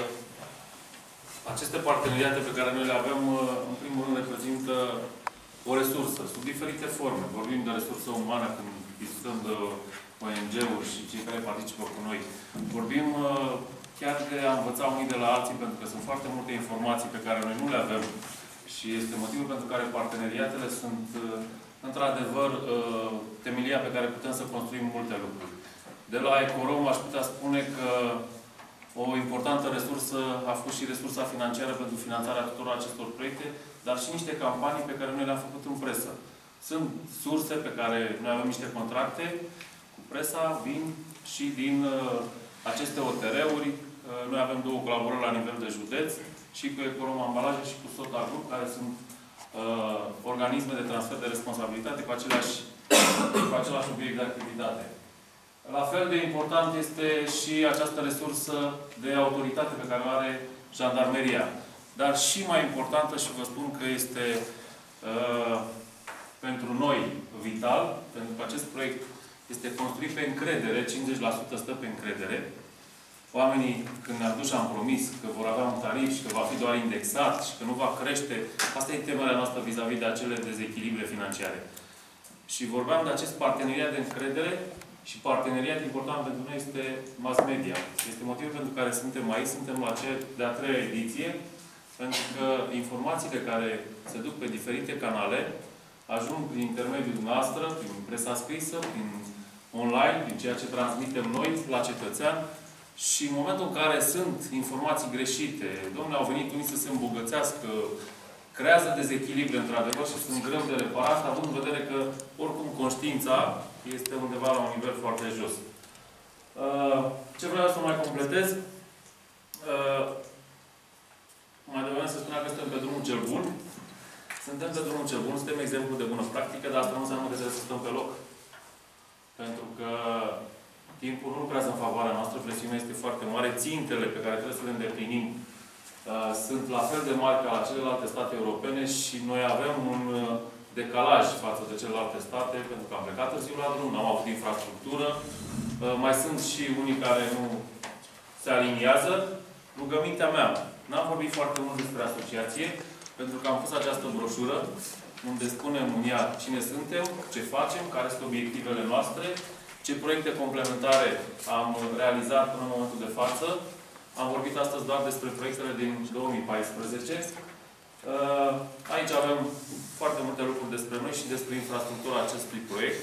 Aceste parteneriate pe care noi le avem, în primul rând, reprezintă o resursă, sub diferite forme. Vorbim de resursă umană când discutăm de O N G-uri și cei care participă cu noi. Vorbim chiar de a învăța unii de la alții, pentru că sunt foarte multe informații pe care noi nu le avem și este motivul pentru care parteneriatele sunt, într-adevăr, temelia pe care putem să construim multe lucruri. De la Ecorom aș putea spune că o importantă resursă a fost și resursa financiară pentru finanțarea tuturor acestor proiecte, dar și niște campanii pe care noi le-am făcut în presă. Sunt surse pe care noi avem niște contracte cu presa, vin și din uh, aceste O T R-uri. Uh, noi avem două colaborări la nivel de județ, și cu Ecorom Ambalaje și cu Sota Group, care sunt uh, organisme de transfer de responsabilitate cu, aceleași, cu același obiect de activitate. La fel de important este și această resursă de autoritate pe care o are Jandarmeria. Dar și mai importantă, și vă spun că este uh, pentru noi vital, pentru că acest proiect este construit pe încredere, cincizeci la sută stă pe încredere. Oamenii, când ne-am dus și am promis că vor avea un tarif și că va fi doar indexat și că nu va crește, asta e temerea noastră vis-a-vis de acele dezechilibre financiare. Și vorbeam de acest parteneriat de încredere și parteneriat important pentru noi este mass media. Este motivul pentru care suntem aici, suntem la cea de-a treia ediție, pentru că informațiile care se duc pe diferite canale ajung prin intermediul noastră, prin presa scrisă, prin online, prin ceea ce transmitem noi la cetățean. Și în momentul în care sunt informații greșite, domnule, au venit unii să se îmbogățească, creează dezechilibre, într-adevăr, și sunt greu de reparat, având în vedere că, oricum, conștiința este undeva la un nivel foarte jos. Ce vreau să mai completez? Mai devreme să spunea că suntem pe drumul cel bun. Suntem pe drumul cel bun, suntem exemplu de bună practică, dar asta nu înseamnă că trebuie să stăm pe loc. Pentru că timpul nu lucrează în favoarea noastră, presiunea este foarte mare, țintele pe care trebuie să le îndeplinim uh, sunt la fel de mari ca la celelalte state europene și noi avem un uh, decalaj față de celelalte state, pentru că am plecat târziu la drum, n-am avut infrastructură, uh, mai sunt și unii care nu se aliniază. Rugămintea mea, n-am vorbit foarte mult despre asociație, pentru că am pus această broșură, unde spunem în ea cine suntem, ce facem, care sunt obiectivele noastre, ce proiecte complementare am realizat până în momentul de față. Am vorbit astăzi doar despre proiectele din două mii paisprezece. Aici avem foarte multe lucruri despre noi și despre infrastructura acestui proiect.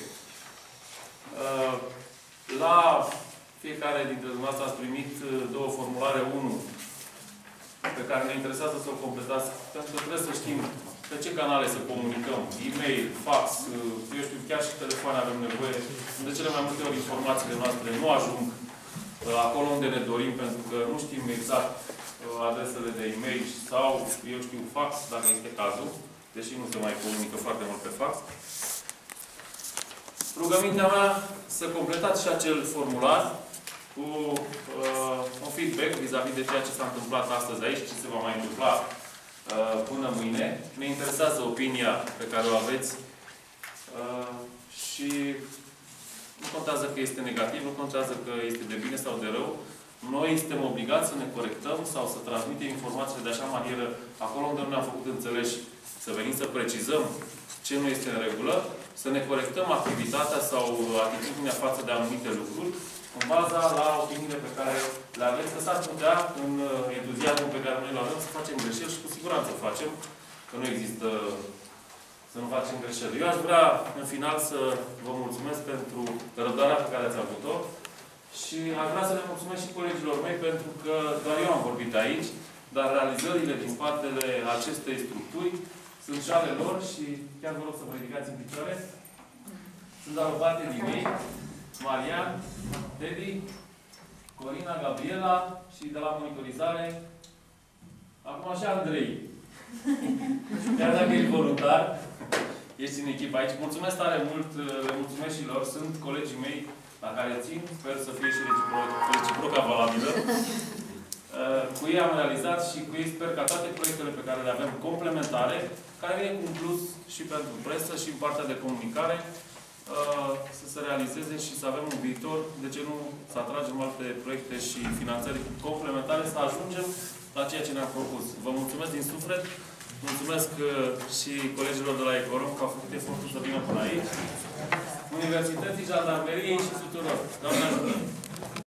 La fiecare dintre dumneavoastră ați primit două formulare. Unul pe care ne interesează să o completați, pentru că trebuie să știm pe ce canale să comunicăm, e-mail, fax, eu știu, chiar și telefoane avem nevoie. De cele mai multe ori informațiile noastre nu ajung acolo unde ne dorim, pentru că nu știm exact adresele de e-mail sau, eu știu, fax, dacă este cazul, deși nu se mai comunică foarte mult pe fax. Rugămintea mea să completați și acel formular cu uh, un feedback vis-a-vis de ceea ce s-a întâmplat astăzi aici, ce se va mai întâmpla uh, până mâine. Ne interesează opinia pe care o aveți uh, și nu contează că este negativ, nu contează că este de bine sau de rău. Noi suntem obligați să ne corectăm sau să transmitem informațiile de așa manieră, acolo unde nu ne-am făcut înțeleși, să venim să precizăm ce nu este în regulă, să ne corectăm activitatea sau atitudinea față de anumite lucruri, în baza la opiniile pe care le aveți, că s-ar putea, în entuziasmul pe care noi îl avem, să facem greșeli și cu siguranță facem, că nu există să nu facem greșeli. Eu aș vrea, în final, să vă mulțumesc pentru răbdarea pe care ați avut-o Și aș vrea să le mulțumesc și colegilor mei, pentru că doar eu am vorbit aici, dar realizările din spatele acestei structuri sunt și ale lor și chiar vă rog să vă ridicați în picioare. Sunt alocate din ei, Marian, Teddy, Corina, Gabriela și de la monitorizare, acum așa Andrei. Chiar dacă e voluntar, ești în echipă aici. Mulțumesc tare mult, le mulțumesc și lor. Sunt colegii mei la care țin. Sper să fie și reciproca valabilă. Cu ei am realizat și cu ei sper ca toate proiectele pe care le avem complementare, care vine cu un plus și pentru presă și în partea de comunicare, să se realizeze și să avem un viitor, de ce nu să atragem alte proiecte și finanțări complementare, să ajungem la ceea ce ne-am propus. Vă mulțumesc din suflet, mulțumesc și colegilor de la Ecorom că au făcut efortul să vină până aici, Universității, Jandarmeriei și tuturor. Doamne ajută!